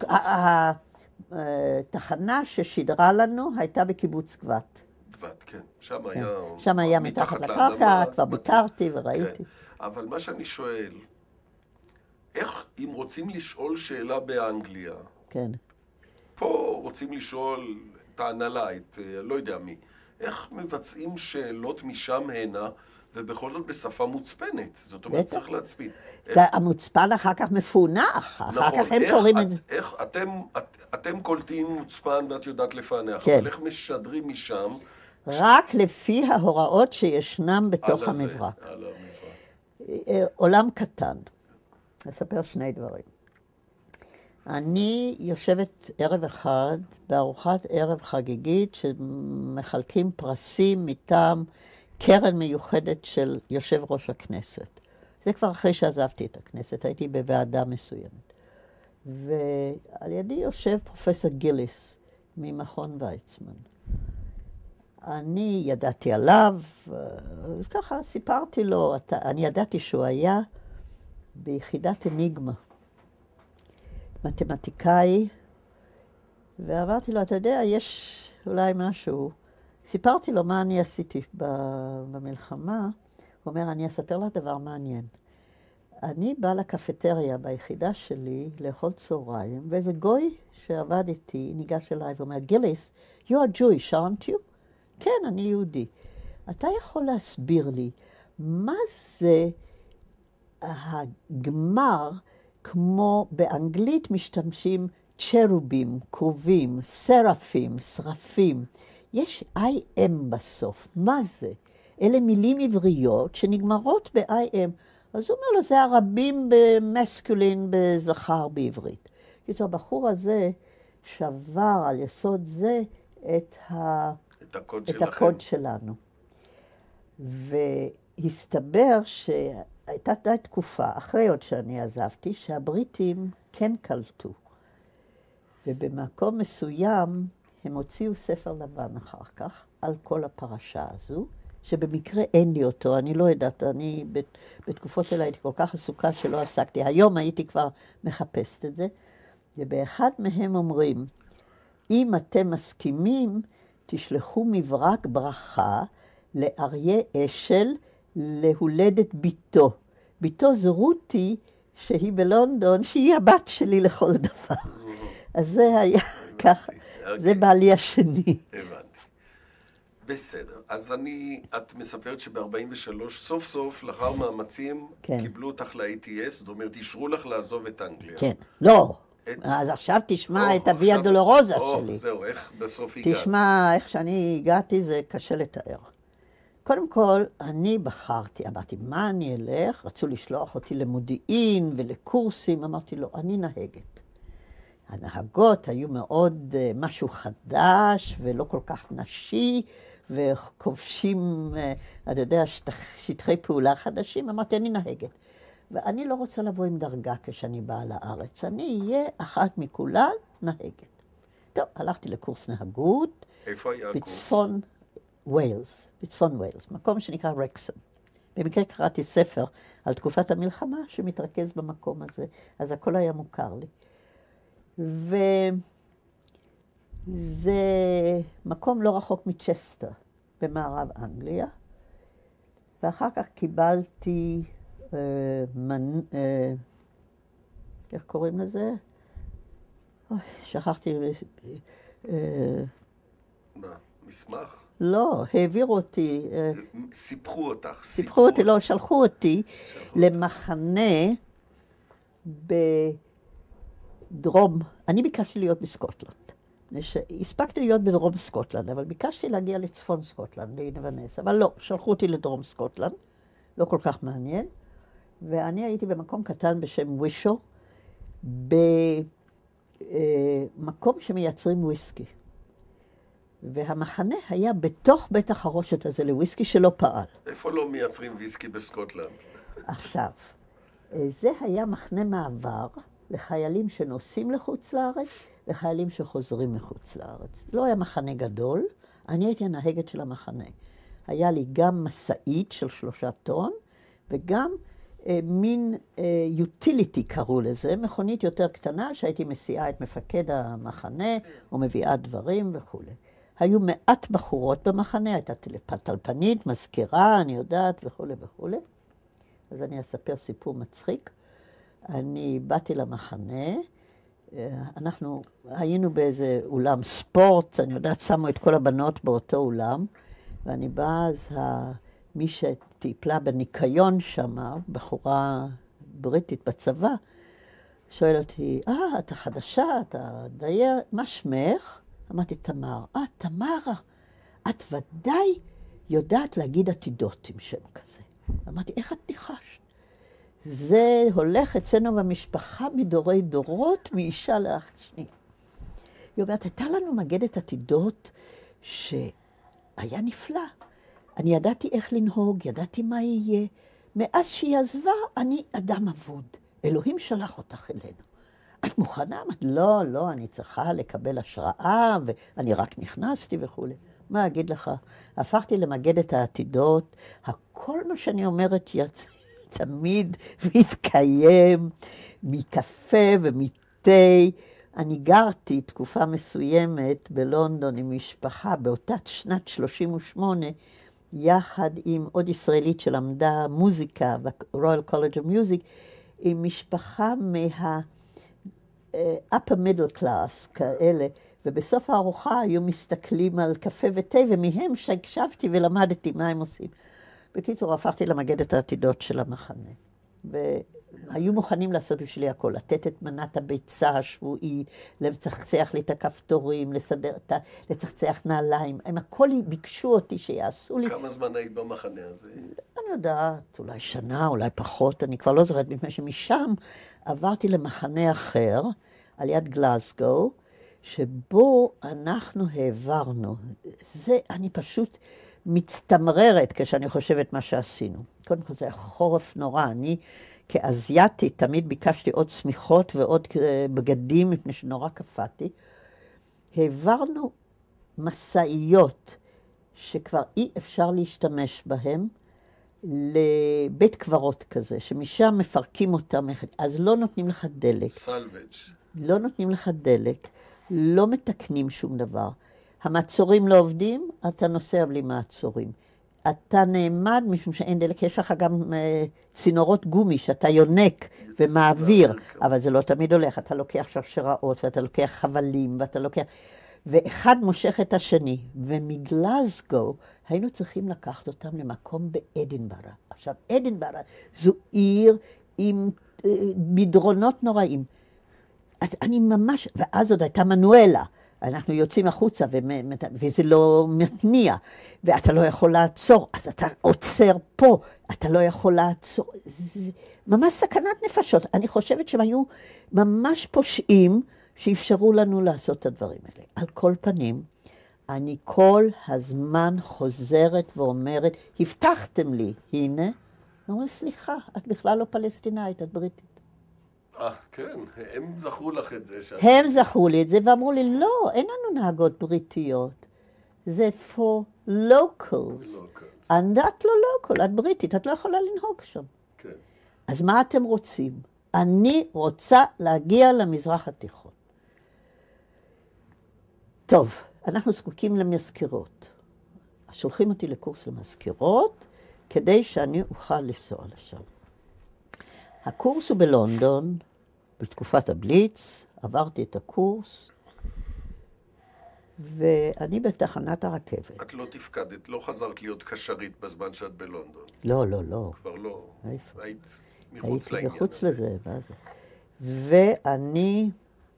והתחנה ששידרה לנו הייתה בקיבוץ גבת. גבת, כן. שם היה... שם היה מתחת לקרקע, כבר ביקרתי וראיתי. אבל מה שאני שואל, איך, אם רוצים לשאול שאלה באנגליה, כן. פה רוצים לשאול את ההנהלה, את לא יודע מי, איך מבצעים שאלות משם הנה, ובכל זאת בשפה מוצפנת? זאת אומרת, צריך להצפין. המוצפן אחר כך מפונח, אחר כך הם קוראים את זה. איך אתם קולטים מוצפן ואת יודעת לפענח, אבל איך משדרים משם? רק לפי ההוראות שישנם בתוך המברק. עולם קטן. אספר שני דברים. אני יושבת ערב אחד בארוחת ערב חגיגית שמחלקים פרסים מטעם קרן מיוחדת של יושב ראש הכנסת. זה כבר אחרי שעזבתי את הכנסת, הייתי בוועדה מסוימת. ועל ידי יושב פרופסור גיליס ממכון ויצמן. אני ידעתי עליו, ככה סיפרתי לו, אני ידעתי שהוא היה ביחידת אניגמה, מתמטיקאי, ואמרתי לו, אתה יודע, יש אולי משהו. סיפרתי לו מה אני עשיתי במלחמה, הוא אומר, אני אספר לך דבר מעניין. אני באה לקפטריה ביחידה שלי לאכול צהריים, ואיזה גוי שעבד איתי ניגש אליי ואומר, גיליס, you are Jewish, aren't you? כן, אני יהודי. אתה יכול להסביר לי, מה זה הגמר, כמו באנגלית משתמשים צ'רובים, קרובים, סרפים, שרפים. יש איי אם בסוף. מה זה? אלה מילים עבריות שנגמרות ב-איי אם. אז הוא אומר לו, זה הרבים במסקולין, בזכר בעברית. כי זו הבחור הזה שבר על יסוד זה את, ה... את, הקוד, את הקוד שלנו. והסתבר שהייתה די תקופה, אחרי עוד שאני עזבתי, שהבריטים כן קלטו. ובמקום מסוים הם הוציאו ספר לבן אחר כך על כל הפרשה הזו, שבמקרה אין לי אותו, אני לא יודעת, אני בתקופות האלה הייתי כל כך עסוקה שלא עסקתי. היום הייתי כבר מחפשת את זה, ובאחד מהם אומרים, אם אתם מסכימים, תשלחו מברק ברכה לאריה אשל להולדת ביתו. ביתו זו רותי, שהיא בלונדון, שהיא הבת שלי לכל דבר. אז זה היה ככה, זה בעלי השני. הבנתי. בסדר. אז אני, את מספרת שב-ארבעים ושלוש, סוף סוף, לאחר מאמצים, קיבלו אותך ל-איי טי אס, זאת אומרת, אישרו לך לעזוב את אנגליה. כן. לא. אז עכשיו תשמע את הוויה דולורוזה שלי. זהו, איך בסוף הגעת? תשמע, איך שאני הגעתי זה קשה לתאר. קודם כל, אני בחרתי, אמרתי, מה אני אלך? רצו לשלוח אותי למודיעין ולקורסים, אמרתי לו, אני נהגת. הנהגות היו מאוד uh, משהו חדש ולא כל כך נשי, וכובשים, uh, אתה יודע, שטח, שטחי פעולה חדשים, אמרתי, אני נהגת. ואני לא רוצה לבוא עם דרגה כשאני באה לארץ, אני אהיה אחת מכולן נהגת. טוב, הלכתי לקורס נהגות. איפה היה הקורס? בצפון ווילס, בצפון ווילס, מקום שנקרא רקסם. במקרה קראתי ספר על תקופת המלחמה שמתרכז במקום הזה, אז הכל היה מוכר לי. וזה מקום לא רחוק מצ'סטר, במערב אנגליה, ואחר כך קיבלתי, אה, מנ... אה, איך קוראים לזה? אוי, שכחתי. אה, מה, מסמך? לא, העבירו אותי. אה, סיפחו אותך. סיפחו אותי, לא, שלחו אותי שלחו למחנה ב... דרום, אני ביקשתי להיות בסקוטלנד. הספקתי להיות בדרום סקוטלנד, אבל ביקשתי להגיע לצפון סקוטלנד, לאינוונס, אבל לא, שלחו אותי לדרום סקוטלנד, לא כל כך מעניין, ואני הייתי במקום קטן בשם ווישו, במקום שמייצרים וויסקי. והמחנה היה בתוך בית החרושת הזה לוויסקי שלא פעל. איפה לא מייצרים וויסקי בסקוטלנד? עכשיו, זה היה מחנה מעבר לחיילים שנוסעים לחוץ לארץ, לחיילים שחוזרים מחוץ לארץ. זה לא היה מחנה גדול, אני הייתי הנהגת של המחנה. היה לי גם מסעית של שלושה טון, וגם אה, מין יוטיליטי אה, קראו לזה, מכונית יותר קטנה, שהייתי מסיעה את מפקד המחנה, או מביאה דברים וכו'. היו מעט בחורות במחנה, הייתה טלפנית, מזכירה, אני יודעת וכו' וכו'. אז אני אספר סיפור מצחיק. אני באתי למחנה, אנחנו היינו באיזה אולם ספורט, אני יודעת, שמו את כל הבנות באותו אולם, ואני באה, אז מי שטיפלה בניקיון שם, בחורה בריטית בצבא, שואל אותי, אה, אתה חדשה, אתה דייר, מה שמך? אמרתי, תמר. אה, תמרה, את ודאי יודעת להגיד עתידות עם שם כזה. אמרתי, איך את ניחשת? זה הולך אצלנו במשפחה מדורי דורות, מאישה לאח שני. היא אומרת, הייתה לנו מגדת עתידות שהיה נפלא. אני ידעתי איך לנהוג, ידעתי מה יהיה. מאז שהיא עזבה, אני אדם אבוד. אלוהים שלח אותך אלינו. את מוכנה? אמרת, לא, לא, אני צריכה לקבל השראה, ואני רק נכנסתי וכו'. מה אגיד לך? הפכתי למגדת העתידות, הכל מה שאני אומרת יצא. תמיד מתקיים מקפה ומתה. אני גרתי תקופה מסוימת בלונדון עם משפחה, באותה שנת שלושים ושמונה, יחד עם עוד ישראלית שלמדה מוזיקה, ב-Royal College of Music, עם משפחה מה upper middle class כאלה, ובסוף הארוחה היו מסתכלים על קפה ותה, ומהם שהקשבתי ולמדתי מה הם עושים. בקיצור, הפכתי למגדת העתידות של המחנה. והיו מוכנים לעשות בשבילי הכל, לתת את מנת הביצה השבועית, לצחצח לי את הכפתורים, לסדר, לצחצח נעליים. הם הכל ביקשו אותי שיעשו לי. כמה זמן היית במחנה הזה? אני יודעת, אולי שנה, אולי פחות, אני כבר לא זוכרת, מפני שמשם עברתי למחנה אחר, על יד גלאסגו, שבו אנחנו העברנו. זה, אני פשוט מצטמררת כשאני חושבת מה שעשינו. קודם כל זה חורף נורא. אני כאזייתית תמיד ביקשתי עוד צמיחות ועוד בגדים, מפני שנורא קפאתי. העברנו מסעיות שכבר אי אפשר להשתמש בהם, לבית קברות כזה, שמשם מפרקים אותם, אז לא נותנים לך דלק. סלוויג'. לא נותנים לך דלק, לא מתקנים שום דבר. המעצורים לא עובדים, אתה נוסע בלי מעצורים. אתה נעמד משום שאין דלק, יש לך גם uh, צינורות גומי שאתה יונק ומעביר, אבל זה לא תמיד הולך. אתה לוקח שרשראות ואתה לוקח חבלים ואתה לוקח... ואחד מושך את השני. ומגלזגו היינו צריכים לקחת אותם למקום באדינברה. עכשיו, אדינברה זו עיר עם uh, מדרונות נוראים. אני ממש... ואז עוד הייתה מנואלה. אנחנו יוצאים החוצה, וזה לא מתניע, ואתה לא יכול לעצור, אז אתה עוצר פה, אתה לא יכול לעצור. זה ממש סכנת נפשות. אני חושבת שהם היו ממש פושעים שאפשרו לנו לעשות את הדברים האלה. על כל פנים, אני כל הזמן חוזרת ואומרת, הבטחתם לי, הנה, אני אומרת, סליחה, את בכלל לא פלסטינאית, את בריטית. אה, כן, הם זכרו לך את זה. שאת... הם זכרו לי את זה ואמרו לי, לא, אין לנו נהגות בריטיות. זה for locals. locals. את לא local, את בריטית, את לא יכולה לנהוג שם. כן. אז מה אתם רוצים? אני רוצה להגיע למזרח התיכון. טוב, אנחנו זקוקים למזכירות. שולחים אותי לקורס למזכירות, כדי שאני אוכל לנסוע לשם. הקורס הוא בלונדון, בתקופת הבליץ, עברתי את הקורס, ואני בתחנת הרכבת. את לא תפקדת, לא חזרת להיות קשרית בזמן שאת בלונדון. לא, לא, לא. כבר לא. איפה? היית מחוץ לעניין הזה. מחוץ לזה, ואז... ואני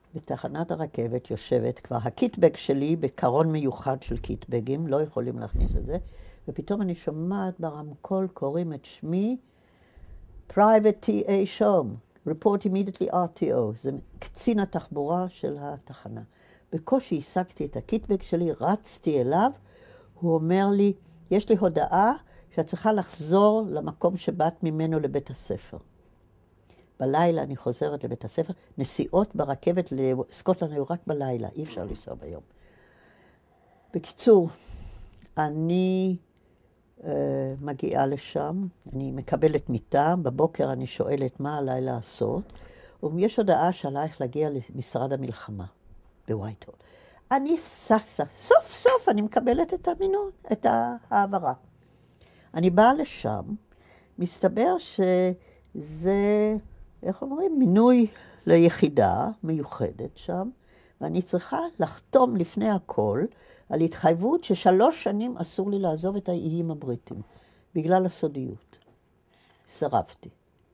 בתחנת הרכבת יושבת כבר הקיטבג שלי בקרון מיוחד של קיטבגים, לא יכולים להכניס את זה, ופתאום אני שומעת ברמקול, קוראים את שמי, Private טי איי שום, Report Immediately אר טי או, זה קצין התחבורה של התחנה. בקושי השגתי את הקיטבג שלי, רצתי אליו, הוא אומר לי, יש לי הודעה שאת צריכה לחזור למקום שבאת ממנו לבית הספר. בלילה אני חוזרת לבית הספר, נסיעות ברכבת לסקוטלנד היו רק בלילה, אי אפשר לנסוע ביום. בקיצור, אני uh, מגיעה לשם, אני מקבלת מיטה, בבוקר אני שואלת מה עליי לעשות, ויש הודעה שעלייך להגיע למשרד המלחמה בווייטהול. אני ססה, סוף סוף אני מקבלת את המינון, את העברה. אני באה לשם, מסתבר שזה, איך אומרים, מינוי ליחידה מיוחדת שם, ואני צריכה לחתום לפני הכל על התחייבות ששלוש שנים אסור לי לעזוב את האיים הבריטים, בגלל הסודיות. שרבתי.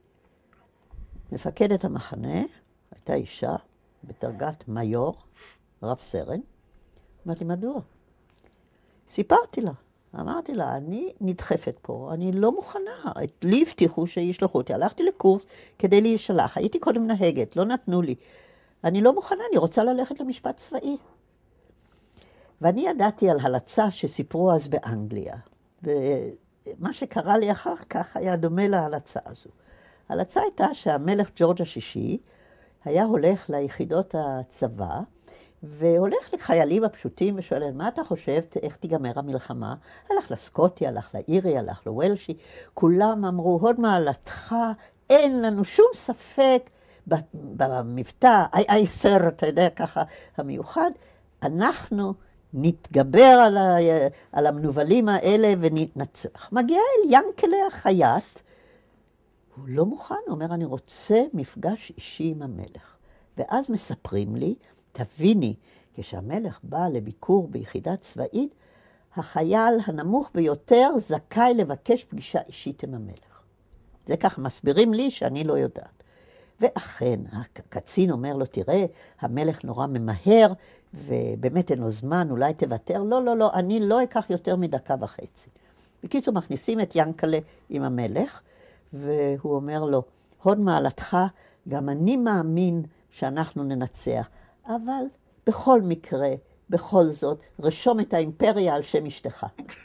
מפקדת המחנה, הייתה אישה, בדרגת מיור, רב סרן, אמרתי, מדוע? סיפרתי לה, אמרתי לה, אני נדחפת פה, אני לא מוכנה, לי הבטיחו שישלחו אותי, הלכתי לקורס כדי להישלח, הייתי קודם נהגת, לא נתנו לי, אני לא מוכנה, אני רוצה ללכת למשפט צבאי. ואני ידעתי על הלצה שסיפרו אז באנגליה, ומה שקרה לי אחר כך היה דומה להלצה הזו. הלצה הייתה שהמלך ג'ורג' השישי היה הולך ליחידות הצבא, והולך לחיילים הפשוטים ושואל, מה אתה חושב, איך תיגמר המלחמה? הלך לסקוטי, הלך לאירי, הלך לוולשי, כולם אמרו, הוד מעלתך, אין לנו שום ספק במבטא, איי איי סר, אתה יודע, ככה המיוחד, אנחנו נתגבר על, ה, על המנובלים האלה וננצח. מגיע אל ינקלה החייט, הוא לא מוכן, הוא אומר, אני רוצה מפגש אישי עם המלך. ואז מספרים לי, תביני, כשהמלך בא לביקור ביחידה צבאית, החייל הנמוך ביותר זכאי לבקש פגישה אישית עם המלך. זה ככה, מסבירים לי שאני לא יודעת. ואכן, הקצין אומר לו, תראה, המלך נורא ממהר, ובאמת אין לו זמן, אולי תוותר. לא, לא, לא, אני לא אקח יותר מדקה וחצי. בקיצור, מכניסים את ינקלה עם המלך, והוא אומר לו, הוד מעלתך, גם אני מאמין שאנחנו ננצח, אבל בכל מקרה, בכל זאת, רשום את האימפריה על שם אשתך.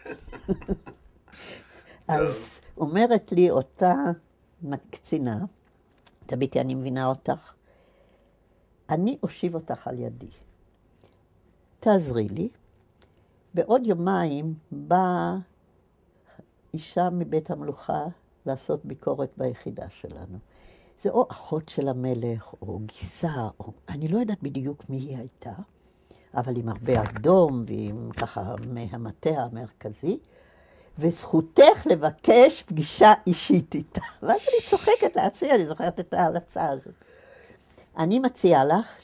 אז אומרת לי אותה קצינה, תביטי, אני מבינה אותך, אני אושיב אותך על ידי. תעזרי לי. בעוד יומיים באה אישה מבית המלוכה לעשות ביקורת ביחידה שלנו. זה או אחות של המלך, או גיסה, או אני לא יודעת בדיוק מי היא הייתה, אבל עם הרבה אדום, ועם ככה מהמטה המרכזי, וזכותך לבקש פגישה אישית איתה. ואז אני צוחקת לעצמי, אני זוכרת את ההלצה הזו. אני מציעה לך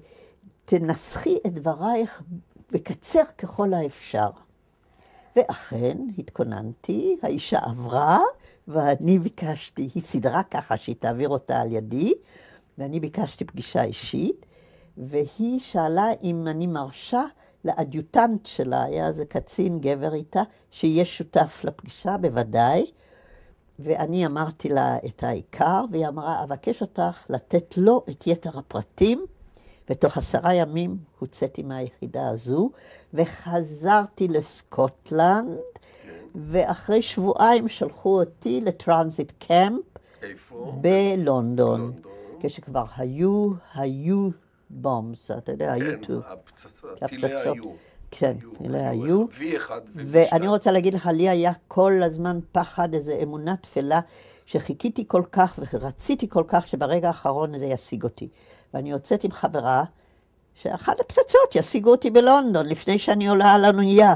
שתנסחי את דברייך בקצר ככל האפשר. ואכן, התכוננתי, האישה עברה, ואני ביקשתי, היא סדרה ככה שהיא תעביר אותה על ידי, ואני ביקשתי פגישה אישית, והיא שאלה אם אני מרשה לאדיוטנט שלה, היה איזה קצין גבר איתה, שיהיה שותף לפגישה, בוודאי, ואני אמרתי לה את העיקר, והיא אמרה, אבקש אותך לתת לו את יתר הפרטים, ותוך עשרה ימים הוצאתי מהיחידה הזו, וחזרתי לסקוטלנד, ואחרי שבועיים שלחו אותי לטרנזיט קמפ. איפה? בלונדון. כשכבר היו, היו בומס, אתה יודע, היו טו. כן, טילי היו. כן, טילי היו. וי אחד ווי שתיים. ואני רוצה להגיד לך, לי היה כל הזמן פחד, איזו אמונה תפלה, שחיכיתי כל כך ורציתי כל כך, שברגע האחרון זה ישיג אותי. ואני יוצאת עם חברה, שאחת הפצצות ישיגו אותי בלונדון, לפני שאני עולה על האונייה.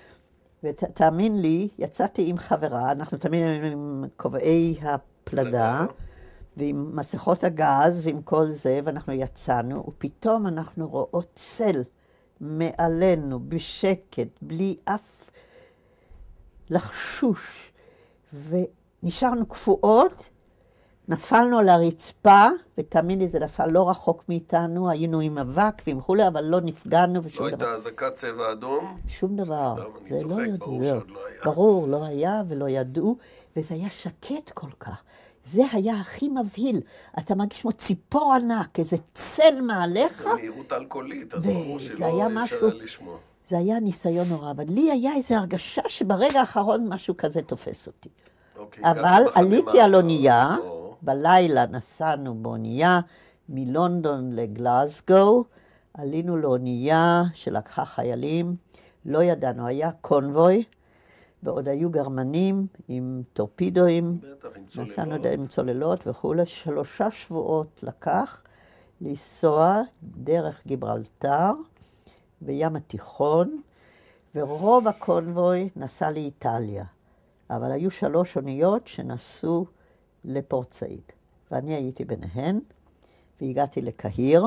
ותאמין לי, יצאתי עם חברה, אנחנו תמיד עם כובעי הפלדה, ועם מסכות הגז ועם כל זה, ואנחנו יצאנו, ופתאום אנחנו רואות צל מעלינו, בשקט, בלי אף לחשוש, ונשארנו קפואות, נפלנו על הרצפה, ותאמין לי, זה נפל לא רחוק מאיתנו, היינו עם אבק ועם חולה, אבל לא נפגענו ושום לא דבר. הייתה אזעקת צבע אדום? שום דבר. סתם, אני זה צוחק, לא ברור ידעו. שעוד לא היה. ברור, לא היה ולא ידעו, וזה היה שקט כל כך. זה היה הכי מבהיל. אתה מרגיש כמו ציפור ענק, איזה צל מעליך. זה מהירות אלכוהולית, אז ברור שלא אפשר היה לשמוע. זה היה ניסיון נורא, אבל לי היה איזו הרגשה שברגע האחרון משהו כזה תופס אותי. אוקיי, אבל עליתי על אונייה, או... בלילה נסענו באונייה מלונדון לגלאסגו, עלינו לאונייה שלקחה חיילים, לא ידענו, היה קונבוי, ועוד היו גרמנים עם טורפידואים, בטח, עם צוללות. נסענו עם צוללות וכו', שלושה שבועות לקח לנסוע דרך גיברלטר בים התיכון, ורוב הקונבוי נסע לאיטליה. אבל היו שלוש אוניות שנסעו לפורט סעיד. ואני הייתי ביניהן, והגעתי לקהיר,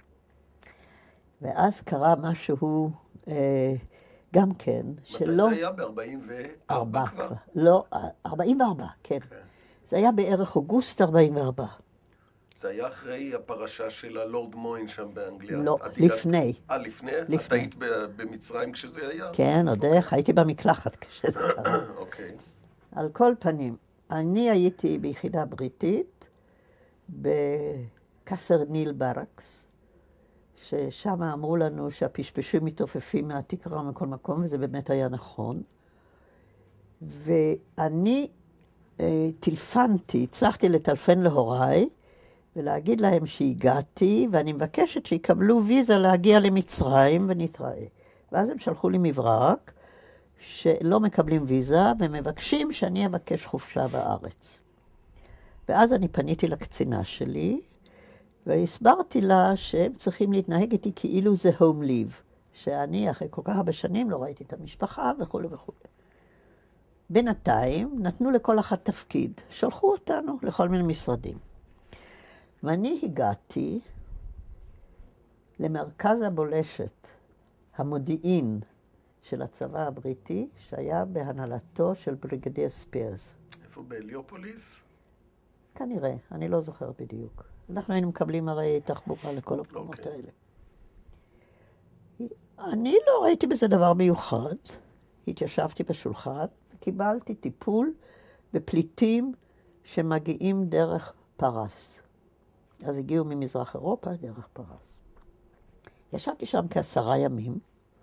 ואז קרה משהו אה, גם כן, שלא... מתי זה היה? ב-ארבעים וארבע כבר? לא, ארבעים וארבע, כן. כן. זה היה בערך אוגוסט ארבעים וארבע. זה היה אחרי הפרשה של הלורד מוין שם באנגליה. לא, את לפני. הגעת... אה, לפני? לפני. את היית ב- במצרים כשזה היה? כן, עוד איך, הייתי במקלחת כשזה קרה. אוקיי. על כל פנים, אני הייתי ביחידה בריטית, בקסר ניל ברקס, ששם אמרו לנו שהפשפשים מתעופפים מהתקרה מכל מקום, וזה באמת היה נכון. ואני אה, טלפנתי, הצלחתי לטלפן להוריי, ולהגיד להם שהגעתי, ואני מבקשת שיקבלו ויזה להגיע למצרים ונתראה. ואז הם שלחו לי מברק, שלא מקבלים ויזה, ומבקשים שאני אבקש חופשה בארץ. ואז אני פניתי לקצינה שלי, והסברתי לה שהם צריכים להתנהג איתי כאילו זה home leave, שאני אחרי כל כך הרבה שנים לא ראיתי את המשפחה וכו' וכו'. בינתיים נתנו לכל אחד תפקיד, שלחו אותנו לכל מיני משרדים. ואני הגעתי למרכז הבולשת, המודיעין של הצבא הבריטי, שהיה בהנהלתו של בריגדיר ספירס. איפה? באליופוליס? כנראה, אני לא זוכר בדיוק. אנחנו היינו מקבלים הרי תחבורה לכל המקומות אוקיי. האלה. אני לא ראיתי בזה דבר מיוחד. התיישבתי בשולחן, וקיבלתי טיפול בפליטים שמגיעים דרך פרס. אז הגיעו ממזרח אירופה דרך פרס. ישבתי שם כעשרה ימים,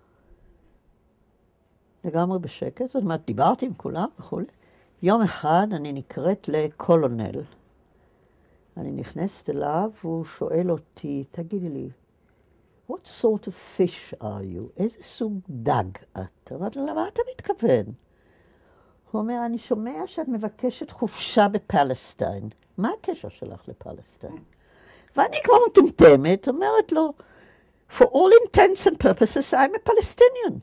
לגמרי בשקט, זאת אומרת, דיברתי עם כולם וכו'. יום אחד אני נקראת לקולונל. אני נכנסת אליו, והוא שואל אותי, תגידי לי, what sort of fish are you? איזה סוג דג את? אמרתי לו, למה אתה מתכוון? הוא אומר, אני שומע שאת מבקשת חופשה בפלסטיין. מה הקשר שלך לפלסטיין? ואני כבר מטומטמת, אומרת לו, for all intents and purposes, I'm a Palestinian.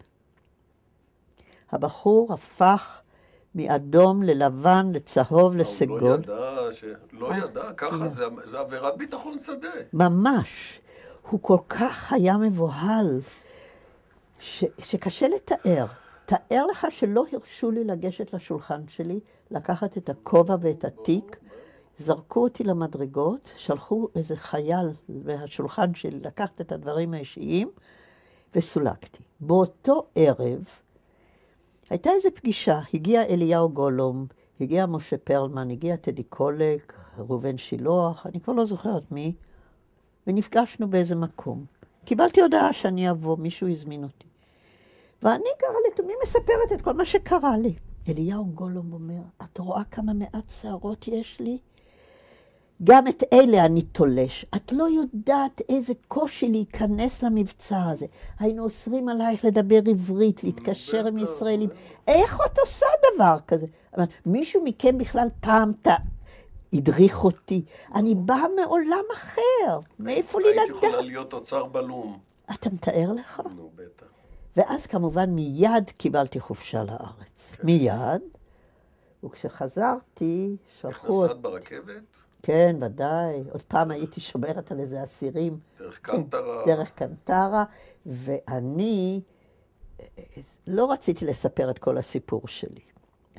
הבחור הפך מאדום ללבן, לצהוב, לסגול. הוא לא ידע, ש... לא ידע, ככה, זה, זה עבירת ביטחון שדה. ממש. הוא כל כך היה מבוהל, ש... שקשה לתאר. תאר לך שלא הרשו לי לגשת לשולחן שלי, לקחת את הכובע ואת התיק, זרקו אותי למדרגות, שלחו איזה חייל מהשולחן שלי לקחת את הדברים האישיים, וסולקתי. באותו ערב, הייתה איזו פגישה, הגיע אליהו גולום, הגיע משה פרלמן, הגיע טדי קולק, ראובן שילוח, אני כבר לא זוכרת מי, ונפגשנו באיזה מקום. קיבלתי הודעה שאני אבוא, מישהו הזמין אותי. ואני קרא לתומי מספרת את כל מה שקרה לי. אליהו גולום אומר, את רואה כמה מעט שערות יש לי? גם את אלה אני תולש. את לא יודעת איזה קושי להיכנס למבצע הזה. היינו אוסרים עלייך לדבר עברית, להתקשר עם ישראלים. איך את עושה דבר כזה? מישהו מכם בכלל פעם הדריך אותי. אני באה מעולם אחר. מאיפה לי לדעת? היית יכולה להיות אוצר בלום. אתה מתאר לך? נו, בטח. ואז כמובן מיד קיבלתי חופשה לארץ. מיד. וכשחזרתי, שלחו... איך נסעת ברכבת? כן, ודאי. עוד פעם הייתי שומרת על איזה אסירים. דרך קנטרה. דרך קנטרה, ואני לא רציתי לספר את כל הסיפור שלי.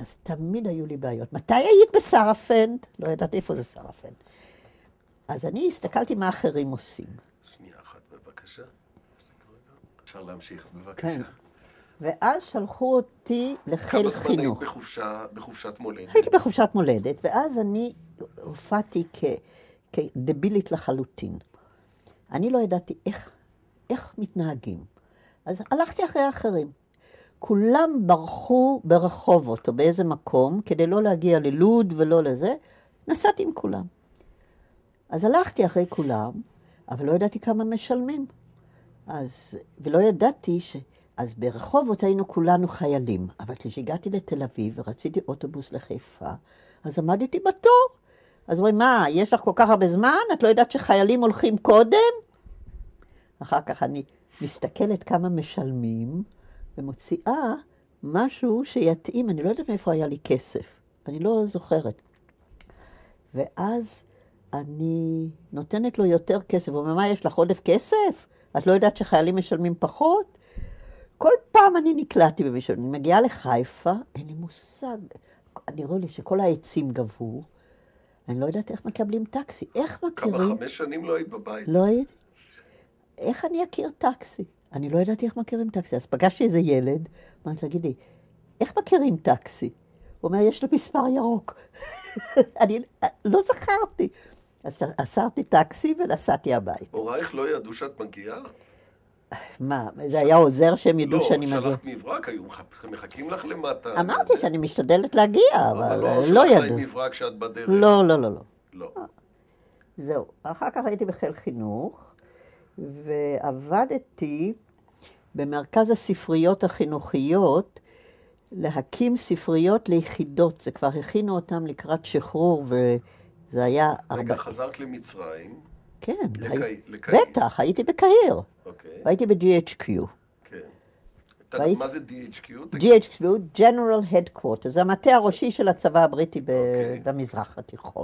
אז תמיד היו לי בעיות. מתי היית בסרפנד? לא יודעת איפה זה סרפנד. אז אני הסתכלתי מה אחרים עושים. שנייה אחת, בבקשה. אפשר להמשיך, בבקשה. כן. ואז שלחו אותי לחיל חינוך. כמה זמן היית בחופשה, בחופשת מולדת? הייתי בחופשת מולדת, ואז אני הופעתי כ, כדבילית לחלוטין. אני לא ידעתי איך, איך מתנהגים. אז הלכתי אחרי האחרים. כולם ברחו ברחובות או באיזה מקום, כדי לא להגיע ללוד ולא לזה, נסעתי עם כולם. אז הלכתי אחרי כולם, אבל לא ידעתי כמה משלמים. אז, ולא ידעתי ש... אז ברחובות היינו כולנו חיילים, אבל כשהגעתי לתל אביב ורציתי אוטובוס לחיפה, אז עמדתי בתור. אז אומרים, מה, יש לך כל כך הרבה זמן? את לא יודעת שחיילים הולכים קודם? אחר כך אני מסתכלת כמה משלמים, ומוציאה משהו שיתאים, אני לא יודעת מאיפה היה לי כסף, אני לא זוכרת. ואז אני נותנת לו יותר כסף, הוא אומר, מה, יש לך עודף כסף? את לא יודעת שחיילים משלמים פחות? כל פעם אני נקלעתי במישהו, אני מגיעה לחיפה, אין לי מושג. אני רואה לי שכל העצים גבו, אני לא יודעת איך מקבלים טקסי, איך מכירים? כמה חמש שנים לא היית בבית? לא הייתי. איך אני אכיר טקסי? אני לא ידעתי איך מכירים טקסי. אז פגשתי איזה ילד, אמרתי, תגיד לי, איך מכירים טקסי? הוא אומר, יש לו מספר ירוק. אני לא זכרתי. אז אסרתי טקסי ונסעתי הבית. הורייך לא ידעו שאת מגיעה? מה, זה היה עוזר שהם ידעו שאני מגיעה? לא, שלחת מברק, היו מחכים לך למטה. אמרתי שאני משתדלת להגיע, אבל לא ידעו. אבל לא שלחת להם מברק שאת בדרך. לא, לא, לא. לא. זהו, אחר כך הייתי בחיל חינוך, ועבדתי במרכז הספריות החינוכיות להקים ספריות ליחידות. זה כבר הכינו אותם לקראת שחרור, וזה היה... רגע, חזרת למצרים? כן. לקהיר? בטח, הייתי בקהיר. אוקיי. והייתי ב-ג'י אייץ' קיו. כן. מה זה די אייץ' קיו? ג'י אייץ' קיו, General Headquarters, זה המטה הראשי של הצבא הבריטי במזרח התיכון.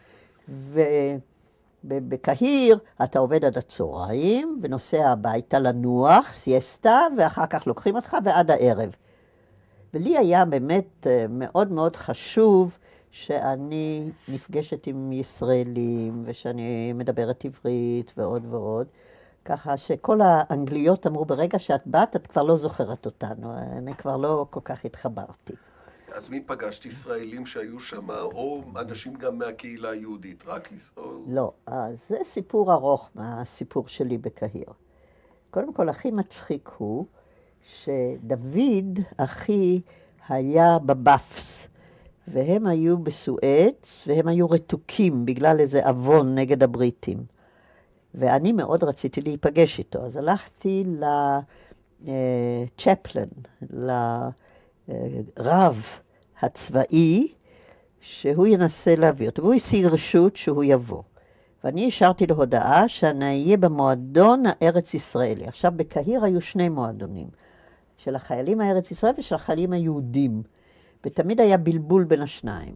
ובקהיר אתה עובד עד הצהריים, ונוסע הביתה לנוח, סייסטה, ואחר כך לוקחים אותך ועד הערב. ולי היה באמת מאוד מאוד חשוב שאני נפגשת עם ישראלים, ושאני מדברת עברית ועוד ועוד. ככה שכל האנגליות אמרו, ברגע שאת באת, את כבר לא זוכרת אותנו. אני כבר לא כל כך התחברתי. אז מי פגשת? ישראלים שהיו שם, או אנשים גם מהקהילה היהודית? רק ישראל? לא, אז זה סיפור ארוך מהסיפור שלי בקהיר. קודם כל, הכי מצחיק הוא שדוד, אחי, היה בבאפס, והם היו בסואץ, והם היו רתוקים בגלל איזה אבון נגד הבריטים. ואני מאוד רציתי להיפגש איתו, אז הלכתי לצ'פלן, לרב הצבאי, שהוא ינסה להביא אותו, והוא השיג רשות שהוא יבוא. ואני השארתי לו הודעה שאני אהיה במועדון הארץ ישראלי. עכשיו, בקהיר היו שני מועדונים, של החיילים הארץ ישראל ושל החיילים היהודים, ותמיד היה בלבול בין השניים.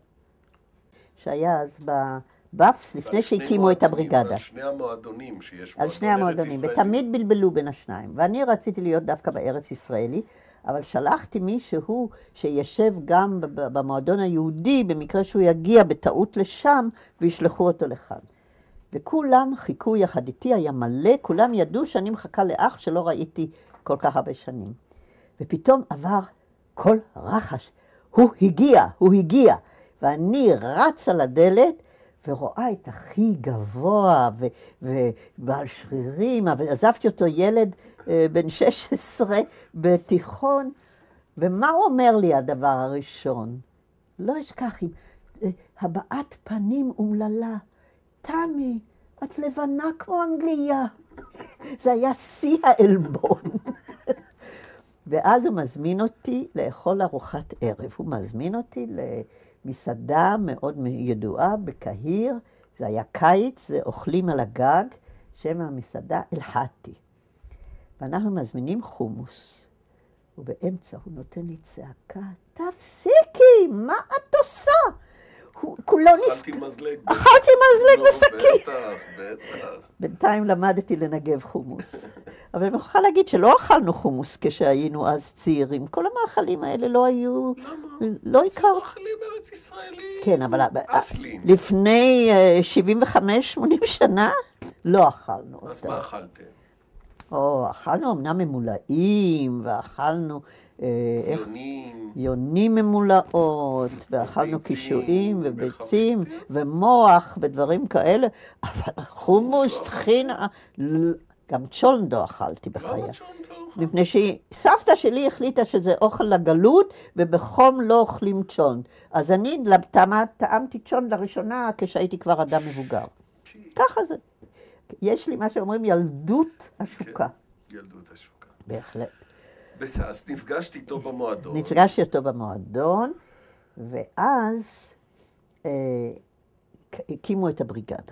שהיה אז ב... באפס, לפני שהקימו את הבריגדה. על שני המועדונים שיש על שני המועדונים, ותמיד בלבלו בין השניים. ואני רציתי להיות דווקא בארץ ישראלי, אבל שלחתי מישהו שישב גם במועדון היהודי, במקרה שהוא יגיע בטעות לשם, וישלחו אותו לכאן. וכולם חיכו יחד איתי, היה מלא, כולם ידעו שאני מחכה לאח שלא ראיתי כל כך הרבה שנים. ופתאום עבר כל רחש, הוא הגיע, הוא הגיע. ואני רץ על הדלת, ורואה את הכי גבוה ובעל שרירים, ועזבתי אותו ילד בן שש עשרה בתיכון, ומה הוא אומר לי הדבר הראשון? לא אשכח, הבעת פנים אומללה, תמי, את לבנה כמו אנגליה. זה היה שיא העלבון. ואז הוא מזמין אותי לאכול ארוחת ערב, הוא מזמין אותי ל... מסעדה מאוד ידועה בקהיר, זה היה קיץ, זה אוכלים על הגג, שם המסעדה אל-חאטי. ואנחנו מזמינים חומוס, ובאמצע הוא נותן לי צעקה, תפסיקי, מה את עושה? הוא כולו נפק... אכלתי מזלג. אכלתי מזלג וסכין. בטח, בטח. בינתיים למדתי לנגב חומוס. אבל אני מוכרחה להגיד שלא אכלנו חומוס כשהיינו אז צעירים. כל המאכלים האלה לא היו... למה? לא הכר. זה מאכלים ארץ ישראלים. כן, אבל אסלים. לפני שבעים וחמש שמונים שנה לא אכלנו. אז מה אכלתם? או, אכלנו אמנם ממולאים, ואכלנו... יונים. יונים ממולאות, ואכלנו קישואים וביצים ומוח ודברים כאלה, אבל חומוס, טחינה, גם צ'ולנדו אכלתי בחיי. למה צ'ולנדו? מפני שסבתא שלי החליטה שזה אוכל לגלות, ובחום לא אוכלים צ'ולנד. אז אני טעמתי צ'ולנד לראשונה כשהייתי כבר אדם מבוגר. ככה זה. יש לי מה שאומרים ילדות השוקה. ילדות השוקה. בהחלט. בסדר, אז נפגשתי איתו במועדון. נפגשתי איתו במועדון, ואז אה, הקימו את הבריגדה.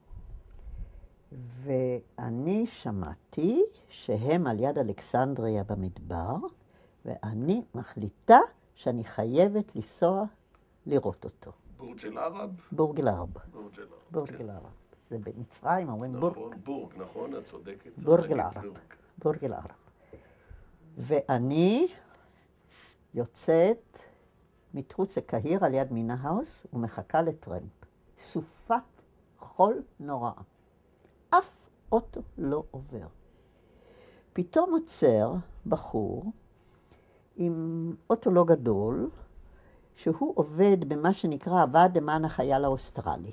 ואני שמעתי שהם על יד אלכסנדריה במדבר, ואני מחליטה שאני חייבת לנסוע לראות אותו. בורג' אל-ערב? בורג אל-ערב. בורג' אל-ערב. בורג אל-ערב. זה במצרים, אומרים בורג. נכון, בורג, נכון, את צודקת. בורג אל-ערב. בורג אל-ערב. ואני יוצאת מחוץ לקהיר על יד מינה-האוס ומחכה לטרמפ. סופת חול נוראה. אף אוטו לא עובר. פתאום עוצר בחור עם אוטו לא גדול, שהוא עובד במה שנקרא הוועד למען החייל האוסטרלי.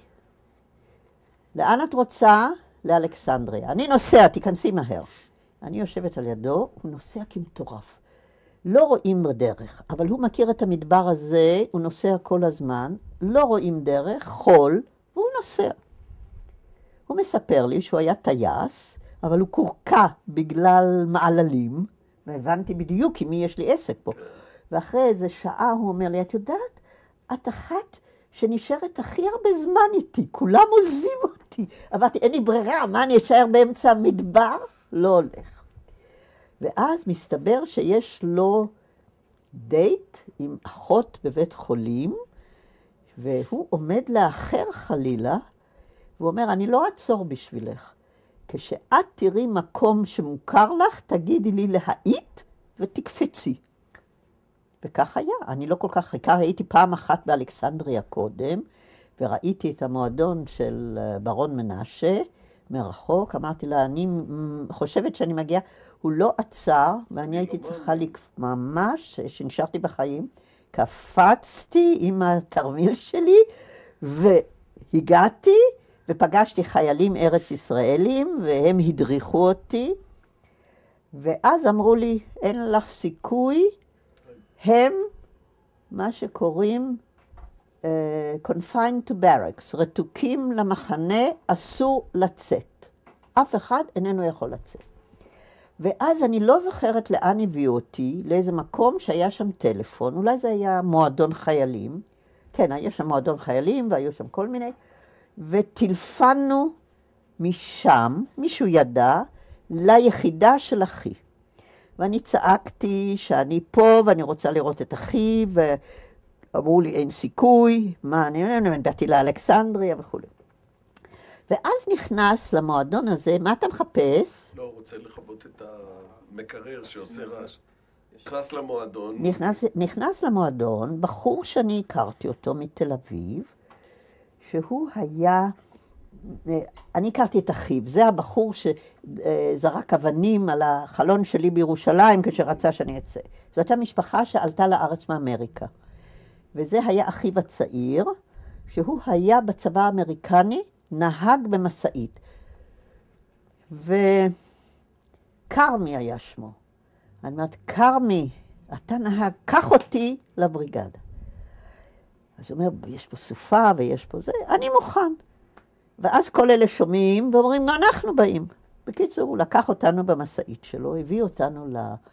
לאן את רוצה? לאלכסנדריה. אני נוסע, תיכנסי מהר. אני יושבת על ידו, הוא נוסע כמטורף. לא רואים בדרך, אבל הוא מכיר את המדבר הזה, הוא נוסע כל הזמן, לא רואים דרך, חול, והוא נוסע. הוא מספר לי שהוא היה טייס, אבל הוא קורקע בגלל מעללים, והבנתי בדיוק עם מי יש לי עסק פה. ואחרי איזה שעה הוא אומר לי, את יודעת, את אחת שנשארת הכי הרבה זמן איתי, כולם עוזבים אותי. אמרתי, אין לי ברירה, מה אני אשאר באמצע המדבר? לא הולך. ואז מסתבר שיש לו דייט עם אחות בבית חולים, והוא עומד לאחר חלילה, והוא אומר, אני לא אעצור בשבילך. כשאת תראי מקום שמוכר לך, תגידי לי להאט ותקפצי. וכך היה. אני לא כל כך חיכה, הייתי פעם אחת באלכסנדריה קודם, וראיתי את המועדון של ברון מנשה מרחוק. אמרתי לה, אני חושבת שאני מגיעה. הוא לא עצר, ואני הייתי צריכה לקפוץ, ממש, שנשארתי בחיים, קפצתי עם התרמיל שלי, והגעתי, ופגשתי חיילים ארץ ישראלים, והם הדריכו אותי, ואז אמרו לי, אין לך סיכוי, הם מה שקוראים uh, confined to barracks, רתוקים למחנה, אסור לצאת. אף אחד איננו יכול לצאת. ואז אני לא זוכרת לאן הביאו אותי, לאיזה מקום שהיה שם טלפון, אולי זה היה מועדון חיילים, כן, היה שם מועדון חיילים והיו שם כל מיני, וטלפנו משם, מישהו ידע, ליחידה של אחי. ואני צעקתי שאני פה ואני רוצה לראות את אחי, ואמרו לי אין סיכוי, מה אני אומרת, באתי לאלכסנדריה וכו'. ואז נכנס למועדון הזה, מה אתה מחפש? לא, רוצה לכבות את המקרר שעושה רעש. נכנס למועדון. נכנס, נכנס למועדון, בחור שאני הכרתי אותו מתל אביב, שהוא היה, אני הכרתי את אחיו, זה הבחור שזרק אבנים על החלון שלי בירושלים כשרצה שאני אצא. זו הייתה משפחה שעלתה לארץ מאמריקה. וזה היה אחיו הצעיר, שהוא היה בצבא האמריקני, נהג במסעית. וקרמי היה שמו. אני אומרת, קרמי, אתה נהג, קח אותי לבריגדה. אז הוא אומר, יש פה סופה ויש פה זה, אני מוכן. ואז כל אלה שומעים ואומרים, אנחנו באים. בקיצור, הוא לקח אותנו במסעית שלו, הביא אותנו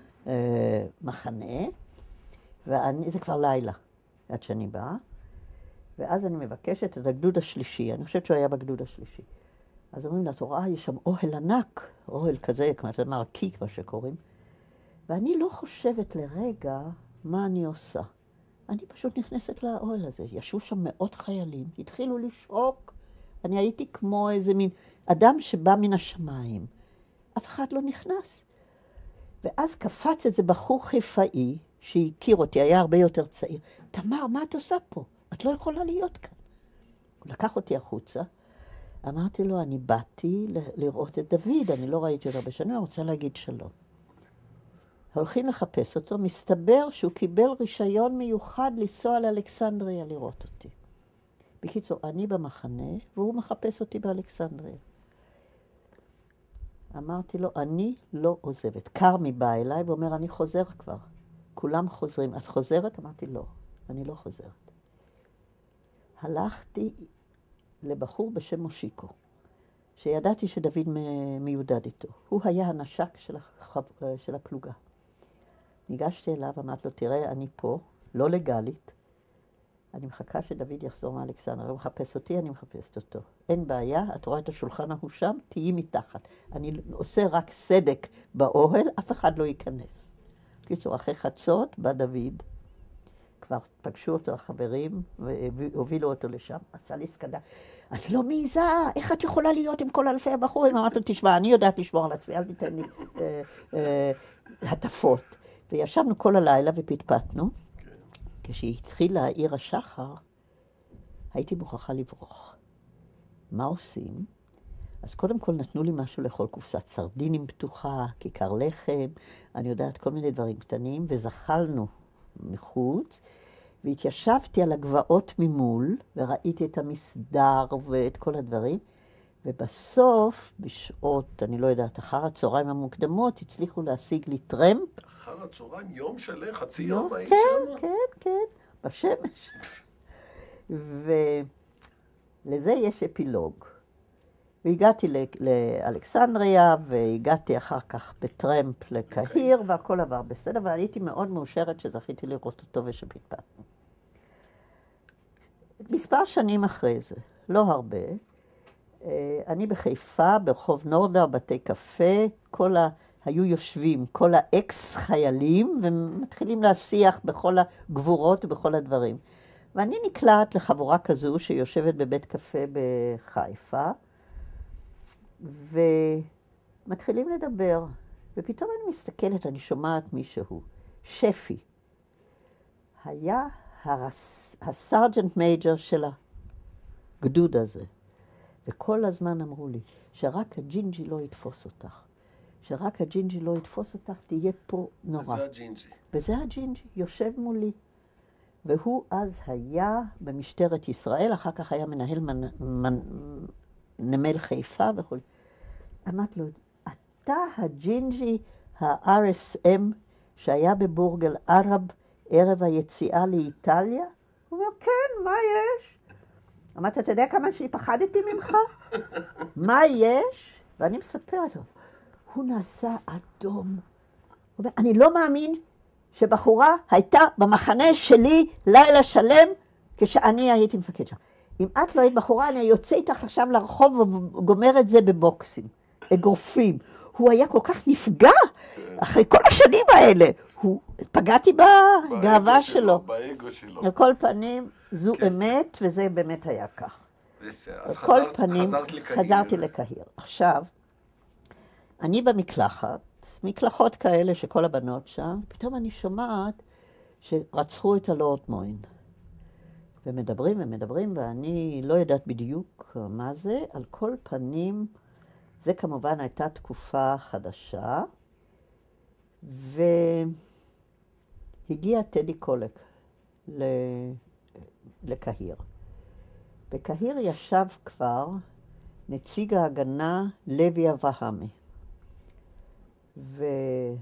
למחנה, וזה כבר לילה, עד שאני באה. ואז אני מבקשת את הגדוד השלישי, אני חושבת שהוא היה בגדוד השלישי. אז אומרים לה, את רואה, יש שם אוהל ענק, אוהל כזה, כמו אתה מרקיק, מה שקוראים. ואני לא חושבת לרגע מה אני עושה. אני פשוט נכנסת לאוהל הזה, ישבו שם מאות חיילים, התחילו לשרוק, אני הייתי כמו איזה מין אדם שבא מן השמיים. אף אחד לא נכנס. ואז קפץ איזה בחור חיפאי, שהכיר אותי, היה הרבה יותר צעיר. תמר, מה את עושה פה? את לא יכולה להיות כאן. הוא לקח אותי החוצה, אמרתי לו, אני באתי לראות את דוד, אני לא ראיתי אותו בשנים, אני רוצה להגיד שלום. הולכים לחפש אותו, מסתבר שהוא קיבל רישיון מיוחד לנסוע לאלכסנדריה לראות אותי. בקיצור, אני במחנה, והוא מחפש אותי באלכסנדריה. אמרתי לו, אני לא עוזבת. קרמי בא אליי ואומר, אני חוזר כבר. כולם חוזרים. את חוזרת? אמרתי, לא, אני לא חוזרת. הלכתי לבחור בשם מושיקו, שידעתי שדוד מיודד איתו. הוא היה הנשק של, החב... של הפלוגה. ניגשתי אליו, אמרתי לו, תראה, אני פה, לא לגלית. אני מחכה שדוד יחזור מאלכסנדריה. הוא מחפש אותי, אני מחפשת אותו. אין בעיה, את רואה את השולחן ההוא שם, תהיי מתחת. אני עושה רק סדק באוהל, אף אחד לא ייכנס. קיצור, אחרי חצות בא דוד, כבר פגשו אותו החברים, והובילו אותו לשם, עשה לי סקדה. את לא מעיזה, איך את יכולה להיות עם כל אלפי הבחורים? אמרתי לו, תשמע, אני יודעת לשמור על עצמי, אל תיתן לי אה, אה, הטפות. וישבנו כל הלילה ופטפטנו. כשהתחיל להעיר השחר, הייתי מוכרחה לברוח. מה עושים? אז קודם כל נתנו לי משהו לאכול, קופסת סרדינים פתוחה, כיכר לחם, אני יודעת, כל מיני דברים קטנים, וזחלנו מחוץ, והתיישבתי על הגבעות ממול, וראיתי את המסדר ואת כל הדברים, ובסוף, בשעות, אני לא יודעת, אחר הצהריים המוקדמות, הצליחו להשיג לי טרמפ. אחר הצהריים, יום שלם, חצי יום היית כן, שם? כן, כן, בשמש. ולזה יש אפילוג. והגעתי לאלכסנדריה, והגעתי אחר כך בטרמפ לקהיר, והכל עבר בסדר, והייתי מאוד מאושרת שזכיתי לראות אותו ושפטפטנו. מספר שנים אחרי זה, לא הרבה, אני בחיפה, ברחוב נורדאו, בתי קפה, כל ה... היו יושבים, כל האקס חיילים, ומתחילים להשיח בכל הגבורות ובכל הדברים. ואני נקלעת לחבורה כזו שיושבת בבית קפה בחיפה, ומתחילים לדבר. ופתאום אני מסתכלת, אני שומעת מישהו, שפי. היה הרס... הסרג'נט מייג'ר של הגדוד הזה. וכל הזמן אמרו לי, שרק הג'ינג'י לא יתפוס אותך. שרק הג'ינג'י לא יתפוס אותך, תהיה פה נורא. וזה הג'ינג'י. וזה הג'ינג'י, יושב מולי. והוא אז היה במשטרת ישראל, אחר כך היה מנהל מנ... מנ... נמל חיפה וכו'. אמרתי לו, אתה הג'ינג'י ה-אר אס אם שהיה בבורגל ערב ערב היציאה לאיטליה? הוא אומר, כן, מה יש? אמרתי, אתה יודע כמה שאני פחדתי ממך? מה יש? ואני מספרת לו, הוא נעשה אדום. הוא אומר, אני לא מאמין שבחורה הייתה במחנה שלי לילה שלם כשאני הייתי מפקד שם. אם את לא היית בחורה, אני יוצא איתך עכשיו לרחוב וגומר את זה בבוקסים, אגרופים. הוא היה כל כך נפגע אחרי כל השנים האלה. הוא פגעתי בגאווה שלו. באגו שלו. על כל פנים, זו אמת, וזה באמת היה כך. אז חזרת לקהיר. חזרתי לקהיר. עכשיו, אני במקלחת, מקלחות כאלה שכל הבנות שם, פתאום אני שומעת שרצחו את הלורד מוין. ומדברים ומדברים, ואני לא יודעת בדיוק מה זה. על כל פנים, זה כמובן הייתה תקופה חדשה, והגיע טדי קולק לקהיר. בקהיר ישב כבר נציג ההגנה לוי אברהמי. ואני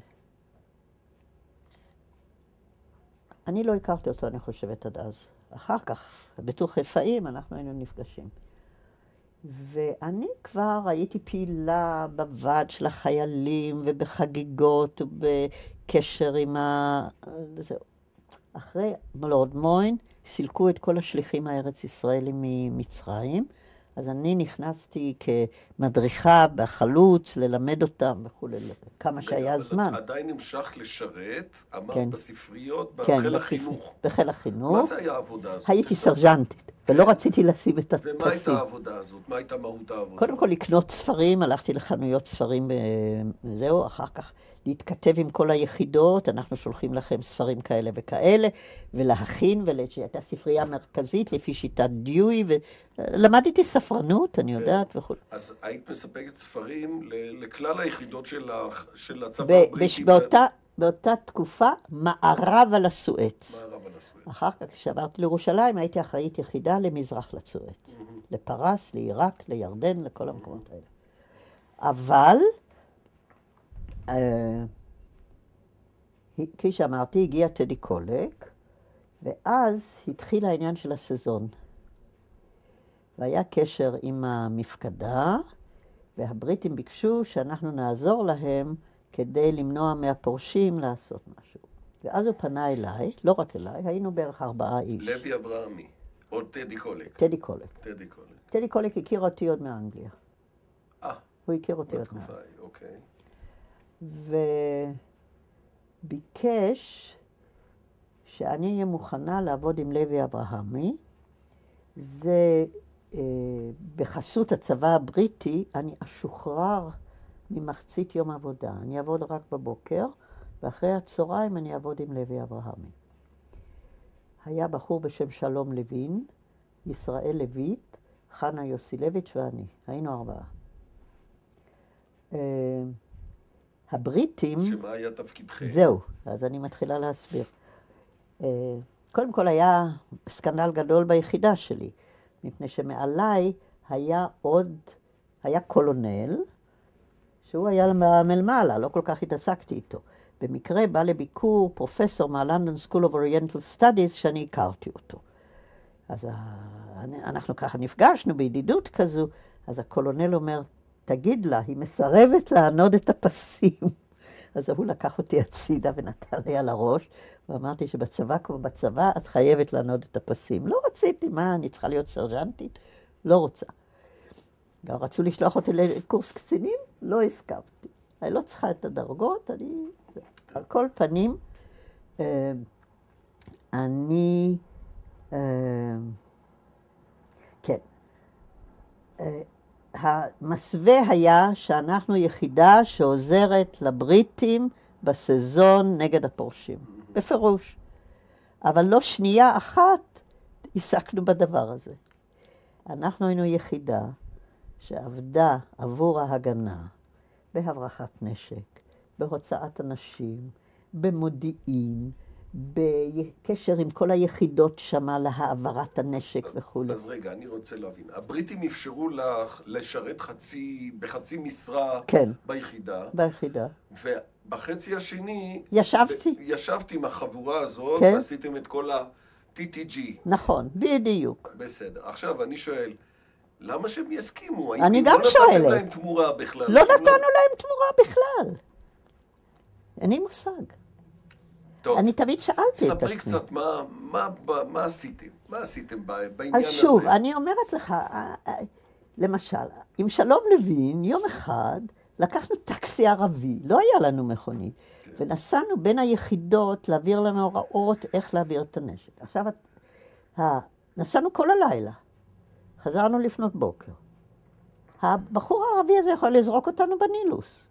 לא הכרתי אותו, אני חושבת, עד אז. אחר כך, בתור חיפאים, אנחנו היינו נפגשים. ואני כבר הייתי פעילה בוועד של החיילים ובחגיגות ובקשר עם ה... זהו. אחרי לורד מוין סילקו את כל השליחים הארץ ישראלים ממצרים, אז אני נכנסתי כמדריכה בחלוץ, ללמד אותם וכו', כמה שהיה זמן. עדיין המשכת לשרת, אמרת כן. בספריות, כן, בחיל החינוך. בחיל החינוך. מה זה היה העבודה הזאת? הייתי סרג'נטית. ולא רציתי לשים את הפסים. ומה הייתה העבודה הזאת? מה הייתה מהות העבודה? קודם כל לקנות ספרים, הלכתי לחנויות ספרים וזהו, אחר כך להתכתב עם כל היחידות, אנחנו שולחים לכם ספרים כאלה וכאלה, ולהכין, ולהייתה ספרייה מרכזית לפי שיטת דיואי, ולמדתי ספרנות, אני יודעת וכו'. אז היית מספקת ספרים לכלל היחידות של הצבא הבריטי? באותה תקופה, מערב על הסואץ. מערב על הסואץ. אחר כך, כשעברתי לירושלים, הייתי אחראית יחידה למזרח לסואץ. לפרס, לעיראק, לירדן, לכל המקומות האלה. אבל, כפי שאמרתי, הגיע טדי קולק, ואז התחיל העניין של הסזון. והיה קשר עם המפקדה, והבריטים ביקשו שאנחנו נעזור להם כדי למנוע מהפורשים לעשות משהו. ואז הוא פנה אליי, לא רק אליי, היינו בערך ארבעה איש. לוי אברהמי, או טדי קולק? טדי קולק. טדי קולק. טדי קולק הכיר אותי עוד מאנגליה. אה. הוא הכיר אותי עוד מאז. בתקופה, אוקיי. וביקש שאני אהיה מוכנה לעבוד עם לוי אברהמי. זה אה, בחסות הצבא הבריטי, אני אשוחרר ממחצית יום עבודה. אני אעבוד רק בבוקר, ואחרי הצהריים אני אעבוד עם לוי אברהמי. היה בחור בשם שלום לוין, ישראל לויט, חנה יוסילביץ' ואני. היינו ארבעה. Uh, הבריטים... שמה היה תפקידכם? זהו, אז אני מתחילה להסביר. Uh, קודם כל היה סקנדל גדול ביחידה שלי, מפני שמעליי היה עוד, היה קולונל, שהוא היה מלמעלה, לא כל כך התעסקתי איתו. במקרה בא לביקור פרופסור מהלונדון סקול אוף אוריינטל סטאדיז, שאני הכרתי אותו. אז אנחנו ככה נפגשנו בידידות כזו, אז הקולונל אומר, תגיד לה, היא מסרבת לענוד את הפסים. אז הוא לקח אותי הצידה ונתן לי על הראש, ואמרתי שבצבא כמו בצבא, את חייבת לענוד את הפסים. לא רציתי, מה, אני צריכה להיות סרג'נטית? לא רוצה. גם רצו לשלוח אותי לקורס קצינים, לא הסכמתי. אני לא צריכה את הדרגות, אני... על כל פנים, אני... כן. המסווה היה שאנחנו יחידה שעוזרת לבריטים בסזון נגד הפורשים. בפירוש. אבל לא שנייה אחת עסקנו בדבר הזה. אנחנו היינו יחידה שעבדה עבור ההגנה, בהברחת נשק, בהוצאת אנשים, במודיעין, בקשר עם כל היחידות שמה להעברת הנשק וכו'. אז רגע, אני רוצה להבין. הבריטים אפשרו לך לשרת חצי, בחצי משרה כן, ביחידה. ביחידה. ובחצי השני... ישבתי. ישבתי עם החבורה הזאת, כן. ועשיתם את כל ה-טי טי ג'י. נכון, בדיוק. בסדר. עכשיו, אני שואל, למה שהם יסכימו? אני גם שואלת. לא נתתם להם תמורה בכלל. לא נתנו להם תמורה בכלל. אין לי מושג. טוב. אני תמיד שאלתי את עצמי. ספרי קצת מה, מה, מה עשיתם? מה עשיתם בעניין הזה? אז שוב, אני אומרת לך, למשל, עם שלום לוין, יום אחד, לקחנו טקסי ערבי, לא היה לנו מכונית, כן. ונסענו בין היחידות להעביר לנו הוראות איך להעביר את הנשק. עכשיו, נסענו כל הלילה. חזרנו לפנות בוקר. הבחור הערבי הזה יכול לזרוק אותנו בנילוס.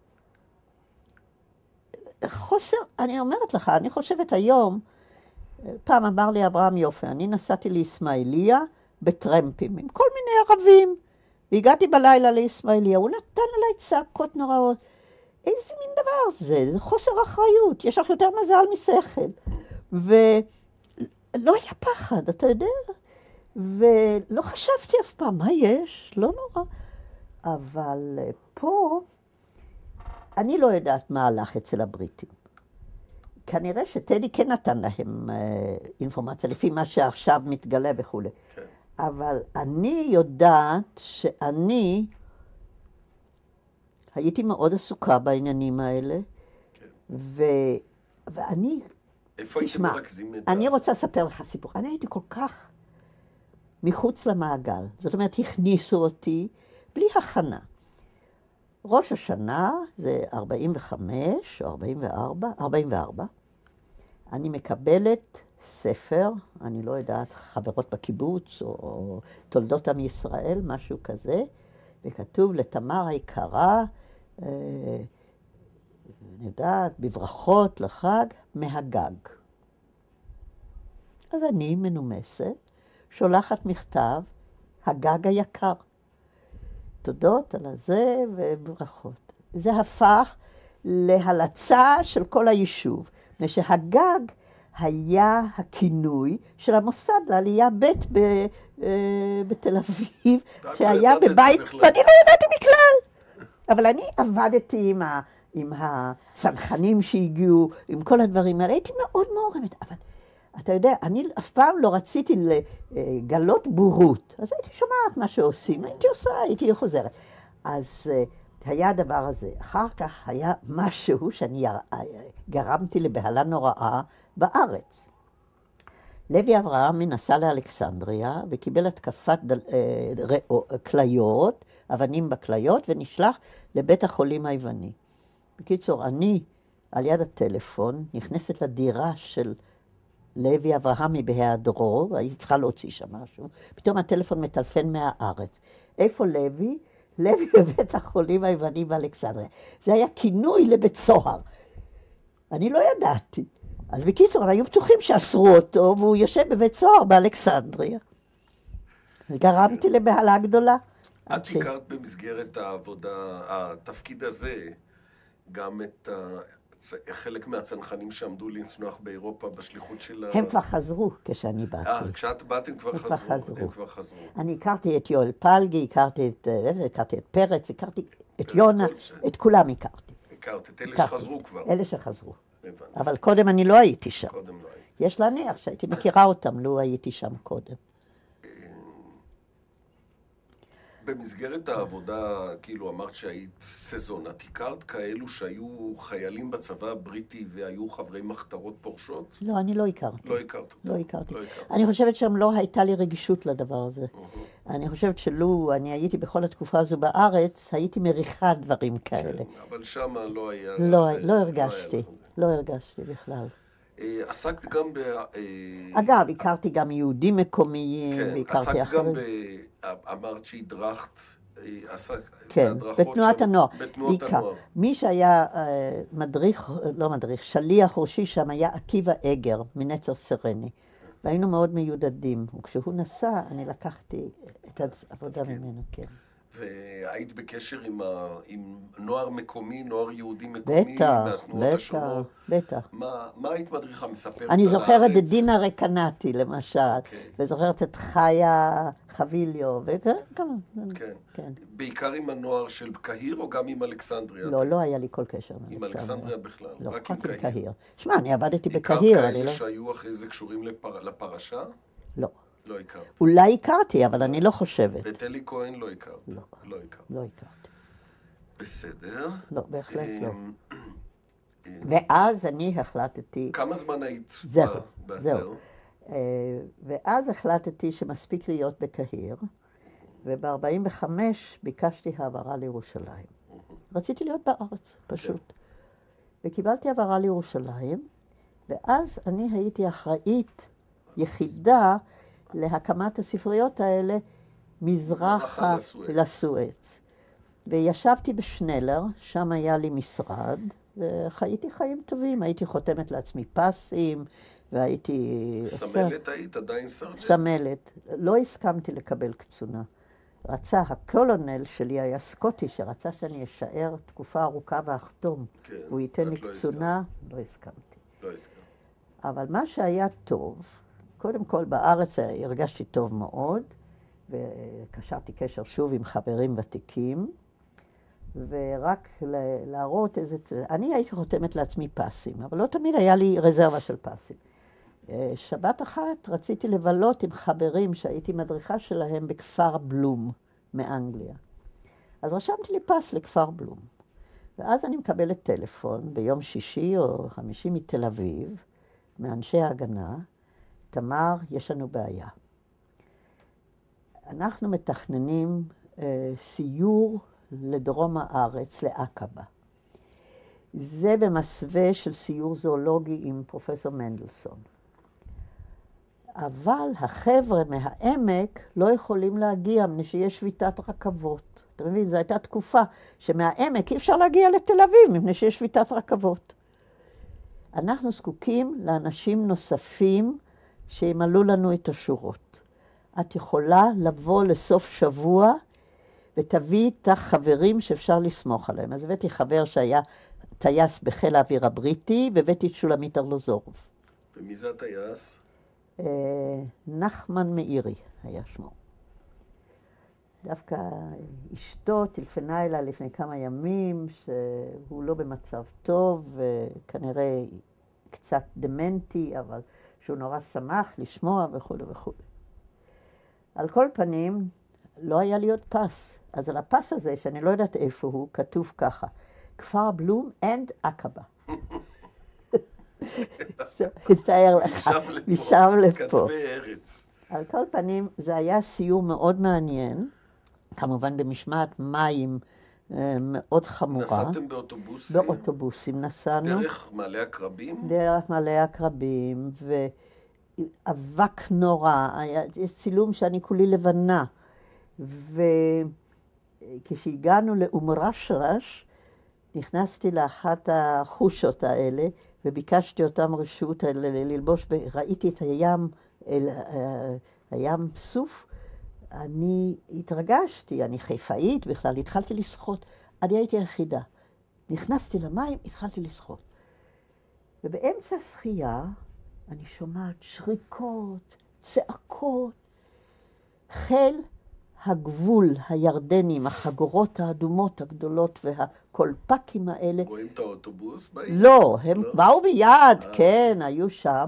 חוסר, אני אומרת לך, אני חושבת היום, פעם אמר לי אברהם יופי, אני נסעתי לישמעאליה בטרמפים עם כל מיני ערבים, והגעתי בלילה לישמעאליה, הוא נתן עליי צעקות נוראות. איזה מין דבר זה? זה חוסר אחריות, יש לך יותר מזל משכל. ולא היה פחד, אתה יודע? ולא חשבתי אף פעם, מה יש? לא נורא. אבל פה, אני לא יודעת מה הלך אצל הבריטים. כנראה שטדי כן נתן להם אה, אינפורמציה, לפי מה שעכשיו מתגלה וכו'. כן. אבל אני יודעת שאני הייתי מאוד עסוקה בעניינים האלה, כן. ו... ואני, איפה תשמע, הייתם מרכזים את אני רוצה לספר לך סיפור. אני הייתי כל כך מחוץ למעגל. זאת אומרת, הכניסו אותי בלי הכנה. ראש השנה זה ארבעים וחמש או ארבעים וארבע, ארבעים וארבע. אני מקבלת ספר, אני לא יודעת, חברות בקיבוץ, או תולדות עם ישראל, משהו כזה, וכתוב לתמר היקרה, אה, אני יודעת, בברכות לחג, מהגג. אז אני מנומסת, שולחת מכתב, הגג היקר. תודות על הזה וברכות. זה הפך להלצה של כל היישוב, מפני שהגג היה הכינוי של המוסד לעלייה ב' בתל אביב, שהיה בבית, ואני לא ידעתי בכלל. אבל אני עבדתי עם, ה, עם הצנחנים שהגיעו, עם כל הדברים האלה, הייתי מאוד מעורבת, אבל אתה יודע, אני אף פעם לא רציתי לגלות בורות, אז הייתי שומעת מה שעושים, הייתי עושה, הייתי חוזרת. אז היה הדבר הזה. אחר כך היה משהו שאני גרמתי לבהלה נוראה בארץ. לוי אברהמי נסע לאלכסנדריה וקיבל התקפת דל... כליות, אבנים בכליות, ונשלח לבית החולים היווני. בקיצור, אני על יד הטלפון נכנסת לדירה של לוי אברהמי בהיעדרו, והייתי צריכה להוציא שם משהו, פתאום הטלפון מטלפן מהארץ. איפה לוי? לוי בבית החולים היווני באלכסנדריה. זה היה כינוי לבית סוהר. אני לא ידעתי. אז בקיצור, היו בטוחים שאסרו אותו, והוא יושב בבית סוהר באלכסנדריה. גרמתי לבהלה גדולה. את הכרת במסגרת העבודה, התפקיד הזה, גם את חלק מהצנחנים שעמדו לצנוח באירופה בשליחות של... הם כבר חזרו כשאני באתי. אה, כשאת באת הם כבר חזרו. הם כבר חזרו. אני הכרתי את יואל פלגי, הכרתי את, הכרתי את פרץ, הכרתי את יונה, את כולם הכרתי. הכרת, את אלה שחזרו כבר. אלה שחזרו. אבל קודם אני לא הייתי שם. קודם לא הייתי. יש להניח שהייתי מכירה אותם, לו הייתי שם קודם. במסגרת העבודה, כאילו אמרת שהיית סזון, את הכרת כאלו שהיו חיילים בצבא הבריטי והיו חברי מחתרות פורשות? לא, אני לא הכרתי. לא הכרת אותם? לא הכרתי. אני חושבת שם לא הייתה לי רגישות לדבר הזה. אני חושבת שלו אני הייתי בכל התקופה הזו בארץ, הייתי מריחה דברים כאלה. אבל שם לא היה... לא הרגשתי, לא הרגשתי בכלל. עסקת גם ב... אגב, הכרתי גם יהודים מקומיים, והכרתי אחרים. עסקת גם ב... אמרת שהדרכת, כן, בתנועת הנוער. בתנועת הנוער. מי שהיה מדריך, לא מדריך, שליח ראשי שם היה עקיבא אגר, מנצר סרני. והיינו מאוד מיודדים. וכשהוא נסע, אני לקחתי את העבודה ממנו, כן. והיית בקשר עם, ה... עם נוער מקומי, נוער יהודי מקומי, בטח, מהתנועות בטח, השונות. בטח. מה, מה היית מדריכה? מספרת אני זוכרת הארץ? את דינה רקנטי, למשל, okay. וזוכרת את חיה חביליו, וכן, כמה. כן. כן. בעיקר עם הנוער של קהיר או גם עם אלכסנדריה? לא, לא היה לי כל קשר עם אלכסנדריה בכלל, לא, רק עם קהיר. קהיר. שמע, אני עבדתי בקהיר. הכרת כאלה לא... שהיו אחרי זה קשורים לפר... לפרשה? לא. לא הכרת. אולי הכרתי, אבל אני לא חושבת. ואת אלי כהן לא הכרת? לא. לא הכרת. לא הכרתי. בסדר. לא, בהחלט לא. ואז אני החלטתי... כמה זמן היית? זהו, זהו. ואז החלטתי שמספיק להיות בקהיר, וב-ארבעים וחמש ביקשתי העברה לירושלים. רציתי להיות בארץ, פשוט. וקיבלתי העברה לירושלים, ואז אני הייתי אחראית יחידה להקמת הספריות האלה מזרחה לסואץ. וישבתי בשנלר, שם היה לי משרד, וחייתי חיים טובים. הייתי חותמת לעצמי פסים, והייתי... סמלת היית? עדיין סרג'נט? סמלת. לא הסכמתי לקבל קצונה. רצה, הקולונל שלי היה סקוטי, שרצה שאני אשאר תקופה ארוכה ואחתום. כן, הוא ייתן לי לא קצונה, לא הסכמתי. לא הסכמתי. אבל מה שהיה טוב, קודם כל בארץ הרגשתי טוב מאוד, וקשרתי קשר שוב עם חברים ותיקים, ורק להראות איזה... אני הייתי חותמת לעצמי פסים, אבל לא תמיד היה לי רזרבה של פסים. שבת אחת רציתי לבלות עם חברים שהייתי מדריכה שלהם בכפר בלום מאנגליה. אז רשמתי לי פס לכפר בלום. ואז אני מקבלת טלפון ביום שישי או חמישי מתל אביב, מאנשי ההגנה, תמר, יש לנו בעיה. אנחנו מתכננים אה, סיור לדרום הארץ, לעקבה. זה במסווה של סיור זואולוגי עם פרופסור מנדלסון. אבל החבר'ה מהעמק לא יכולים להגיע, מפני שיש שביתת רכבות. אתה מבין, זו הייתה תקופה שמהעמק אי אפשר להגיע לתל אביב, מפני שיש שביתת רכבות. אנחנו זקוקים לאנשים נוספים שימלאו לנו את השורות. את יכולה לבוא לסוף שבוע ותביא את החברים שאפשר לסמוך עליהם. אז הבאתי חבר שהיה טייס בחיל האוויר הבריטי, והבאתי את שולמית ארלוזורוב. ומי זה הטייס? אה, נחמן מאירי היה שמו. דווקא אשתו טלפנה אליי לפני כמה ימים, שהוא לא במצב טוב, וכנראה קצת דמנטי, אבל שהוא נורא שמח לשמוע וכו' וכו'. על כל פנים, לא היה לי עוד פס. אז על הפס הזה, שאני לא יודעת איפה הוא, כתוב ככה, כפר בלום and עקבה. תאר לך, משם לפה. קצווי ארץ. על כל פנים, זה היה סיור מאוד מעניין, כמובן במשמעת מים מאוד חמורה. נסעתם באוטובוסים? באוטובוסים נסענו. דרך מעלה הקרבים? דרך מעלה הקרבים, ואבק נורא, היה צילום שאני כולי לבנה. וכשהגענו לאום רשרש, נכנסתי לאחת החושות האלה, וביקשתי אותם רשות ללבוש, ראיתי את הים, הים סוף, אני התרגשתי, אני חיפאית בכלל, התחלתי לשחות, אני הייתי היחידה. נכנסתי למים, התחלתי לשחות. ובאמצע השחייה, אני שומעת שריקות, צעקות, חיל הגבול הירדנים, החגורות האדומות הגדולות והקולפקים האלה. רואים את האוטובוס? לא, הם באו ביד, כן, היו שם.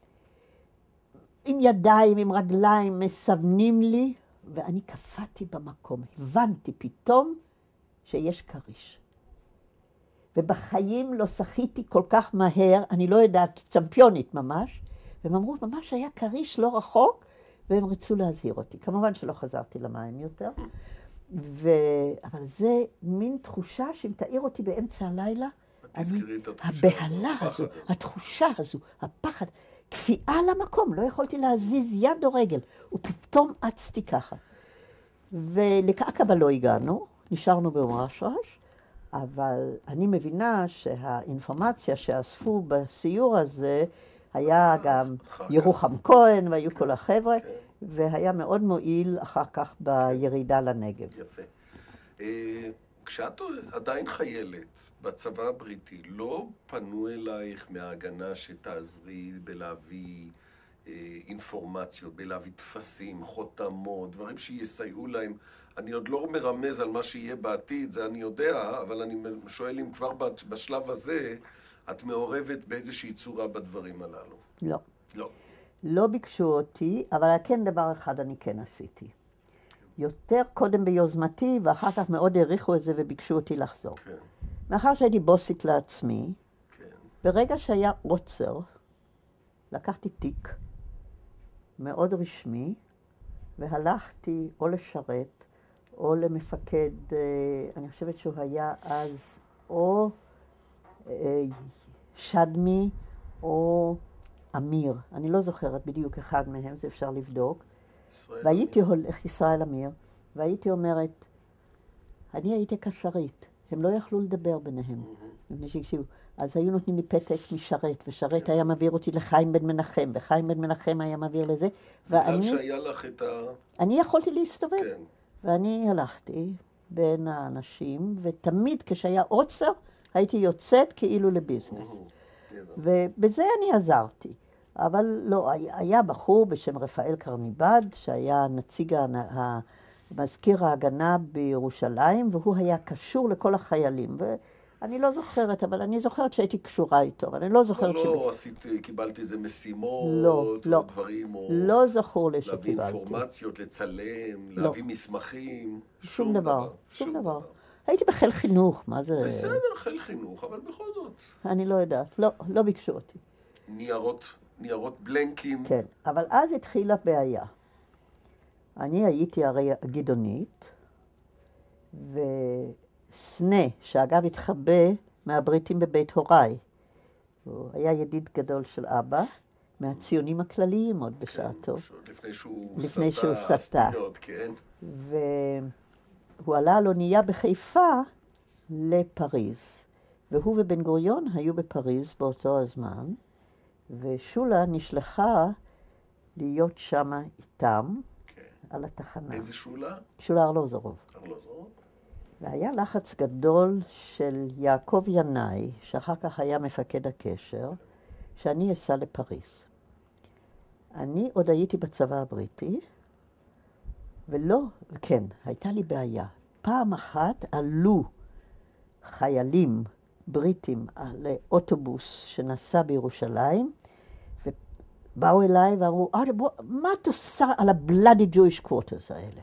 עם ידיים, עם רגליים, מסמנים לי, ואני קפאתי במקום. הבנתי פתאום שיש כריש. ובחיים לא שחיתי כל כך מהר, אני לא יודעת, צ'מפיונית ממש, והם אמרו, ממש היה כריש לא רחוק, והם רצו להזהיר אותי. כמובן שלא חזרתי למים יותר, ו... אבל זה מין תחושה שאם תאיר אותי באמצע הלילה, אני... הבהלה הזו, התחושה הזו, הפחד, כפייה למקום, לא יכולתי להזיז יד או רגל, ופתאום עצתי ככה. ולעקבה לא הגענו, נשארנו באום רשרש, אבל אני מבינה שהאינפורמציה שאספו בסיור הזה, היה גם ירוחם כהן והיו כל החבר'ה, והיה מאוד מועיל אחר כך בירידה לנגב. יפה. כשאת עדיין חיילת בצבא הבריטי, לא פנו אלייך מההגנה שתעזרי בלהביא אינפורמציות, בלהביא תפסים, חותמות, דברים שיסייעו להם. אני עוד לא מרמז על מה שיהיה בעתיד, זה אני יודע, אבל אני שואל אם כבר בשלב הזה את מעורבת באיזושהי צורה בדברים הללו. לא. לא. לא ביקשו אותי, אבל כן דבר אחד אני כן עשיתי. יותר קודם ביוזמתי, ואחר כך מאוד העריכו את זה וביקשו אותי לחזור. כן. מאחר שהייתי בוסית לעצמי, כן. ברגע שהיה עוצר, לקחתי תיק מאוד רשמי, והלכתי או לשרת, או למפקד, אני חושבת שהוא היה אז, או שדמי, או אמיר. אני לא זוכרת בדיוק אחד מהם, זה אפשר לבדוק. והייתי הולך, ישראל אמיר, והייתי אומרת, אני הייתי קשרית, הם לא יכלו לדבר ביניהם. אז היו נותנים לי פתק משרת, ושרת היה מעביר אותי לחיים בן מנחם, וחיים בן מנחם היה מעביר לזה. בגלל שהיה לך את ה... אני יכולתי להסתובב. כן. ואני הלכתי בין האנשים, ותמיד כשהיה עוצר, הייתי יוצאת כאילו לביזנס. ובזה אני עזרתי. אבל לא, היה בחור בשם רפאל קרניבד, שהיה נציג מזכיר ההגנה בירושלים, והוא היה קשור לכל החיילים. ואני לא זוכרת, אבל אני זוכרת שהייתי קשורה איתו, אבל אני לא זוכרת... לא עשית, קיבלתי איזה משימות, לא, או דברים, או... לא זכור לי שקיבלתי. להביא אינפורמציות, לצלם, להביא מסמכים, שום דבר, שום דבר. הייתי בחיל חינוך, מה זה... בסדר, חיל חינוך, אבל בכל זאת. אני לא יודעת, לא, לא ביקשו אותי. ניירות, ניירות בלנקים. כן, אבל אז התחילה בעיה. אני הייתי הרי גדעונית, וסנה, שאגב התחבא מהבריטים בבית הוריי. הוא היה ידיד גדול של אבא, מהציונים הכלליים עוד בשעתו. לפני שהוא לפני שהוא סטה סטה. סטיות, כן. והוא עלה על אונייה בחיפה לפריז. והוא ובן גוריון היו בפריז באותו הזמן, ושולה נשלחה להיות שמה איתם על התחנה. איזה שולה? שולה ארלוזורוב. ארלוזורוב. והיה לחץ גדול של יעקב ינאי, שאחר כך היה מפקד הקשר, שאני אסע לפריז. אני עוד הייתי בצבא הבריטי, ולא, כן, הייתה לי בעיה. פעם אחת עלו חיילים בריטים על אוטובוס שנסע בירושלים, ובאו אליי ואמרו, מה את עושה על ה-bloody Jewish quarters האלה?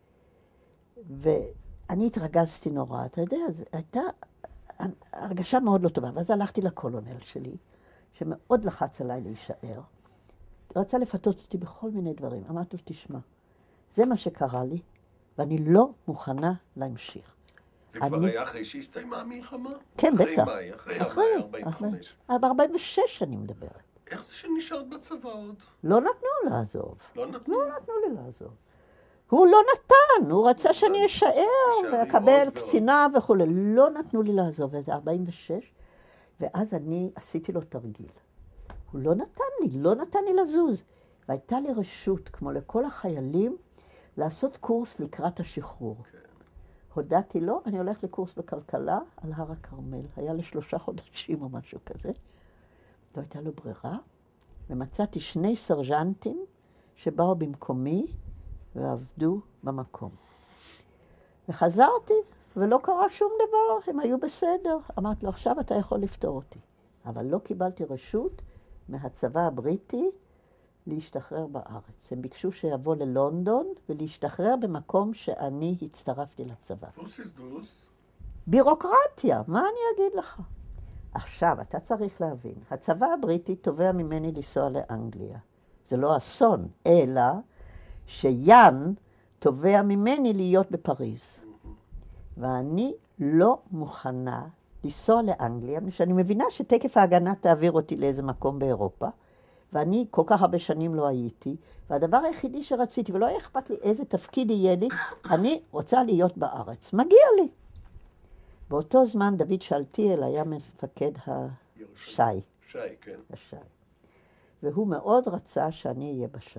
ואני התרגזתי נורא, אתה יודע, זו הייתה הרגשה מאוד לא טובה. ואז הלכתי לקולונל שלי, שמאוד לחץ עליי להישאר. רצה לפתות אותי בכל מיני דברים. אמרתי לו, תשמע, זה מה שקרה לי, ואני לא מוכנה להמשיך. זה כבר היה אחרי שהסתיימה המלחמה? כן, בטח. אחרי מאי, אחרי ארבעים וחמש. ב-ארבעים ושש אני מדברת. איך זה שנשארת בצבא עוד? לא נתנו לעזוב. לא נתנו? לא נתנו לי לעזוב. הוא לא נתן, הוא רצה שאני אשאר ואקבל קצינה וכו'. לא נתנו לי לעזוב, וזה ארבעים ושש, ואז אני עשיתי לו תרגיל. הוא לא נתן לי, לא נתן לי לזוז. והייתה לי רשות, כמו לכל החיילים, לעשות קורס לקראת השחרור. הודעתי לו, אני הולכת לקורס בכלכלה על הר הכרמל. היה לשלושה חודשים או משהו כזה. לא הייתה לו ברירה, ומצאתי שני סרג'נטים שבאו במקומי ועבדו במקום. וחזרתי, ולא קרה שום דבר, הם היו בסדר. אמרתי לו, עכשיו אתה יכול לפתור אותי. אבל לא קיבלתי רשות מהצבא הבריטי להשתחרר בארץ. הם ביקשו שיבוא ללונדון ולהשתחרר במקום שאני הצטרפתי לצבא. פוסיס דוס. בירוקרטיה, מה אני אגיד לך? עכשיו, אתה צריך להבין, הצבא הבריטי תובע ממני לנסוע לאנגליה. זה לא אסון, אלא שיאן תובע ממני להיות בפריז. ואני לא מוכנה לנסוע לאנגליה, שאני מבינה שתקף ההגנה תעביר אותי לאיזה מקום באירופה, ואני כל כך הרבה שנים לא הייתי, והדבר היחידי שרציתי, ולא היה אכפת לי איזה תפקיד יהיה לי, אני רוצה להיות בארץ. מגיע לי. באותו זמן דוד שאלתיאל היה מפקד השי. שי, כן. השי. והוא מאוד רצה שאני אהיה בשי.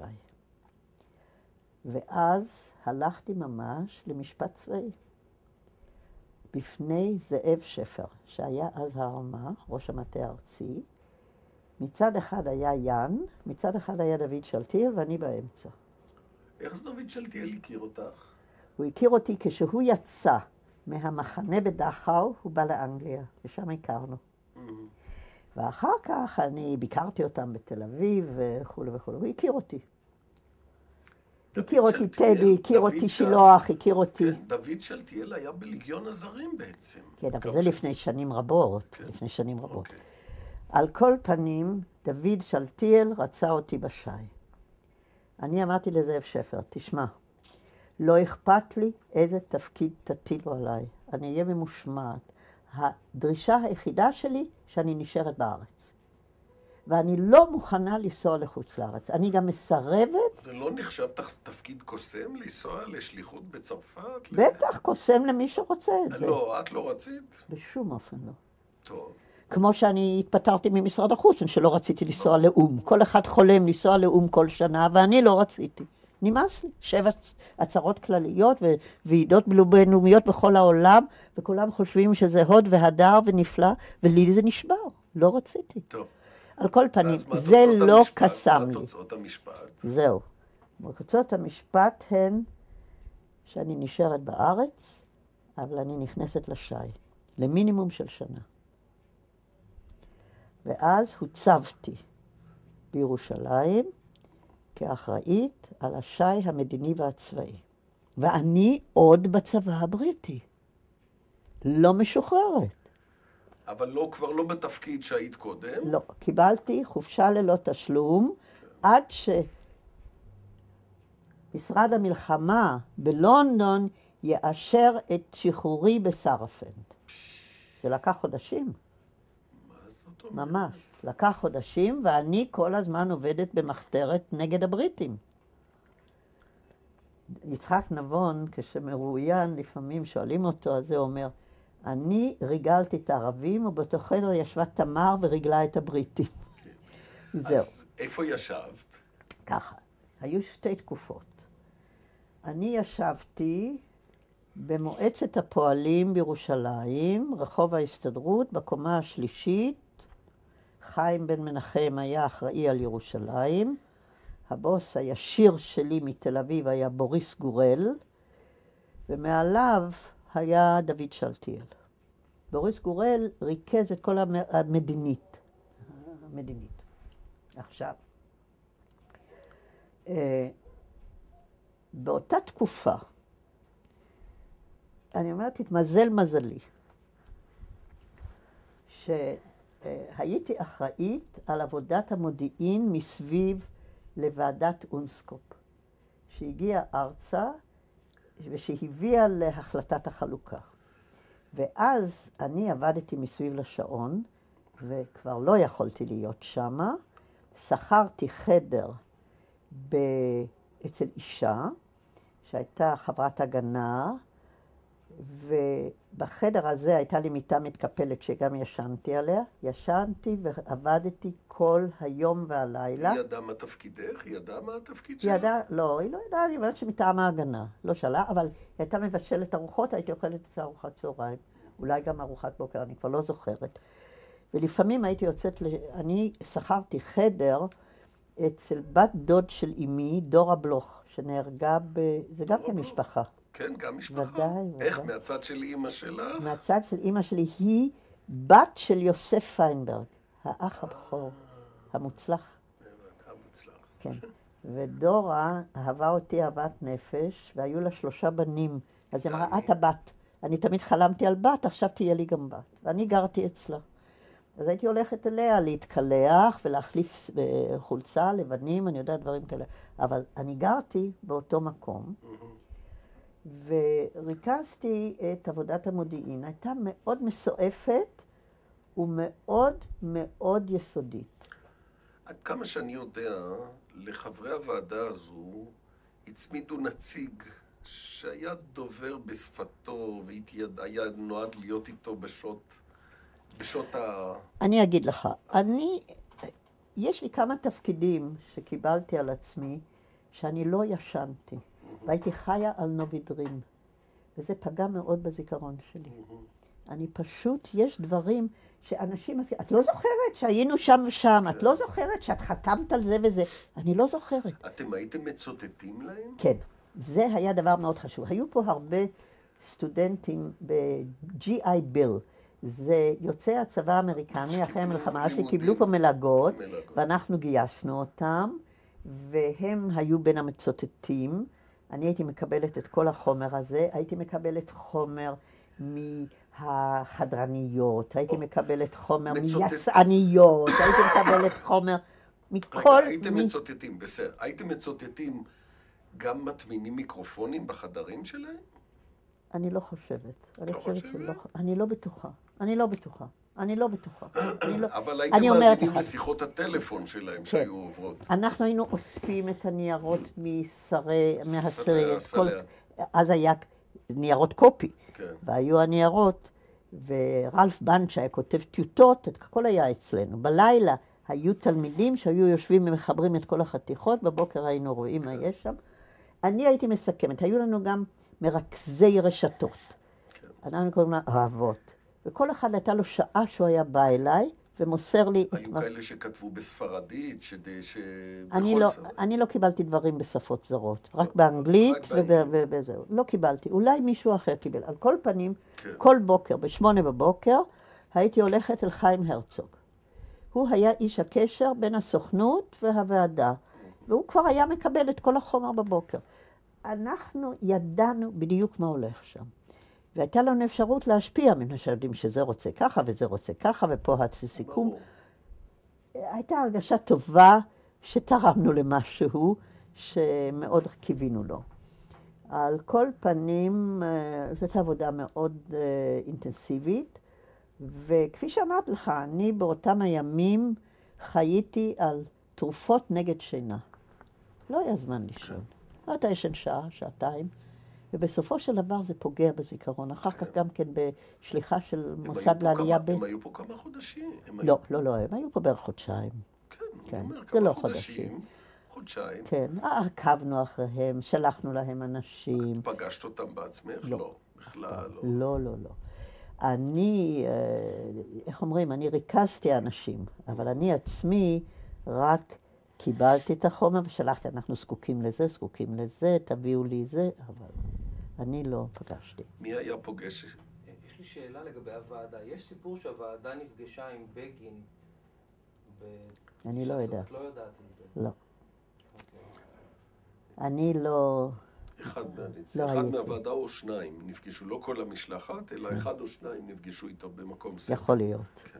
ואז הלכתי ממש למשפט צבאי. בפני זאב שפר, שהיה אז הרמ"א, ראש המטה הארצי. מצד אחד היה יאן, מצד אחד היה דוד שאלתיאל, ואני באמצע. איך זה דוד שאלתיאל הכיר אותך? הוא הכיר אותי כשהוא יצא מהמחנה בדכאו, הוא בא לאנגליה, ושם הכרנו. Mm-hmm. ואחר כך אני ביקרתי אותם בתל אביב וכו' וכו'. הוא הכיר אותי. הכיר אותי טדי, הכיר אותי שילוח, הכיר אותי. כן, דוד שאלתיאל היה בליגיון הזרים בעצם. כן, אבל זה לפני שנים רבות, לפני שנים רבות. על כל פנים, דוד שאלתיאל רצה אותי בשי. אני אמרתי לזאב שפר, תשמע, לא אכפת לי איזה תפקיד תטילו עליי. אני אהיה ממושמעת. הדרישה היחידה שלי שאני נשארת בארץ. ואני לא מוכנה לנסוע לחוץ לארץ. אני גם מסרבת... זה לא נחשב תפקיד קוסם לנסוע לשליחות בצרפת? בטח, קוסם למי שרוצה את זה. לא, את לא רצית? בשום אופן לא. טוב. כמו שאני התפטרתי ממשרד החוץ, שלא רציתי לנסוע לאום. כל אחד חולם לנסוע לאום כל שנה, ואני לא רציתי. נמאס לי. שבע הצהרות כלליות וועידות בינלאומיות בכל העולם, וכולם חושבים שזה הוד והדר ונפלא, ולי זה נשבר. לא רציתי. טוב. על כל פנים, זה לא קסם לי. מה תוצאות המשפט? זהו. תוצאות המשפט הן שאני נשארת בארץ, אבל אני נכנסת לשי, למינימום של שנה. ואז הוצבתי בירושלים כאחראית על השי המדיני והצבאי. ואני עוד בצבא הבריטי. לא משוחררת. אבל לא, כבר לא בתפקיד שהיית קודם? לא, קיבלתי חופשה ללא תשלום, עד שמשרד המלחמה בלונדון יאשר את שחרורי בסרפנד. זה לקח חודשים. מה זאת אומרת? ממש. לקח חודשים, ואני כל הזמן עובדת במחתרת נגד הבריטים. יצחק נבון, כשמרואיין, לפעמים שואלים אותו, אז זה אומר, אני ריגלתי את הערבים, ובאותו חדר ישבה תמר וריגלה את הבריטים. זהו. אז איפה ישבת? ככה, היו שתי תקופות. אני ישבתי במועצת הפועלים בירושלים, רחוב ההסתדרות, בקומה השלישית. חיים בן מנחם היה אחראי על ירושלים. הבוס הישיר שלי מתל אביב היה בוריס גורל, ומעליו היה דוד שלטיאל. בוריס גורל ריכז את כל המדינית. המדינית. עכשיו, באותה תקופה, אני אומרת, התמזל מזלי, שהייתי אחראית על עבודת המודיעין מסביב לוועדת אונסקופ, שהגיעה ארצה ושהביאה להחלטת החלוקה. ואז אני עבדתי מסביב לשעון, וכבר לא יכולתי להיות שמה. שכרתי חדר ב... אצל אישה, שהייתה חברת הגנה, ובחדר הזה הייתה לי מיטה מתקפלת שגם ישנתי עליה. ישנתי ועבדתי כל היום והלילה. היא ידעה מה תפקידך? היא ידעה מה התפקיד שלך? היא ידעה, לא, היא לא ידעה, אני אומרת שמטעם ההגנה. לא שאלה, אבל היא הייתה מבשלת ארוחות, הייתי אוכלת את זה ארוחת צהריים. אולי גם ארוחת בוקר, אני כבר לא זוכרת. ולפעמים הייתי יוצאת, אני שכרתי חדר אצל בת דוד של אמי, דורה בלוך, שנהרגה ב... זה גם כמשפחה. כן, גם משפחה. ודאי, ודאי. איך? מהצד של אמא שלך? מהצד של אמא שלי, היא בת של יוסף פיינברג, האח הבכור, המוצלח. המוצלח. כן. ודורה אהבה אותי אהבת נפש, והיו לה שלושה בנים. אז היא אמרה, את הבת. אני תמיד חלמתי על בת, עכשיו תהיה לי גם בת. ואני גרתי אצלה. אז הייתי הולכת אליה להתקלח ולהחליף חולצה, לבנים, אני יודעת דברים כאלה. אבל אני גרתי באותו מקום, וריכזתי את עבודת המודיעין. הייתה מאוד מסועפת ומאוד מאוד יסודית. עד כמה שאני יודע, לחברי הוועדה הזו הצמידו נציג שהיה דובר בשפתו, והיה נועד להיות איתו בשעות... בשעות ה... אני אגיד לך, אני, יש לי כמה תפקידים שקיבלתי על עצמי, שאני לא ישנתי, והייתי חיה על נובידרין, וזה פגע מאוד בזיכרון שלי. אני פשוט, יש דברים שאנשים, את לא זוכרת שהיינו שם ושם, את לא זוכרת שאת חתמת על זה וזה, אני לא זוכרת. אתם הייתם מצוטטים להם? כן, זה היה דבר מאוד חשוב. היו פה הרבה סטודנטים ב-ג'י איי Bill, זה יוצאי הצבא האמריקני אחרי המלחמה שקיבלו פה מלגות, ואנחנו גייסנו אותם, והם היו בין המצוטטים. אני הייתי מקבלת את כל החומר הזה, הייתי מקבלת חומר מהחדרניות, הייתי מקבלת חומר מיצעניות, הייתי מקבלת חומר מכל... הייתם מצוטטים, בסדר. הייתם מצוטטים גם מטמינים מיקרופונים בחדרים שלהם? אני לא חושבת. לא חושבת? אני לא בטוחה. אני לא בטוחה. אני לא בטוחה. אבל הייתם מאזינים לשיחות הטלפון שלהם שהיו עוברות. אנחנו היינו אוספים את הניירות משרי, מהסרי. אז היה ניירות קופי. והיו הניירות, ורלף בנץ' שהיה כותב טיוטות, הכל היה אצלנו. בלילה היו תלמידים שהיו יושבים ומחברים את כל החתיכות, בבוקר היינו רואים מה יש שם. אני הייתי מסכמת. היו לנו גם מרכזי רשתות. אנחנו קוראים לה אהבות. וכל אחד הייתה לו שעה שהוא היה בא אליי, ומוסר לי... היו כאלה שכתבו בספרדית, שבכל זאת... אני לא קיבלתי דברים בשפות זרות, רק באנגלית ובזהו. לא קיבלתי, אולי מישהו אחר קיבל. על כל פנים, כל בוקר, בשמונה בבוקר, הייתי הולכת אל חיים הרצוג. הוא היה איש הקשר בין הסוכנות והוועדה, והוא כבר היה מקבל את כל החומר בבוקר. אנחנו ידענו בדיוק מה הולך שם. והייתה לנו אפשרות להשפיע, מן שיודעים שזה רוצה ככה וזה רוצה ככה, ופה הסיכום. הייתה הרגשה טובה שתרמנו למשהו שמאוד קיווינו לו. על כל פנים, זאת עבודה מאוד אינטנסיבית, וכפי שאמרת לך, אני באותם הימים חייתי על תרופות נגד שינה. לא היה זמן לישון. אתה ישן שעה, שעתיים, ובסופו של דבר זה פוגע בזיכרון. אחר כך גם כן בשליחה של מוסד לעלייה ב... הם היו פה כמה חודשים. לא, לא, לא, הם היו פה בערך חודשיים. כן, אני אומר, כמה חודשים. חודשיים. כן, עקבנו אחריהם, שלחנו להם אנשים. את פגשת אותם בעצמך? לא, בכלל לא. לא, לא, לא. אני, איך אומרים, אני ריכזתי אנשים, אבל אני עצמי רק קיבלתי את החומר ושלחתי, אנחנו זקוקים לזה, זקוקים לזה, תביאו לי זה, אבל אני לא פגשתי. מי היה פוגש? יש לי שאלה לגבי הוועדה. יש סיפור שהוועדה נפגשה עם בגין ב... אני לא יודעת. את לא יודעת על זה? לא. אני לא... אחד, אחד מהוועדה או שניים נפגשו, לא כל המשלחת, אלא אחד או שניים נפגשו איתו במקום סדר. יכול להיות. כן.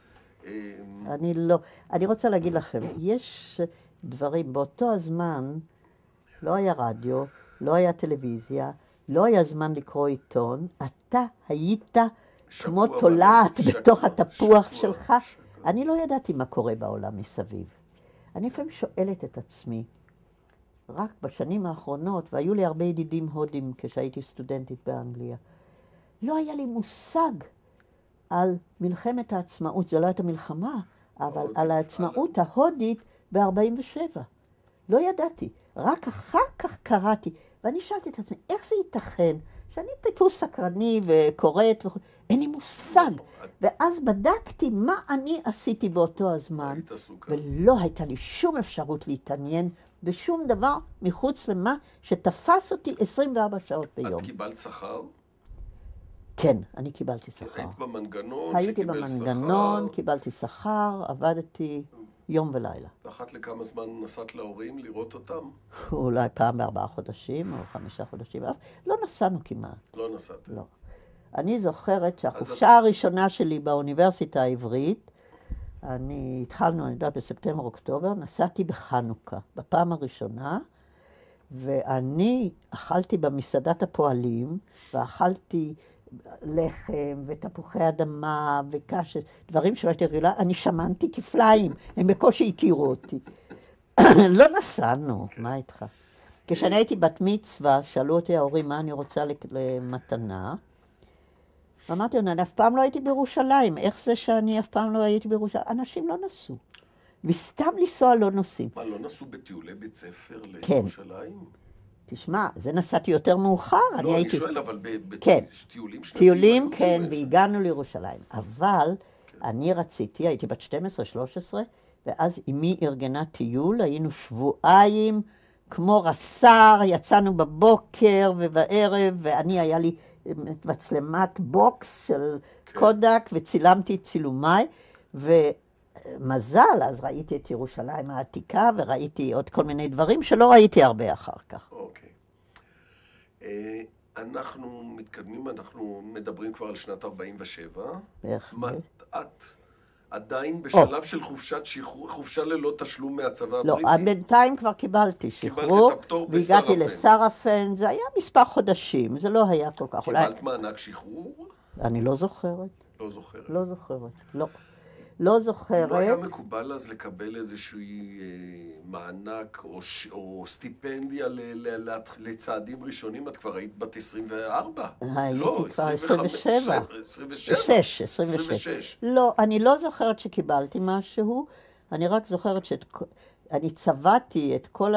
אני לא... אני רוצה להגיד לכם, יש דברים, באותו הזמן לא היה רדיו, לא היה טלוויזיה, לא היה זמן לקרוא עיתון, אתה היית כמו תולעת בתוך התפוח שלך. אני לא ידעתי מה קורה בעולם מסביב. אני לפעמים שואלת את עצמי, רק בשנים האחרונות, והיו לי הרבה ידידים הודים כשהייתי סטודנטית באנגליה, לא היה לי מושג על מלחמת העצמאות, זה לא הייתה מלחמה, אבל על העצמאות ההודית ב-ארבעים ושבע. לא ידעתי, רק אחר כך קראתי, ואני שאלתי את עצמי, איך זה ייתכן שאני טיפוס סקרני וקוראת וכו', אין לי מושג. ואז בדקתי מה אני עשיתי באותו הזמן, ולא הייתה לי שום אפשרות להתעניין ושום דבר מחוץ למה שתפס אותי עשרים וארבע שעות ביום. את קיבלת שכר? כן, אני קיבלתי שכר. היית במנגנון הייתי שקיבל שכר? הייתי במנגנון, קיבלתי שכר, עבדתי יום ולילה. ואחת לכמה זמן נסעת להורים לראות אותם? אולי פעם בארבעה חודשים או חמישה חודשים. לא נסענו כמעט. לא נסעת? לא. אני זוכרת שהחופשה הראשונה שלי באוניברסיטה העברית, אני התחלנו, אני יודעת, בספטמבר-אוקטובר, נסעתי בחנוכה, בפעם הראשונה, ואני אכלתי במסעדת הפועלים, ואכלתי לחם ותפוחי אדמה וקש, דברים שלא הייתי רגילה, אני שמנתי כפליים, הם בקושי הכירו אותי. לא נסענו, מה איתך? כשאני הייתי בת מצווה, שאלו אותי ההורים מה אני רוצה למתנה, אמרתי, אני אף פעם לא הייתי בירושלים, איך זה שאני אף פעם לא הייתי בירושלים? אנשים לא נסעו, וסתם לנסוע לא נוסעים. מה, לא נסעו בטיולי בית ספר לירושלים? כן. תשמע, זה נסעתי יותר מאוחר, לא, אני אני הייתי... שואל, אבל כן. בטיולים שנתיים... טיולים, כן, והגענו לירושלים. אבל אני רציתי, הייתי בת שתים עשרה שלוש עשרה, ואז אמי ארגנה טיול, היינו שבועיים, כמו רס"ר, יצאנו בבוקר ובערב, ואני, היה לי מצלמת בוקס של קודק, וצילמתי את צילומיי, ומזל, אז ראיתי את ירושלים העתיקה, וראיתי עוד כל מיני דברים שלא ראיתי הרבה אחר כך. אוקיי. אנחנו מתקדמים, אנחנו מדברים כבר על שנת ארבעים ושבע. איך? את עדיין בשלב של חופשת שחרור, חופשה ללא תשלום מהצבא הבריטי? לא, בינתיים כבר קיבלתי שחרור. קיבלת את הפטור בסרפן. והגעתי לסרפן, זה היה מספר חודשים, זה לא היה כל כך. קיבלת מענק שחרור? אני לא זוכרת. לא זוכרת. לא זוכרת, לא. לא זוכרת. לא היה מקובל אז לקבל איזשהו מענק או סטיפנדיה לצעדים ראשונים? את כבר היית בת עשרים וארבע? הייתי כבר עשרים ושבע. עשרים ושש? שש, עשרים ושש. לא, אני לא זוכרת שקיבלתי משהו, אני רק זוכרת שאני צבעתי את כל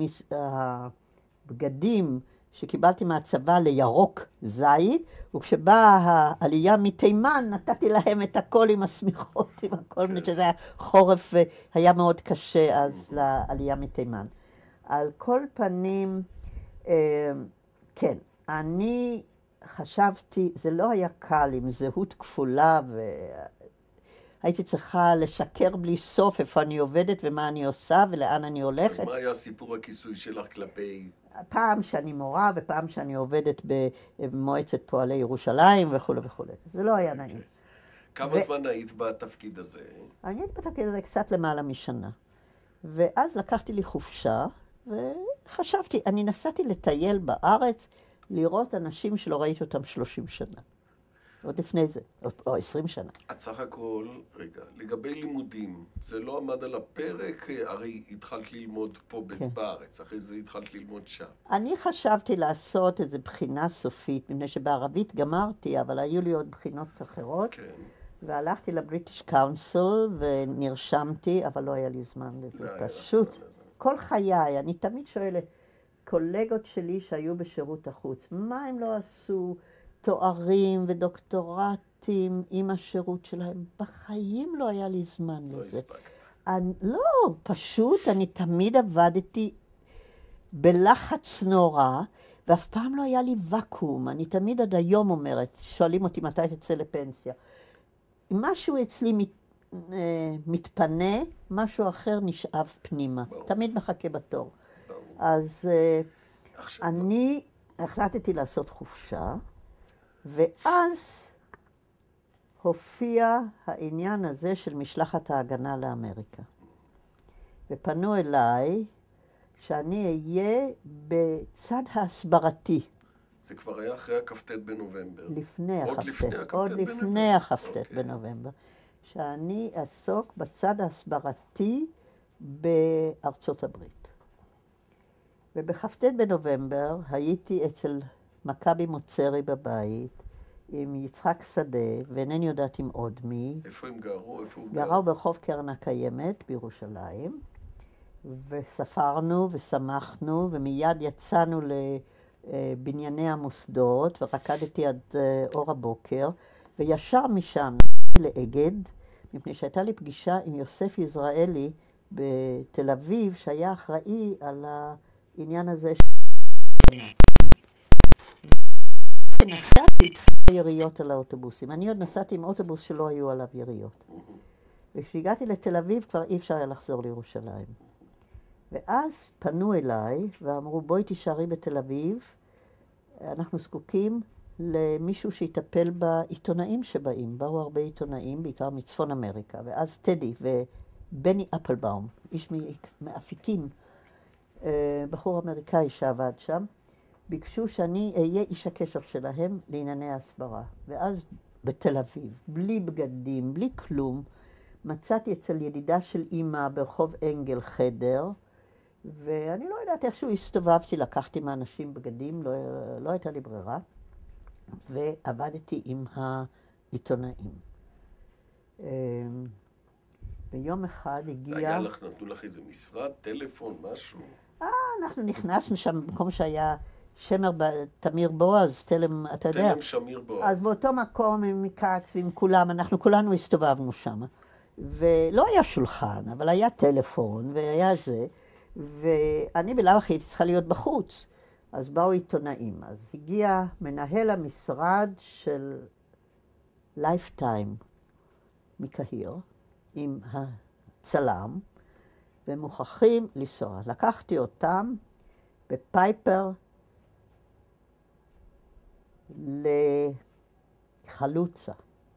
הבגדים שקיבלתי מהצבא לירוק זית, וכשבאה העלייה מתימן, נתתי להם את הכל עם הסמיכות, עם הכל, שזה היה חורף, והיה מאוד קשה אז לעלייה מתימן. על כל פנים, כן, אני חשבתי, זה לא היה קל עם זהות כפולה, והייתי צריכה לשקר בלי סוף איפה אני עובדת ומה אני עושה ולאן אני הולכת. אז מה היה סיפור הכיסוי שלך כלפי... פעם שאני מורה ופעם שאני עובדת במועצת פועלי ירושלים וכו' וכו'. זה לא היה נעים. כמה זמן היית בתפקיד הזה? אני הייתי בתפקיד הזה קצת למעלה משנה. ואז לקחתי לי חופשה וחשבתי, אני נסעתי לטייל בארץ, לראות אנשים שלא ראיתי אותם שלושים שנה. עוד לפני זה, או עשרים שנה. את סך הכל, רגע, לגבי לימודים, זה לא עמד על הפרק, הרי התחלת ללמוד פה כן. בארץ, אחרי זה התחלת ללמוד שם. אני חשבתי לעשות איזו בחינה סופית, מפני שבערבית גמרתי, אבל היו לי עוד בחינות אחרות. כן. והלכתי לבריטיש קאונסל ונרשמתי, אבל לא היה לי זמן לזה. פשוט, כל חיי, אני תמיד שואלת, קולגות שלי שהיו בשירות החוץ, מה הם לא עשו תוארים ודוקטורטים עם השירות שלהם? בחיים לא היה לי זמן לא לזה. הספקת. אני, לא, פשוט אני תמיד עבדתי בלחץ נורא, ואף פעם לא היה לי וקום. אני תמיד עד היום אומרת, שואלים אותי מתי תצא לפנסיה. משהו אצלי מת, מתפנה, משהו אחר נשאב פנימה. ברור. תמיד מחכה בתור. ברור. אז עכשיו אני ברור. החלטתי לעשות חופשה, ואז הופיע העניין הזה של משלחת ההגנה לאמריקה. ופנו אליי שאני אהיה בצד ההסברתי. זה כבר היה אחרי הכ"ט בנובמבר. לפני הכ"ט. עוד לפני הכ"ט עוד בנובמבר. לפני הכ"ט אוקיי. בנובמבר. שאני אעסוק בצד ההסברתי בארצות הברית. ובכ"ט בנובמבר הייתי אצל מכבי מוצרי בבית, עם יצחק שדה, ואינני יודעת עם עוד מי. איפה הם גרו? איפה הוא גר? גרו ברחוב קרן הקיימת בירושלים, וספרנו ושמחנו, ומיד יצאנו לבנייני המוסדות, ורקדתי עד אור הבוקר, וישר משם לאגד, מפני שהייתה לי פגישה עם יוסף יזרעאלי בתל אביב, שהיה אחראי על העניין הזה. נסעתי יריות על האוטובוסים. אני עוד נסעתי עם אוטובוס שלא היו עליו יריות. וכשהגעתי לתל אביב כבר אי אפשר היה לחזור לירושלים. ואז פנו אליי ואמרו, בואי תישארי בתל אביב, אנחנו זקוקים למישהו שיטפל בעיתונאים שבאים. באו הרבה עיתונאים, בעיקר מצפון אמריקה. ואז טדי ובני אפלבאום, איש מאפיקים, בחור אמריקאי שעבד שם, ביקשו שאני אהיה איש הקשר שלהם לענייני ההסברה. ואז בתל אביב, בלי בגדים, בלי כלום, מצאתי אצל ידידה של אמא ברחוב אנגל חדר, ואני לא יודעת איכשהו הסתובבתי, לקחתי מאנשים בגדים, לא, לא הייתה לי ברירה, ועבדתי עם העיתונאים. ביום אחד הגיע... היה לך, נתנו לך איזה משרד, טלפון, משהו? אה, אנחנו נכנסנו שם במקום שהיה שמר תמיר בועז, תלם, אתה יודע. תלם שמיר בועז. אז באותו מקום עם מקץ ועם כולם, אנחנו כולנו הסתובבנו שם. ולא היה שולחן, אבל היה טלפון והיה זה, ואני בלאו הכי צריכה להיות בחוץ. אז באו עיתונאים. אז הגיע מנהל המשרד של לייפטיים מקהיר, עם הצלם, והם מוכרחים לנסוע. לקחתי אותם בפייפר לחלוצה,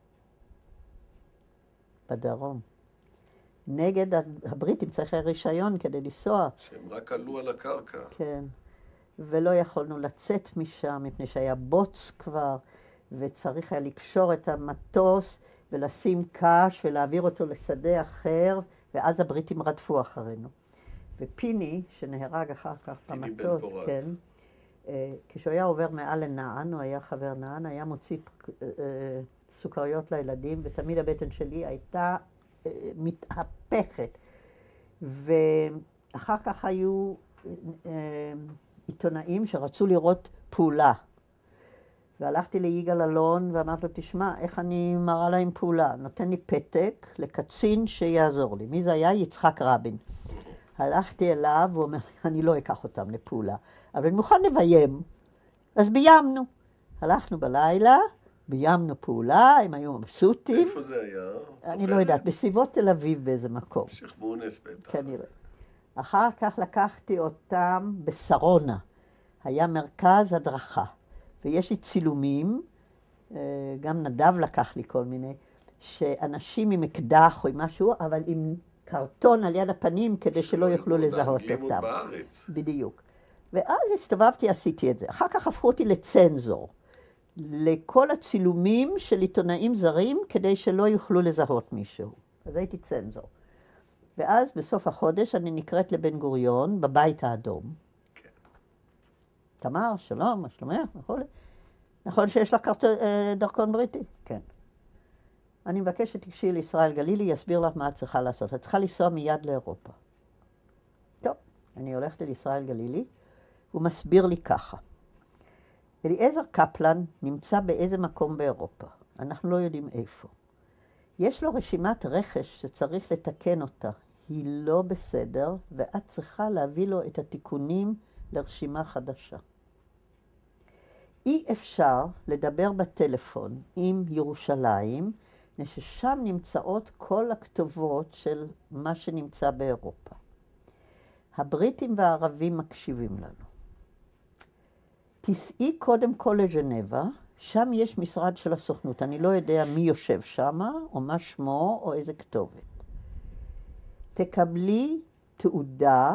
בדרום. נגד הבריטים צריך רישיון כדי לנסוע. שהם רק עלו על הקרקע. כן. ולא יכולנו לצאת משם, מפני שהיה בוץ כבר, וצריך היה לקשור את המטוס ולשים קש ולהעביר אותו לשדה אחר, ואז הבריטים רדפו אחרינו. ופיני, שנהרג אחר כך במטוס, כן, כשהוא היה עובר מעל לנען, הוא היה חבר נען, היה מוציא סוכריות לילדים, ותמיד הבטן שלי הייתה מתהפכת. ואחר כך היו עיתונאים שרצו לראות פעולה. והלכתי ליגאל אלון ואמרתי לו, תשמע, איך אני מראה להם פעולה? נותן לי פתק לקצין שיעזור לי. מי זה היה? יצחק רבין. הלכתי אליו, והוא אומר, אני לא אקח אותם לפעולה, אבל אני מוכן לביים. אז ביימנו. הלכנו בלילה, ביימנו פעולה, הם היו מבסוטים. איפה זה היה? אני לא יודעת, בסביבות תל אביב באיזה מקום. שייח' מואנס בטח. כנראה. אחר כך לקחתי אותם בשרונה. היה מרכז הדרכה. ויש לי צילומים, גם נדב לקח לי כל מיני, שאנשים עם אקדח או עם משהו, אבל עם קרטון על יד הפנים, כדי שלא יוכלו לזהות אותם. בארץ. בדיוק. ואז הסתובבתי, עשיתי את זה. אחר כך הפכו אותי לצנזור. לכל הצילומים של עיתונאים זרים, כדי שלא יוכלו לזהות מישהו. אז הייתי צנזור. ואז בסוף החודש אני נקראת לבן גוריון, בבית האדום. כן. תמר, שלום, מה שלומך? נכון? נכון שיש לך קרט... דרכון בריטי? כן. אני מבקש שתגשי לישראל גלילי, יסביר לך מה את צריכה לעשות. את צריכה לנסוע מיד לאירופה. טוב, אני הולכת לישראל גלילי, הוא מסביר לי ככה. אליעזר קפלן נמצא באיזה מקום באירופה. אנחנו לא יודעים איפה. יש לו רשימת רכש שצריך לתקן אותה. היא לא בסדר, ואת צריכה להביא לו את התיקונים לרשימה חדשה. אי אפשר לדבר בטלפון עם ירושלים, ששם נמצאות כל הכתובות של מה שנמצא באירופה. הבריטים והערבים מקשיבים לנו. תסעי קודם כל לז'נבה, שם יש משרד של הסוכנות. אני לא יודע מי יושב שם, או מה שמו, או איזה כתובת. תקבלי תעודה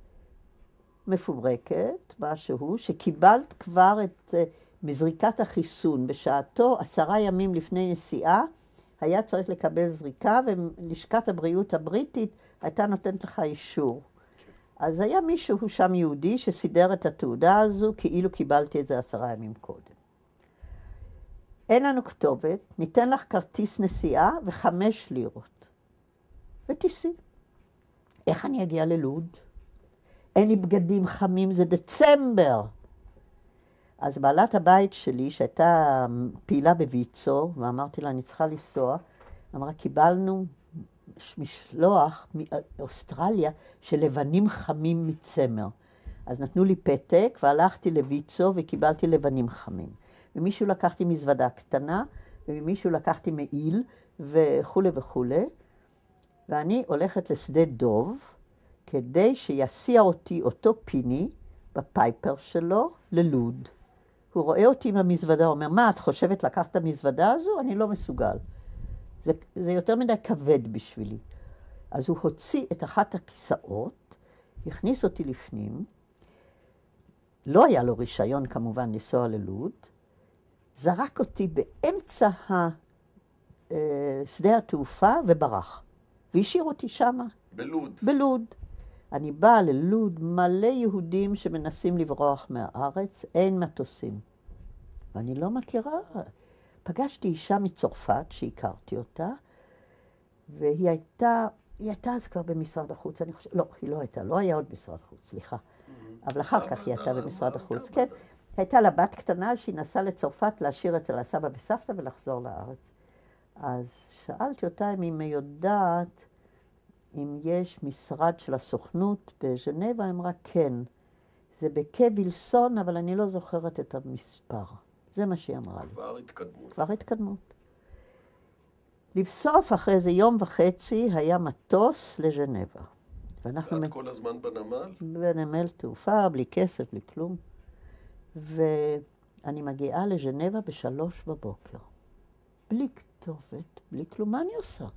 מפוברקת, משהו, שקיבלת כבר את מזריקת החיסון. בשעתו, עשרה ימים לפני נסיעה, היה צריך לקבל זריקה, ולשכת הבריאות הבריטית הייתה נותנת לך אישור. אז היה מישהו שם יהודי שסידר את התעודה הזו, כאילו קיבלתי את זה עשרה ימים קודם. אין לנו כתובת, ניתן לך כרטיס נסיעה וחמש לירות. ותיסי. איך אני אגיע ללוד? אין לי בגדים חמים, זה דצמבר. אז בעלת הבית שלי, שהייתה פעילה בויצו, ואמרתי לה, אני צריכה לנסוע, אמרה, קיבלנו משלוח מאוסטרליה של לבנים חמים מצמר. אז נתנו לי פתק, והלכתי לויצו וקיבלתי לבנים חמים. ומישהו לקחתי מזוודה קטנה, ומישהו לקחתי מעיל, וכו' וכו'. ואני הולכת לשדה דוב, כדי שיסיע אותי אותו פיני, בפייפר שלו, ללוד. הוא רואה אותי עם המזוודה, אומר, מה, את חושבת לקחת את המזוודה הזו? אני לא מסוגל. זה, זה יותר מדי כבד בשבילי. אז הוא הוציא את אחת הכיסאות, הכניס אותי לפנים, לא היה לו רישיון כמובן לנסוע ללוד, זרק אותי באמצע שדה התעופה וברח. והשאיר אותי שמה. בלוד. בלוד. אני באה ללוד, מלא יהודים שמנסים לברוח מהארץ, אין מטוסים. ואני לא מכירה. פגשתי אישה מצרפת שהכרתי אותה, והיא הייתה, היא הייתה אז כבר במשרד החוץ, אני חושבת, לא, היא לא הייתה, לא היה עוד משרד חוץ, סליחה. אבל אחר כך היא הייתה במשרד החוץ, כן. הייתה לה בת קטנה שהיא נסעה לצרפת להשאיר אצל הסבא וסבתא ולחזור לארץ. אז שאלתי אותה אם היא יודעת אם יש משרד של הסוכנות בז'נבה, אמרה כן. זה בקווילסון, אבל אני לא זוכרת את המספר. זה מה שהיא אמרה לי. כבר התקדמות. כבר התקדמות. לבסוף, אחרי איזה יום וחצי, היה מטוס לז'נבה. ואת מ... כל הזמן בנמל? בנמל תעופה, בלי כסף, בלי כלום. ואני מגיעה לז'נבה בשלוש בבוקר. בלי כתובת, בלי כלום. מה אני עושה?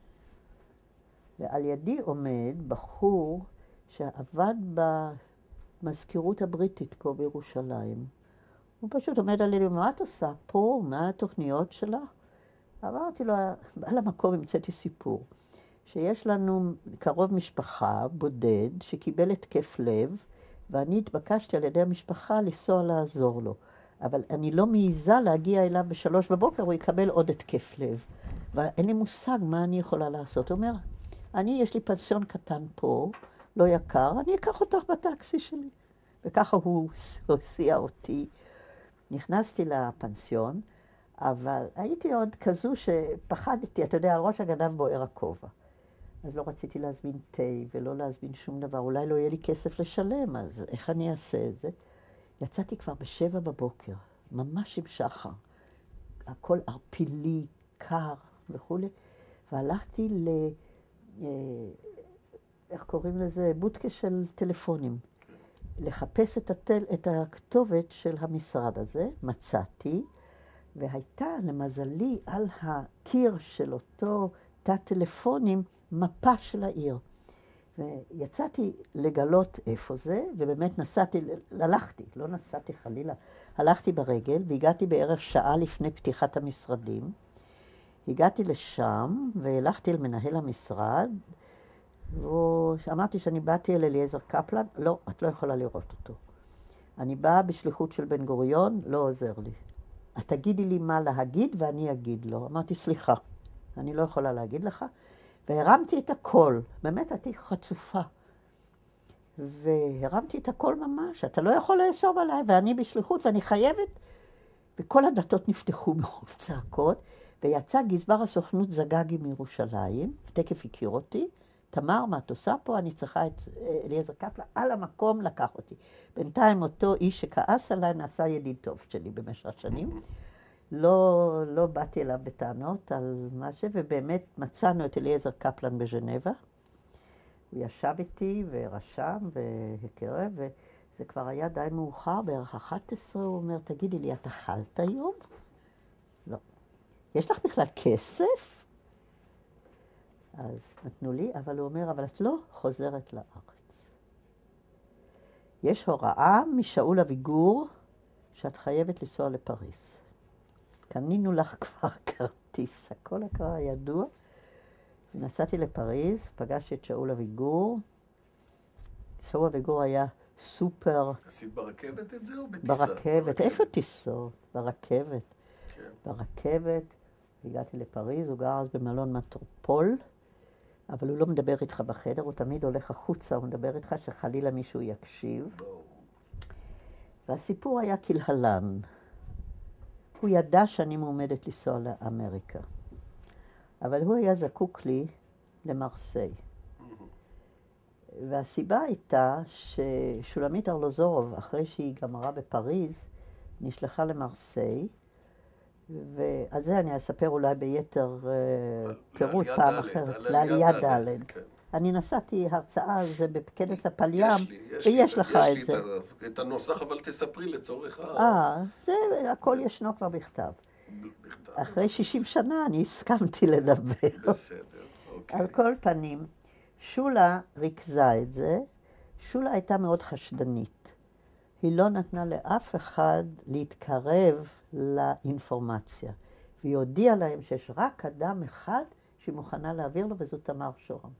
ועל ידי עומד בחור שעבד במזכירות הבריטית פה בירושלים. הוא פשוט עומד על ידי, מה את עושה פה? מה התוכניות שלה? אמרתי לו, על המקום המצאתי סיפור, שיש לנו קרוב משפחה, בודד, שקיבל התקף לב, ואני התבקשתי על ידי המשפחה לנסוע לעזור לו. אבל אני לא מעיזה להגיע אליו בשלוש בבוקר, הוא יקבל עוד התקף לב. ואין לי מושג מה אני יכולה לעשות. הוא אומר, אני, יש לי פנסיון קטן פה, לא יקר, אני אקח אותך בטקסי שלי. וככה הוא הוסיע אותי. נכנסתי לפנסיון, אבל הייתי עוד כזו שפחדתי, אתה יודע, על ראש הגנב בוער הכובע. אז לא רציתי להזמין תה ולא להזמין שום דבר. אולי לא יהיה לי כסף לשלם, אז איך אני אעשה את זה? יצאתי כבר בשבע בבוקר, ממש עם שחר. הכל ערפילי, קר וכו'. והלכתי ל... איך קוראים לזה? בודקה של טלפונים. לחפש את, הטל... את הכתובת של המשרד הזה. מצאתי, והייתה למזלי על הקיר של אותו תא טלפונים מפה של העיר. ויצאתי לגלות איפה זה, ובאמת נסעתי, הלכתי, לא נסעתי חלילה, הלכתי ברגל, והגעתי בערך שעה לפני פתיחת המשרדים. הגעתי לשם, והלכתי אל מנהל המשרד, ואמרתי שאני באתי אל אליעזר קפלן, לא, את לא יכולה לראות אותו. אני באה בשליחות של בן גוריון, לא עוזר לי. את תגידי לי מה להגיד ואני אגיד לו. אמרתי, סליחה, אני לא יכולה להגיד לך. והרמתי את הכל, באמת הייתי חצופה. והרמתי את הכל ממש, אתה לא יכול לאסור עליי, ואני בשליחות ואני חייבת. וכל הדלתות נפתחו מרוב צעקות, ויצא גזבר הסוכנות זגגי מירושלים, תקף הכיר אותי, תמר, מה את עושה פה? אני צריכה את אליעזר קפלן, על המקום לקח אותי. בינתיים אותו איש שכעס עליי נעשה ידיד טוב שלי במשך השנים. לא, לא באתי אליו בטענות על מה ש... ובאמת מצאנו את אליעזר קפלן בז'נבה. הוא ישב איתי ורשם והכרה, וזה כבר היה די מאוחר, בערך אחת עשרה, הוא אומר, תגידי לי, את אכלת היום? לא. יש לך בכלל כסף? אז נתנו לי, אבל הוא אומר, אבל את לא חוזרת לארץ. יש הוראה משאול אביגור שאת חייבת לנסוע לפריז. קנינו לך כבר כרטיס, הכל כבר ידוע. ונסעתי לפריז, פגשתי את שאול אביגור. שאול אביגור היה סופר... עשית ברכבת את זה או בטיסה? ברכבת, איפה טיסות? ברכבת. כן. ברכבת, הגעתי לפריז, הוא גר אז במלון מטרופול, אבל הוא לא מדבר איתך בחדר, הוא תמיד הולך החוצה, הוא מדבר איתך שחלילה מישהו יקשיב. בוא. והסיפור היה כלהלן. הוא ידע שאני מועמדת לנסוע לאמריקה. אבל הוא היה זקוק לי למרסיי. והסיבה הייתה ששולמית ארלוזורוב, אחרי שהיא גמרה בפריז, נשלחה למרסיי, ועל זה אני אספר אולי ביתר פירוט פעם אחרת, לעלייה ד'. אני נסעתי הרצאה על זה בכנס הפליים, ויש לך את זה. יש לי את הנוסח, אבל תספרי לצורך ה... אה, זה הכל ישנו כבר בכתב. אחרי שישים שנה אני הסכמתי לדבר. בסדר, אוקיי. על כל פנים, שולה ריכזה את זה. שולה הייתה מאוד חשדנית. היא לא נתנה לאף אחד להתקרב לאינפורמציה. והיא הודיעה להם שיש רק אדם אחד שהיא מוכנה להעביר לו, וזו תמר שורם.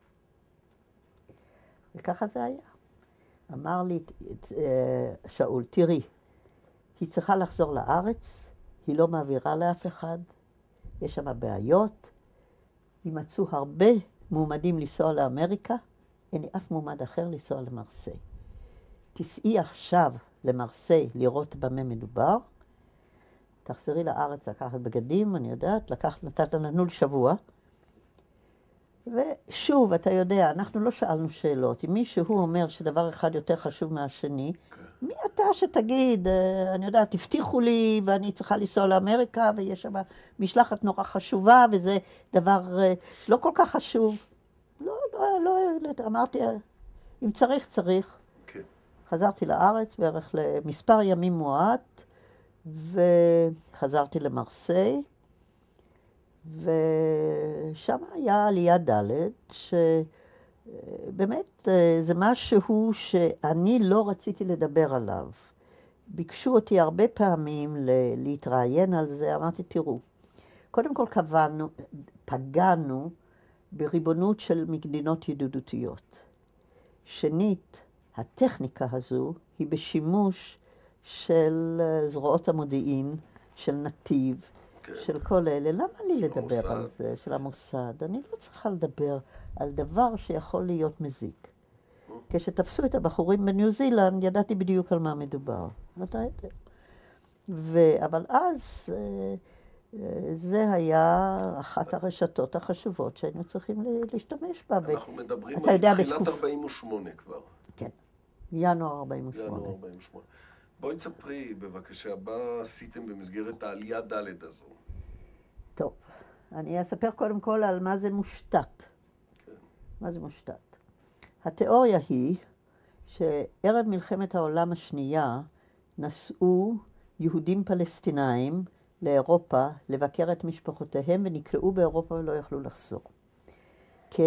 וככה זה היה. אמר לי שאול, תראי, היא צריכה לחזור לארץ, היא לא מעבירה לאף אחד, יש שם בעיות, יימצאו הרבה מועמדים לנסוע לאמריקה, אין לי אף מועמד אחר לנסוע למרסיי. תסעי עכשיו למרסיי לראות במה מדובר, תחזרי לארץ לקחת בגדים, אני יודעת, לקחת, נתת לנו לשבוע, ושוב, אתה יודע, אנחנו לא שאלנו שאלות. אם מישהו אומר שדבר אחד יותר חשוב מהשני, okay. מי אתה שתגיד, אני יודעת, תבטיחו לי ואני צריכה לנסוע לאמריקה, ויש שם משלחת נורא חשובה, וזה דבר לא כל כך חשוב. לא, לא, לא, אמרתי, אם צריך, צריך. Okay. חזרתי לארץ בערך למספר ימים מועט, וחזרתי למרסיי. ושם היה עלייה ד' שבאמת זה משהו שאני לא רציתי לדבר עליו. ביקשו אותי הרבה פעמים להתראיין על זה, אמרתי, תראו, קודם כל קבענו, פגענו בריבונות של מדינות ידידותיות. שנית, הטכניקה הזו היא בשימוש של זרועות המודיעין, של נתיב, של כל אלה. למה לי לדבר על זה, של המוסד? אני לא צריכה לדבר על דבר שיכול להיות מזיק. כשתפסו את הבחורים בניו זילנד, ידעתי בדיוק על מה מדובר. אתה יודע. אבל אז זה היה אחת הרשתות החשובות שהיינו צריכים להשתמש בה. אנחנו מדברים על תחילת ארבעים ושמונה כבר. כן, ינואר ארבעים ושמונה. ינואר ארבעים ושמונה. בואי תספרי בבקשה, מה עשיתם במסגרת העלייה ד' הזו? טוב, אני אספר קודם כל על מה זה מושתת. כן. מה זה מושתת? התיאוריה היא שערב מלחמת העולם השנייה נסעו יהודים פלסטינאים לאירופה לבקר את משפחותיהם ונקלעו באירופה ולא יכלו לחזור.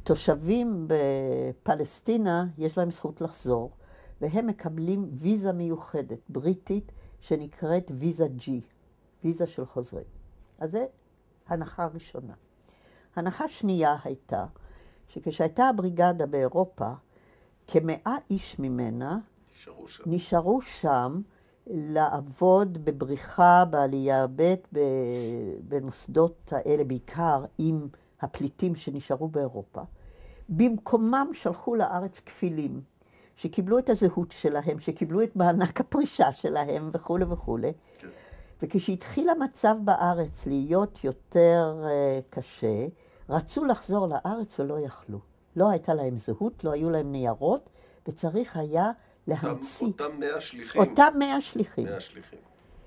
תושבים בפלסטינה יש להם זכות לחזור, והם מקבלים ויזה מיוחדת, בריטית, שנקראת ויזה ג'י, ויזה של חוזרים. אז זה הנחה ראשונה. הנחה שנייה הייתה, שכשהייתה הבריגדה באירופה, כמאה איש ממנה נשארו שם, נשארו שם לעבוד בבריחה, בעלייה ב' במוסדות האלה, בעיקר עם הפליטים שנשארו באירופה. במקומם שלחו לארץ כפילים, שקיבלו את הזהות שלהם, שקיבלו את מענק הפרישה שלהם וכו' וכו'. כן. וכשהתחיל המצב בארץ להיות יותר uh, קשה, רצו לחזור לארץ ולא יכלו. לא הייתה להם זהות, לא היו להם ניירות, וצריך היה להמציא. אותם, אותם מאה שליחים. אותם מאה שליחים. מאה שליחים.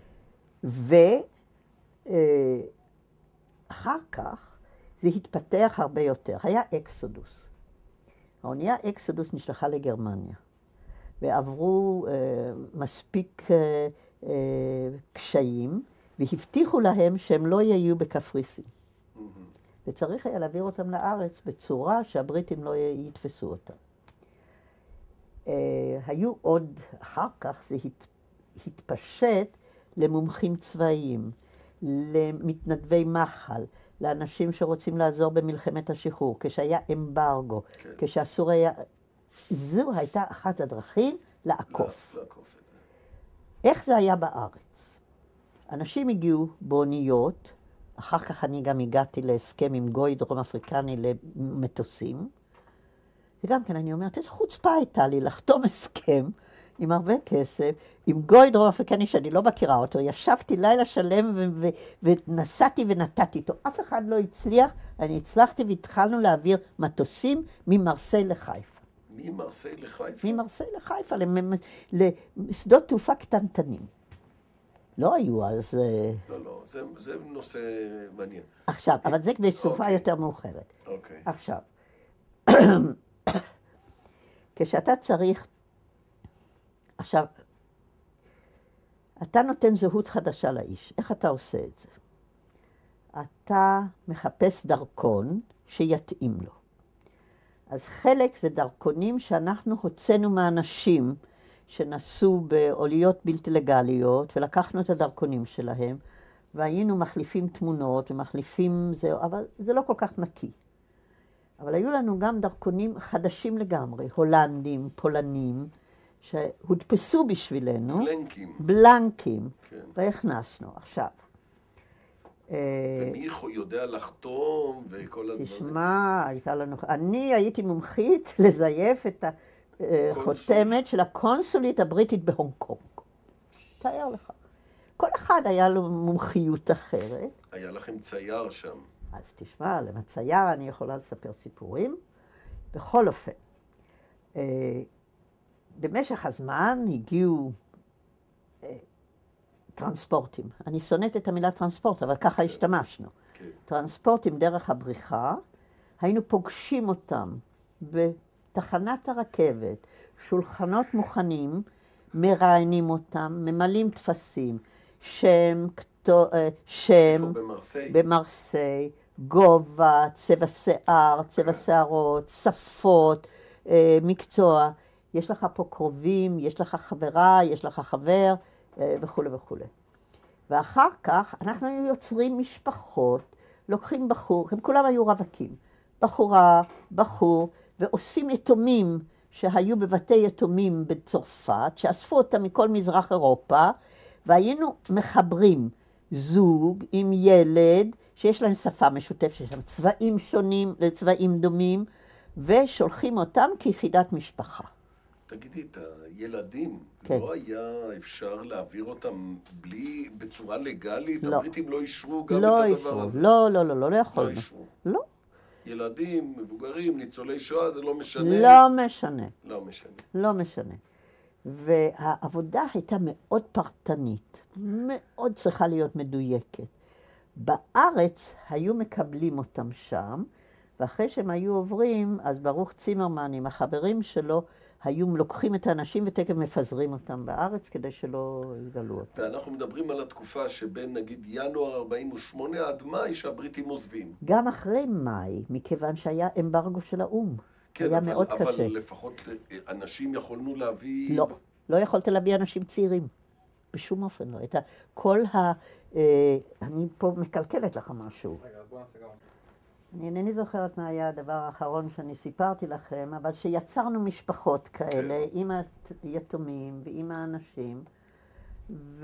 ואחר uh, כך זה התפתח הרבה יותר. היה אקסודוס. האונייה אקסודוס נשלחה לגרמניה, ועברו uh, מספיק uh, uh, קשיים, והבטיחו להם שהם לא יהיו בקפריסין. Mm-hmm. וצריך היה להעביר אותם לארץ בצורה שהבריטים לא יתפסו אותם. Uh, היו עוד, אחר כך זה הת, התפשט למומחים צבאיים, למתנדבי מחל, לאנשים שרוצים לעזור במלחמת השחרור, כשהיה אמברגו, כן. כשאסור היה... זו הייתה אחת הדרכים לעקוף. לעקוף את זה. איך זה היה בארץ? אנשים הגיעו באוניות, אחר כך אני גם הגעתי להסכם עם גוי דרום אפריקני למטוסים, וגם כן אני אומרת, איזו חוצפה הייתה לי לחתום הסכם עם הרבה כסף, עם גוי דרום אפריקני שאני לא מכירה אותו, ישבתי לילה שלם ו- ו- ונסעתי ונתתי איתו. אף אחד לא הצליח, אני הצלחתי והתחלנו להעביר מטוסים ממרסיי לחיפה. ממרסיי לחיפה? ממרסיי לחיפה, לשדות תעופה קטנטנים. לא היו אז... לא, לא, זה, זה נושא מעניין. עכשיו, אבל זה בסופה okay. יותר מאוחרת. אוקיי. Okay. עכשיו, כשאתה צריך... עכשיו, אתה נותן זהות חדשה לאיש. איך אתה עושה את זה? אתה מחפש דרכון שיתאים לו. אז חלק זה דרכונים שאנחנו הוצאנו מאנשים שנסעו בעוליות בלתי לגליות, ולקחנו את הדרכונים שלהם, והיינו מחליפים תמונות ומחליפים זה, אבל זה לא כל כך נקי. אבל היו לנו גם דרכונים חדשים לגמרי, הולנדים, פולנים, שהודפסו בשבילנו. בלנקים. בלנקים. כן. והכנסנו. עכשיו. ומי יודע לחתום וכל הדברים? תשמע, הייתה לנו... אני הייתי מומחית לזייף את החותמת של הקונסולית הבריטית בהונג קונג. תאר לך. כל אחד היה לו מומחיות אחרת. היה לכם צייר שם. אז תשמע, לצייר אני יכולה לספר סיפורים. בכל אופן. במשך הזמן הגיעו אה, טרנספורטים. אני שונאת את המילה טרנספורט, אבל ככה השתמשנו. Okay. טרנספורטים דרך הבריחה, היינו פוגשים אותם בתחנת הרכבת, שולחנות מוכנים, מראיינים אותם, ממלאים תפסים, שם, כתו, אה, שם, במרסיי. במרסיי, גובה, צבע שיער, צבע שערות, שפות, אה, מקצוע. יש לך פה קרובים, יש לך חברה, יש לך חבר, וכו' וכו'. ואחר כך אנחנו יוצרים משפחות, לוקחים בחור, הם כולם היו רווקים, בחורה, בחור, ואוספים יתומים שהיו בבתי יתומים בצרפת, שאספו אותם מכל מזרח אירופה, והיינו מחברים זוג עם ילד, שיש להם שפה משותפת, שיש להם צבעים שונים לצבעים דומים, ושולחים אותם כיחידת משפחה. תגידי, את הילדים, כן. לא היה אפשר להעביר אותם בלי, בצורה לגלית? לא. הבריטים לא אישרו גם לא את הדבר אישרו. הזה? לא, לא, לא, לא, לא יכולנו. לא אישרו. לא. ילדים, מבוגרים, ניצולי שואה, זה לא משנה? לא משנה. לא משנה. לא משנה. והעבודה הייתה מאוד פרטנית, מאוד צריכה להיות מדויקת. בארץ היו מקבלים אותם שם, ואחרי שהם היו עוברים, אז ברוך צימרמן עם החברים שלו, היו לוקחים את האנשים ותכף מפזרים אותם בארץ כדי שלא יגלו אותם. ואנחנו מדברים על התקופה שבין נגיד ינואר ארבעים ושמונה עד מאי שהבריטים עוזבים. גם אחרי מאי, מכיוון שהיה אמברגו של האום. כן, היה אבל, מאוד אבל קשה. לפחות אנשים יכולנו להביא... לא, לא יכולת להביא אנשים צעירים. בשום אופן לא. את ה... כל ה... אה, אני פה מקלקלת לך משהו. רגע, בוא נעשה גם. אני אינני זוכרת מה היה הדבר האחרון שאני סיפרתי לכם, אבל שיצרנו משפחות כאלה עם היתומים ועם האנשים, וזו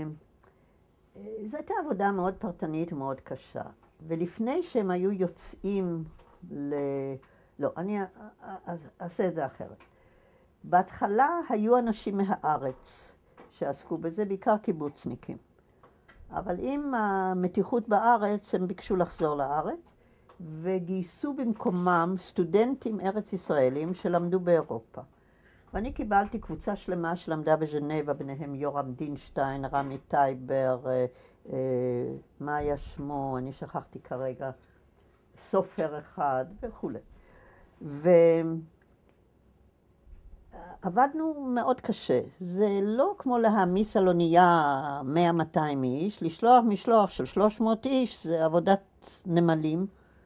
הייתה עבודה מאוד פרטנית ומאוד קשה. ולפני שהם היו יוצאים ל... לא, אני אעשה את זה אחרת. בהתחלה היו אנשים מהארץ שעסקו בזה, בעיקר קיבוצניקים. אבל עם המתיחות בארץ הם ביקשו לחזור לארץ, וגייסו במקומם סטודנטים ארץ ישראלים שלמדו באירופה. ואני קיבלתי קבוצה שלמה שלמדה בז'נבה, ביניהם יורם דינשטיין, רמי טייבר, אה, אה, מה היה שמו, אני שכחתי כרגע, סופר אחד וכו'. ועבדנו מאוד קשה. זה לא כמו להעמיס על אונייה מאה מאתיים איש, לשלוח משלוח של שלוש מאות איש, זה עבודת נמלים.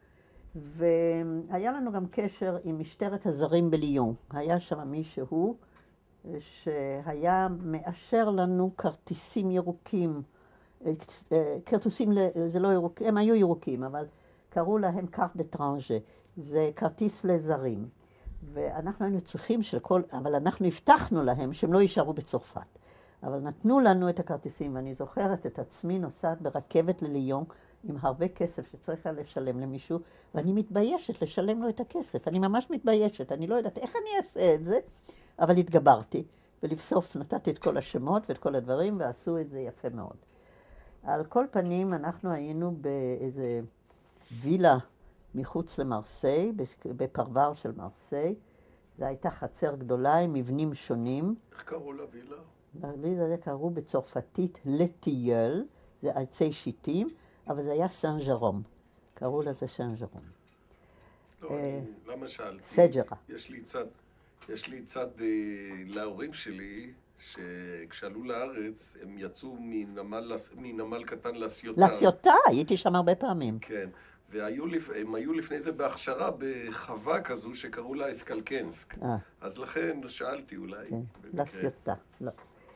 והיה לנו גם קשר עם משטרת הזרים בליון. היה שם מישהו שהיה מאשר לנו כרטיסים ירוקים. כרטיסים, זה לא ירוקים, הם היו ירוקים, אבל קראו להם קארט ד'טרנז'ה. זה כרטיס לזרים. ואנחנו היינו צריכים של כל, אבל אנחנו הבטחנו להם שהם לא יישארו בצרפת. אבל נתנו לנו את הכרטיסים, ואני זוכרת את עצמי נוסעת ברכבת לליון, עם הרבה כסף שצריך לשלם למישהו, ואני מתביישת לשלם לו את הכסף. אני ממש מתביישת, אני לא יודעת איך אני אעשה את זה, אבל התגברתי, ולבסוף נתתי את כל השמות ואת כל הדברים, ועשו את זה יפה מאוד. על כל פנים, אנחנו היינו באיזה וילה מחוץ למרסיי, בפרבר של מרסיי. זו הייתה חצר גדולה עם מבנים שונים. איך קראו לווילה? לווילה זה קראו בצרפתית לטייל, זה עצי שיטים, אבל זה היה סן ז'רום. קראו לזה סן ז'רום. לא, אני, למה שאלתי? סג'רה. יש לי צד, יש לי צד להורים שלי, שכשעלו לארץ, הם יצאו מנמל, מנמל קטן לסיוטה. לסיוטה, הייתי שם הרבה פעמים. כן, והם היו לפני זה בהכשרה בחווה כזו שקראו לה אסקלקנסק. אה. אז לכן שאלתי אולי. כן, לסיוטה, לא.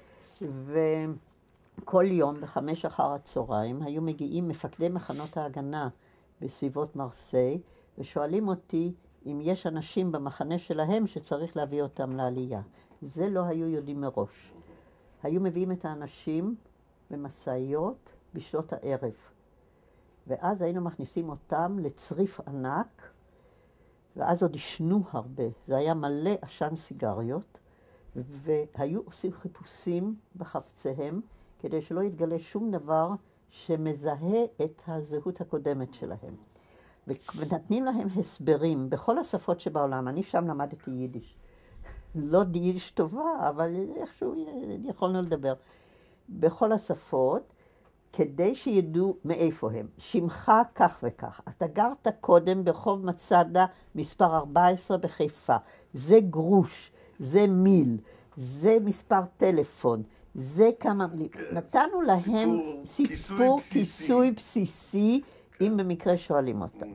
וכל יום בחמש אחר הצהריים היו מגיעים מפקדי מחנות ההגנה בסביבות מרסיי, ושואלים אותי אם יש אנשים במחנה שלהם שצריך להביא אותם לעלייה. זה לא היו יודעים מראש. היו מביאים את האנשים במסעיות בשעות הערב. ואז היינו מכניסים אותם לצריף ענק, ואז עוד ישנו הרבה. זה היה מלא עשן סיגריות, והיו עושים חיפושים בחפציהם, כדי שלא יתגלה שום דבר שמזהה את הזהות הקודמת שלהם. ונתנים להם הסברים בכל השפות שבעולם. אני שם למדתי יידיש. לא יידיש טובה, אבל איכשהו יכולנו לדבר. בכל השפות, כדי שידעו מאיפה הם. שמך כך וכך. אתה גרת קודם ברחוב מצדה מספר ארבע עשרה בחיפה. זה גרוש, זה מיל, זה מספר טלפון, זה כמה... נתנו להם סיפור כיסוי בסיסי, אם במקרה שואלים אותם.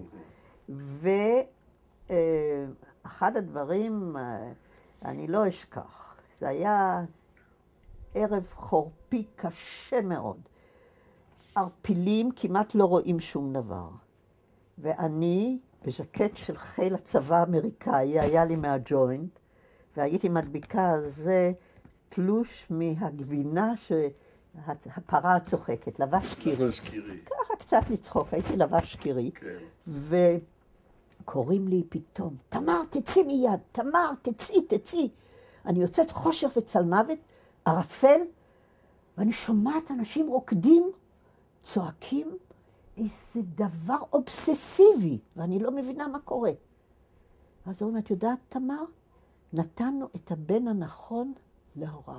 ואחד הדברים, אני לא אשכח, זה היה ערב חורפי קשה מאוד. ערפילים כמעט לא רואים שום דבר. ואני, בז'קט של חיל הצבא האמריקאי, היה לי מהג'וינט, והייתי מדביקה על זה תלוש מהגבינה שהפרה הצוחקת, לבש קירי. לבש קירי. ככה קצת לצחוק, הייתי לבש קירי. כן. וקוראים לי פתאום, תמר, תצאי מיד, תמר, תצאי, תצאי. אני יוצאת חושך וצלמוות, ערפל, ואני שומעת אנשים רוקדים, צועקים, איזה דבר אובססיבי, ואני לא מבינה מה קורה. אז אומרים, את יודעת, תמר? נתנו את הבן הנכון להוריו.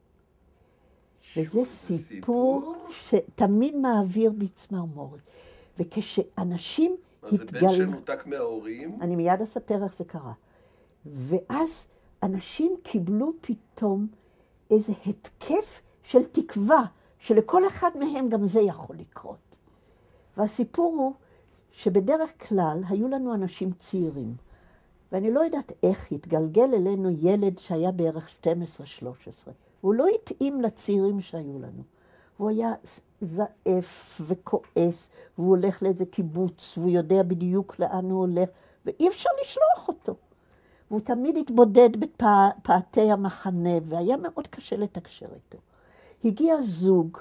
וזה סיפור שתמיד מעביר בי צמרמורת. וכשאנשים התגלו... מה זה בן שנותק מההורים? אני מיד אספר איך זה קרה. ואז אנשים קיבלו פתאום איזה התקף של תקווה, שלכל אחד מהם גם זה יכול לקרות. והסיפור הוא שבדרך כלל היו לנו אנשים צעירים, ואני לא יודעת איך התגלגל אלינו ילד שהיה בערך שתים עשרה שלוש עשרה. הוא לא התאים לצעירים שהיו לנו. הוא היה זעף וכועס, והוא הולך לאיזה קיבוץ, והוא יודע בדיוק לאן הוא הולך, ואי אפשר לשלוח אותו. והוא תמיד התבודד בפאתי המחנה, והיה מאוד קשה לתקשר איתו. הגיע זוג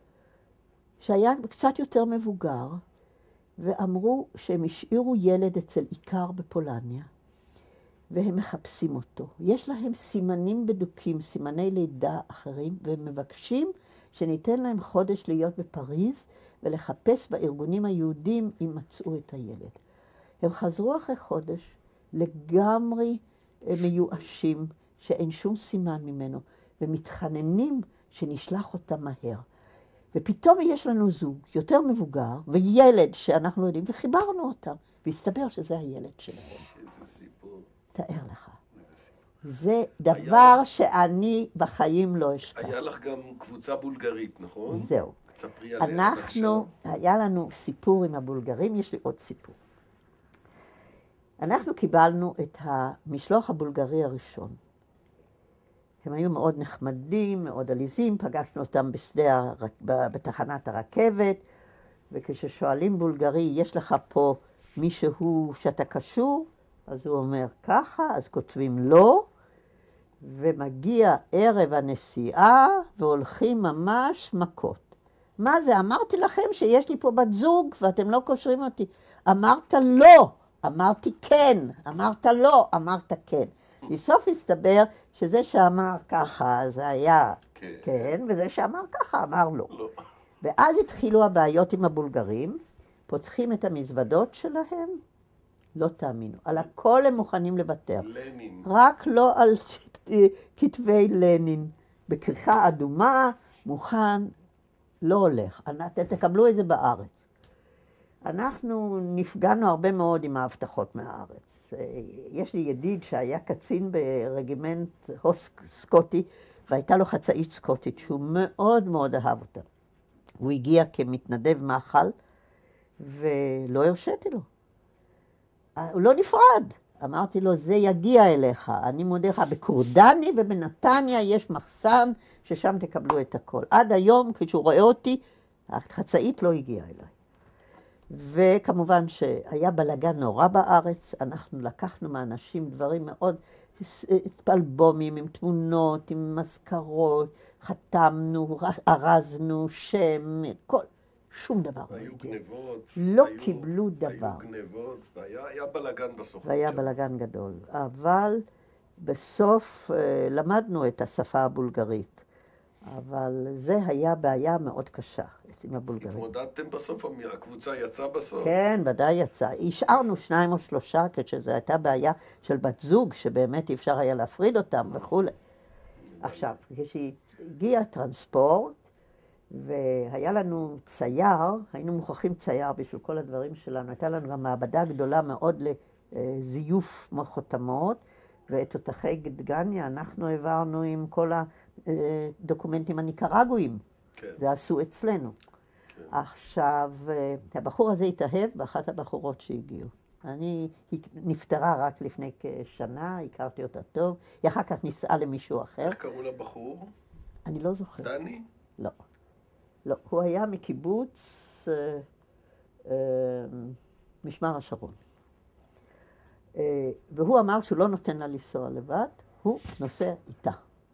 שהיה קצת יותר מבוגר, ואמרו שהם השאירו ילד אצל עיקר בפולניה, והם מחפשים אותו. יש להם סימנים בדוקים, סימני לידה אחרים, והם מבקשים שניתן להם חודש להיות בפריז, ולחפש בארגונים היהודים אם מצאו את הילד. הם חזרו אחרי חודש, לגמרי מיואשים, שאין שום סימן ממנו, ומתחננים שנשלח אותם מהר. ופתאום יש לנו זוג יותר מבוגר, וילד שאנחנו יודעים, וחיברנו אותם, והסתבר שזה הילד שלהם. איזה סיפור. תאר לך. איזה סיפור. זה דבר שאני בחיים לא אשכח. היה לך גם קבוצה בולגרית, נכון? זהו. תספרי עליה. אנחנו, היה לנו סיפור עם הבולגרים, יש לי עוד סיפור. אנחנו קיבלנו את המשלוח הבולגרי הראשון. הם היו מאוד נחמדים, מאוד עליזים, פגשנו אותם בשדה, הר... בתחנת הרכבת, וכששואלים בולגרי, יש לך פה מישהו שאתה קשור? אז הוא אומר ככה, אז כותבים לא, ומגיע ערב הנסיעה, והולכים ממש מכות. מה זה? אמרתי לכם שיש לי פה בת זוג, ואתם לא קושרים אותי. אמרת לא, אמרתי כן, אמרת לא, אמרת כן. בסוף הסתבר שזה שאמר ככה, זה היה כן, כן וזה שאמר ככה, אמר לא. לא. ואז התחילו הבעיות עם הבולגרים, פותחים את המזוודות שלהם, לא תאמינו, על הכל הם מוכנים לוותר. לנין. רק לא על כתבי לנין. בכריכה אדומה, מוכן, לא הולך. אתם תקבלו את זה בארץ. אנחנו נפגענו הרבה מאוד עם ההבטחות מהארץ. יש לי ידיד שהיה קצין ברגימנט הוסק סקוטי, והייתה לו חצאית סקוטית שהוא מאוד מאוד אהב אותה. הוא הגיע כמתנדב מאכל, ולא הרשיתי לו. הוא לא נפרד. אמרתי לו, זה יגיע אליך. אני מודה לך, בקורדני ובנתניה יש מחסן ששם תקבלו את הכל. עד היום, כשהוא רואה אותי, החצאית לא הגיעה אליי. וכמובן שהיה בלגן נורא בארץ, אנחנו לקחנו מאנשים דברים מאוד, אלבומים עם תמונות, עם מזכרות, חתמנו, ארזנו, שם, כל, שום דבר. היו גנבות. לא היו, קיבלו דבר. היו גנבות, והיה היה בלגן בסוף. והיה שם. בלגן גדול. אבל בסוף למדנו את השפה הבולגרית. אבל זה היה בעיה מאוד קשה עם הבולגרים. התמודדתם בסוף, הקבוצה יצאה בסוף? כן, ודאי יצאה. השארנו שניים או שלושה, כשזו הייתה בעיה של בת זוג, שבאמת אי אפשר היה להפריד אותם וכו'. עכשיו, כשהגיע טרנספורט, והיה לנו צייר, היינו מוכרחים צייר בשביל כל הדברים שלנו, הייתה לנו גם מעבדה גדולה מאוד לזיוף חותמות, ואת תותחי דגניה אנחנו העברנו עם כל הדוקומנטים הניקרגואים. כן. זה עשו אצלנו. כן. עכשיו, הבחור הזה התאהב באחת הבחורות שהגיעו. אני, היא נפטרה רק לפני כשנה, הכרתי אותה טוב, היא אחר כך נישאה למישהו אחר. איך קראו לבחור? אני לא זוכרת. דני? לא. לא, הוא היה מקיבוץ אה, אה, משמר השרון. והוא אמר שהוא לא נותן לה לנסוע לבד, הוא נוסע איתה.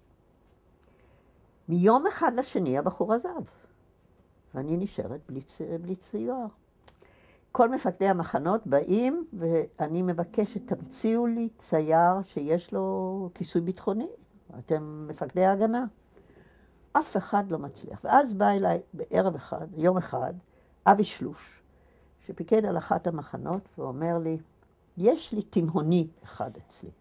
מיום אחד לשני הבחור עזב, ואני נשארת בלי, בלי ציור. כל מפקדי המחנות באים, ואני מבקשת, תמציאו לי צייר שיש לו כיסוי ביטחוני. אתם מפקדי ההגנה. אף אחד לא מצליח. ואז בא אליי בערב אחד, יום אחד, אבי שלוש, שפיקד על אחת המחנות, ואומר לי, יש לי תימהוני אחד אצלי.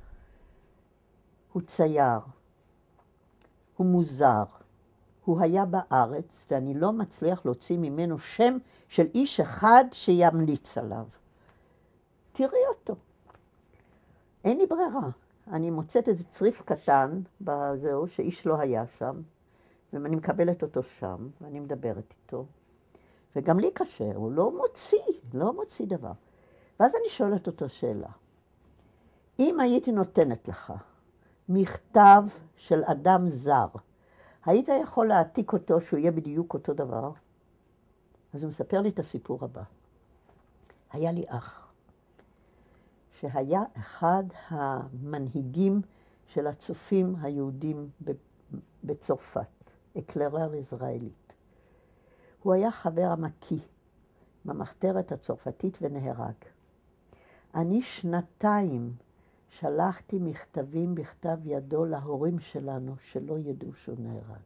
הוא צייר, הוא מוזר, הוא היה בארץ, ואני לא מצליח להוציא ממנו שם של איש אחד שימליץ עליו. תראי אותו. אין לי ברירה. אני מוצאת איזה צריף קטן בזהו, שאיש לא היה שם, ואני מקבלת אותו שם, ואני מדברת איתו. וגם לי קשה, הוא לא מוציא, לא מוציא דבר. ואז אני שואלת אותו שאלה. אם הייתי נותנת לך מכתב של אדם זר, היית יכול להעתיק אותו שהוא יהיה בדיוק אותו דבר? אז הוא מספר לי את הסיפור הבא. היה לי אח, שהיה אחד המנהיגים של הצופים היהודים בצרפת, אקלרר ישראלית. הוא היה חבר עמקי במחתרת הצרפתית ונהרג. אני שנתיים שלחתי מכתבים בכתב ידו להורים שלנו שלא ידעו שהוא נהרג.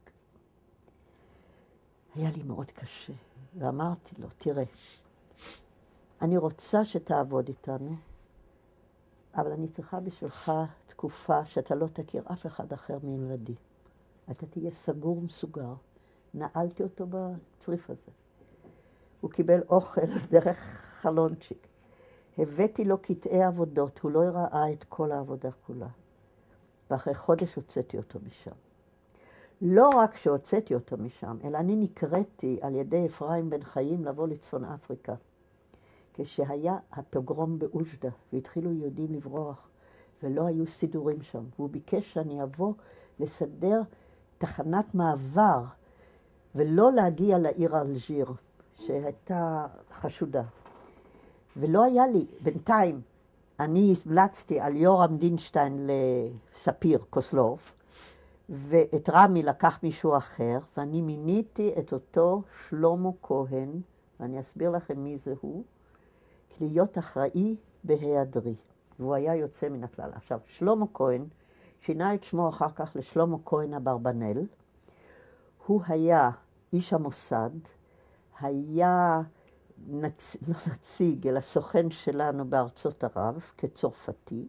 היה לי מאוד קשה, ואמרתי לו, תראה, אני רוצה שתעבוד איתנו, אבל אני צריכה בשבילך תקופה שאתה לא תכיר אף אחד אחר מלבדי. אתה תהיה סגור מסוגר. נעלתי אותו בצריף הזה. הוא קיבל אוכל דרך חלונצ'יק. הבאתי לו קטעי עבודות, הוא לא ראה את כל העבודה כולה. ואחרי חודש הוצאתי אותו משם. לא רק שהוצאתי אותו משם, אלא אני נקראתי על ידי אפרים בן חיים לבוא לצפון אפריקה. כשהיה הפוגרום באושדה, והתחילו יהודים לברוח, ולא היו סידורים שם. והוא ביקש שאני אבוא לסדר תחנת מעבר, ולא להגיע לעיר אלג'יר, שהייתה חשודה. ולא היה לי, בינתיים, אני המלצתי על יורם דינשטיין לספיר קוסלוב, ואת רמי לקח מישהו אחר, ואני מיניתי את אותו שלמה כהן, ואני אסביר לכם מי זה הוא, להיות אחראי בהיעדרי. והוא היה יוצא מן הכלל. עכשיו, שלמה כהן, שינה את שמו אחר כך לשלמה כהן אברבנאל, הוא היה איש המוסד, היה נצ... לא נציג, אלא סוכן שלנו בארצות ערב, כצרפתי,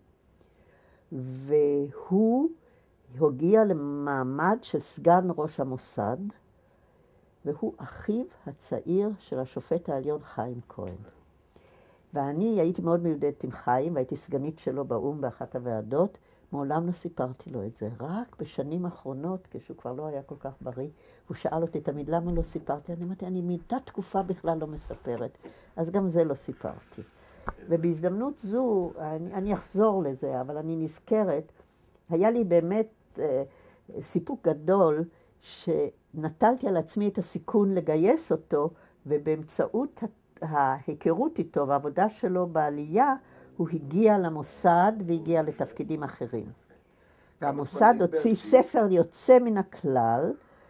והוא הגיע למעמד של סגן ראש המוסד, והוא אחיו הצעיר של השופט העליון חיים כהן. ואני הייתי מאוד מיודדת עם חיים, והייתי סגנית שלו באום באחת הוועדות, מעולם לא סיפרתי לו את זה. רק בשנים האחרונות, כשהוא כבר לא היה כל כך בריא, הוא שאל אותי תמיד, למה לא סיפרתי? אני אמרתי, אני מאותה תקופה בכלל לא מספרת. אז גם זה לא סיפרתי. ובהזדמנות זו, אני, אני אחזור לזה, אבל אני נזכרת, היה לי באמת אה, סיפוק גדול, שנטלתי על עצמי את הסיכון לגייס אותו, ובאמצעות ההיכרות איתו והעבודה שלו בעלייה, הוא הגיע למוסד והגיע לתפקידים אחרים. והמוסד הוציא ספר יוצא מן הכלל,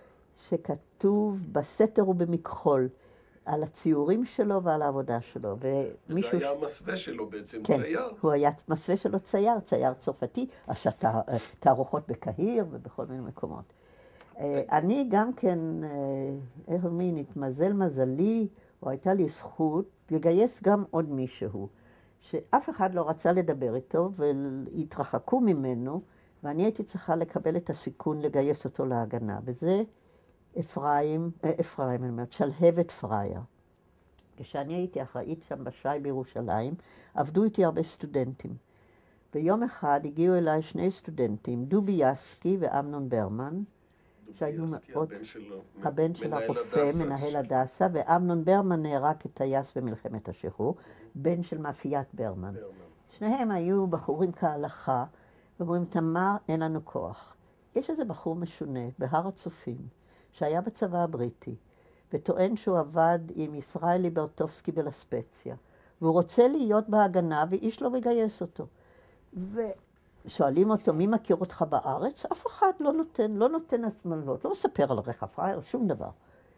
שכתוב בסתר ובמכחול, על הציורים שלו ועל העבודה שלו. וזה היה המסווה שלו בעצם, כן, צייר. הוא היה מסווה שלו צייר, צייר צרפתי, עשה תערוכות בקהיר ובכל מיני מקומות. אני גם כן, איך אומרים, התמזל מזלי, או הייתה לי זכות לגייס גם עוד מישהו, שאף אחד לא רצה לדבר איתו, והתרחקו ממנו, ואני הייתי צריכה לקבל את הסיכון לגייס אותו להגנה. וזה אפרים, אפרים, אני אומרת, שלהבת פרייר. כשאני הייתי אחראית שם בשי בירושלים, עבדו איתי הרבה סטודנטים. ביום אחד הגיעו אליי שני סטודנטים, דובי יסקי ואמנון ברמן, שהיו מאוד... הבן שלו, הבן של הרופא, מנהל הדסה, ואמנון ברמן נהרג כטייס במלחמת השחרור, בן של מאפיית ברמן. ברמן. שניהם היו בחורים כהלכה, ואומרים, תמר, אין לנו כוח. יש איזה בחור משונה בהר הצופים, שהיה בצבא הבריטי, וטוען שהוא עבד עם ישראל ליברטובסקי בלספציה, והוא רוצה להיות בהגנה, ואיש לא מגייס אותו. ו... שואלים אותו, מי מכיר אותך בארץ? אף אחד לא נותן, לא נותן הסמלות, לא מספר על רחב פרייר, שום דבר.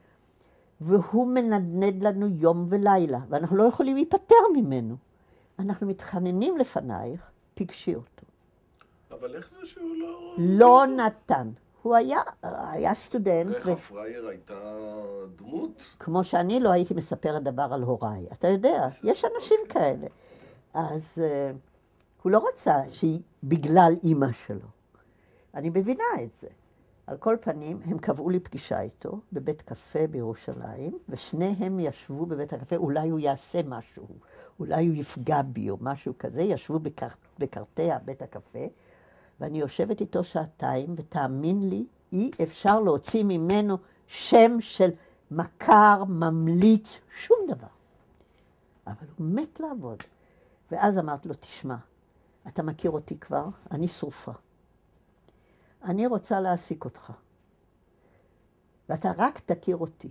והוא מנדנד לנו יום ולילה, ואנחנו לא יכולים להיפטר ממנו. אנחנו מתחננים לפנייך, פגשי אותו. אבל איך זה שהוא לא... לא נתן. הוא היה, היה סטודנט. רחב פרייר הייתה דמות? כמו שאני לא הייתי מספרת דבר על הוריי. אתה יודע, יש אנשים כאלה. אז... הוא לא רצה שהיא בגלל אימא שלו. אני מבינה את זה. על כל פנים, הם קבעו לי פגישה איתו בבית קפה בירושלים, ושניהם ישבו בבית הקפה, אולי הוא יעשה משהו, אולי הוא יפגע בי או משהו כזה, ישבו בקר... בקרטע בית הקפה, ואני יושבת איתו שעתיים, ותאמין לי, אי אפשר להוציא ממנו שם של מכר, ממליץ, שום דבר. אבל הוא מת לעבוד. ואז אמרתי לו, תשמע, אתה מכיר אותי כבר, אני שרופה. אני רוצה להעסיק אותך. ואתה רק תכיר אותי.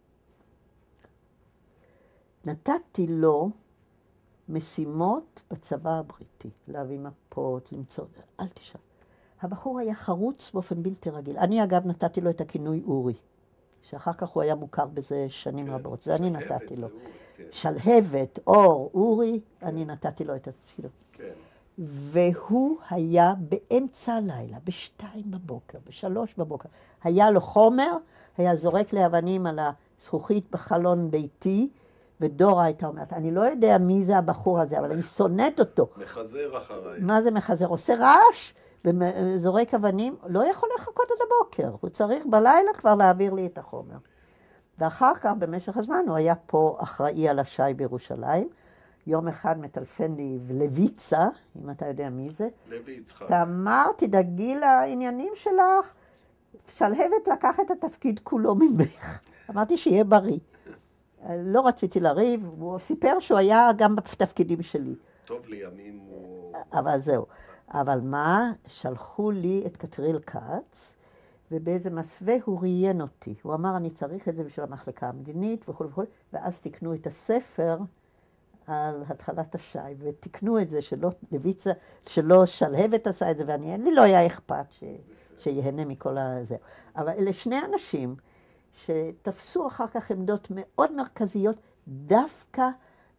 נתתי לו משימות בצבא הבריטי, להביא מפות, למצוא, אל תשאל. הבחור היה חרוץ באופן בלתי רגיל. אני אגב נתתי לו את הכינוי אורי, שאחר כך הוא היה מוכר בזה שנים כן, רבות. זה אני נתתי לו. אורי, כן. שלהבת, אור, אורי, כן. אני נתתי לו את התפקיד. כן. והוא היה באמצע הלילה, בשתיים בבוקר, בשלוש בבוקר. היה לו חומר, היה זורק לאבנים על הזכוכית בחלון ביתי, ודורה הייתה אומרת, אני לא יודע מי זה הבחור הזה, אבל אני שונאת אותו. מחזר אחריי. מה זה מחזר? עושה רעש, וזורק אבנים, לא יכול לחכות עד הבוקר. הוא צריך בלילה כבר להעביר לי את החומר. ואחר כך, במשך הזמן, הוא היה פה אחראי על השי בירושלים. יום אחד מטלפן לי לויצה, אם אתה יודע מי זה. לוי יצחק. אתה אמר, תדאגי לעניינים שלך, שלהבת לקח את התפקיד כולו ממך. אמרתי שיהיה בריא. לא רציתי לריב, הוא סיפר שהוא היה גם בתפקידים שלי. טוב לימים הוא... אבל זהו. אבל מה? שלחו לי את קטריל כץ, ובאיזה מסווה הוא ראיין אותי. הוא אמר, אני צריך את זה בשביל המחלקה המדינית וכו' וכו', ואז תקנו את הספר על התחלת השי, ותקנו את זה שלא לויצה, שלא שלהבת עשה את זה, ואני, אין לי לא היה אכפת ש, שיהנה מכל הזה. אבל אלה שני אנשים שתפסו אחר כך עמדות מאוד מרכזיות, דווקא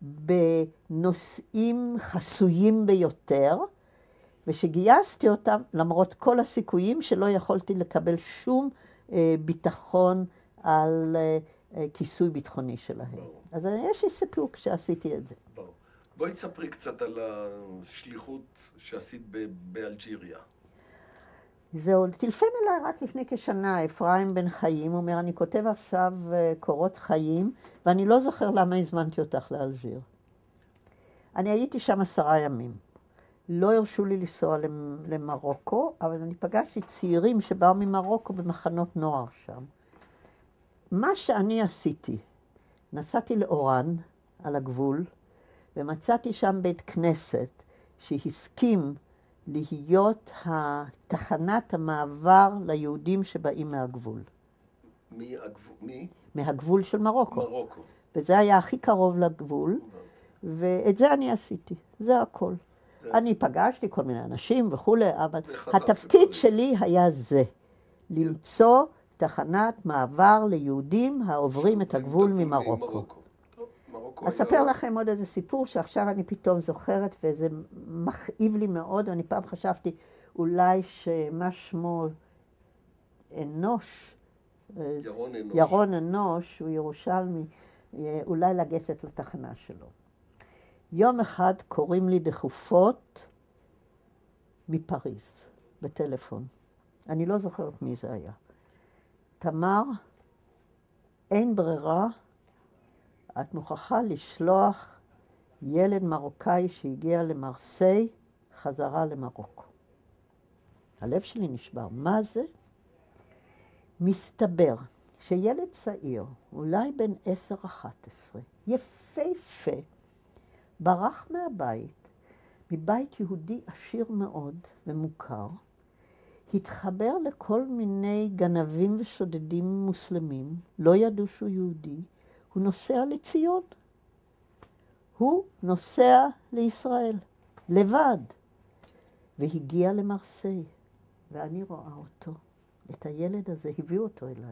בנושאים חסויים ביותר, ושגייסתי אותם למרות כל הסיכויים שלא יכולתי לקבל שום אה, ביטחון על אה, אה, כיסוי ביטחוני שלהם. ברור. אז יש לי סיפוק שעשיתי את זה. ברור. בואי תספרי קצת על השליחות שעשית באלג'יריה. זהו, טלפן אליי רק לפני כשנה, אפרים בן חיים, הוא אומר, אני כותב עכשיו קורות חיים, ואני לא זוכר למה הזמנתי אותך לאלג'יר. אני הייתי שם עשרה ימים. לא הרשו לי לנסוע למרוקו, אבל אני פגשתי צעירים שבאו ממרוקו במחנות נוער שם. מה שאני עשיתי, נסעתי לאורן על הגבול, ומצאתי שם בית כנסת שהסכים להיות תחנת המעבר ליהודים שבאים מהגבול. מי הגבול? מי? מהגבול של מרוקו. מרוקו. וזה היה הכי קרוב לגבול, ואת זה אני עשיתי, זה הכל. זה אני זה. פגשתי כל מיני אנשים וכולי, אבל התפקיד שלי היה זה, למצוא תחנת מעבר ליהודים העוברים את הגבול ממרוקו. אספר לכם עוד איזה סיפור שעכשיו אני פתאום זוכרת, וזה מכאיב לי מאוד, ואני פעם חשבתי אולי שמה שמו אנוש, ירון אנוש, ירון אנוש, הוא ירושלמי, אולי לגשת לתחנה שלו. יום אחד קוראים לי דחופות מפריז, בטלפון. אני לא זוכרת מי זה היה. תמר, אין ברירה, את מוכרחה לשלוח ילד מרוקאי שהגיע למרסיי חזרה למרוקו. הלב שלי נשבר. מה זה? מסתבר שילד צעיר, אולי בן עשר אחת עשרה, יפהפה, ברח מהבית, מבית יהודי עשיר מאוד ומוכר, התחבר לכל מיני גנבים ושודדים מוסלמים, לא ידעו שהוא יהודי, הוא נוסע לציון. הוא נוסע לישראל, לבד. והגיע למרסיי, ואני רואה אותו, את הילד הזה, הביאו אותו אליי.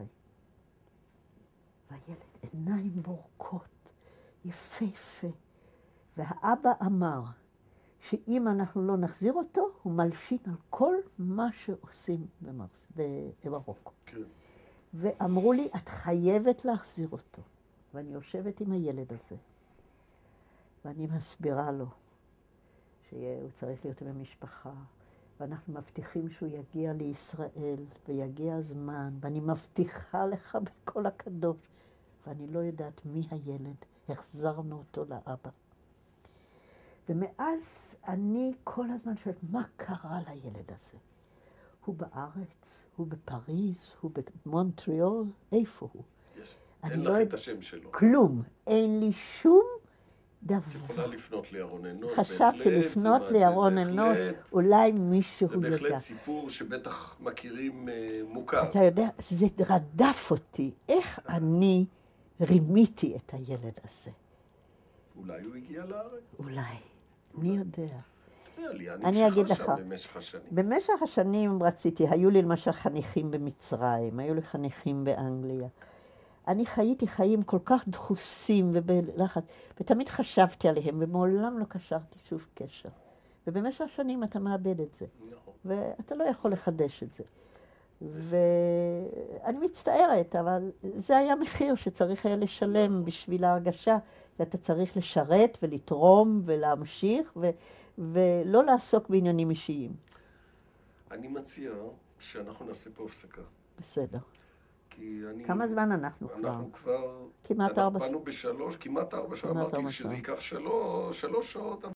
והילד עיניים בורקות, יפהפה. והאבא אמר שאם אנחנו לא נחזיר אותו, הוא מלשין על כל מה שעושים במרס... במרוקו. כן. ואמרו לי, את חייבת להחזיר אותו. ואני יושבת עם הילד הזה, ואני מסבירה לו שהוא צריך להיות במשפחה, ואנחנו מבטיחים שהוא יגיע לישראל, ויגיע הזמן, ואני מבטיחה לך בכל הקדוש, ואני לא יודעת מי הילד, החזרנו אותו לאבא. ומאז אני כל הזמן שואלת, מה קרה לילד הזה? הוא בארץ, הוא בפריז, הוא במונטריאול, איפה הוא? יש. אין לך את השם שלו. כלום. אין לי שום דבר. את יכולה לפנות לירון אנוש. חשבתי לפנות לירון אנוש, אולי מישהו יודע. זה יודע. בהחלט סיפור שבטח מכירים מוכר. אתה יודע, זה רדף אותי. איך אני רימיתי את הילד הזה? אולי הוא הגיע לארץ? אולי. מי יודע? אני אגיד לך, במשך השנים. במשך השנים רציתי, היו לי למשל חניכים במצרים, היו לי חניכים באנגליה. אני חייתי חיים כל כך דחוסים ובלחץ, ותמיד חשבתי עליהם, ומעולם לא קשרתי שוב קשר. ובמשך השנים אתה מאבד את זה, ואתה לא יכול לחדש את זה. ואני מצטערת, אבל זה היה מחיר שצריך היה לשלם בשביל ההרגשה, שאתה צריך לשרת ולתרום ולהמשיך, ו... ולא לעסוק בעניינים אישיים. אני מציע שאנחנו נעשה פה הפסקה. בסדר. כי אני... כמה זמן אנחנו כבר? אנחנו כבר... כמעט ארבע. אנחנו באנו בשלוש, כמעט ארבע שעות. אמרתי שזה ייקח שלוש, שלוש שעות.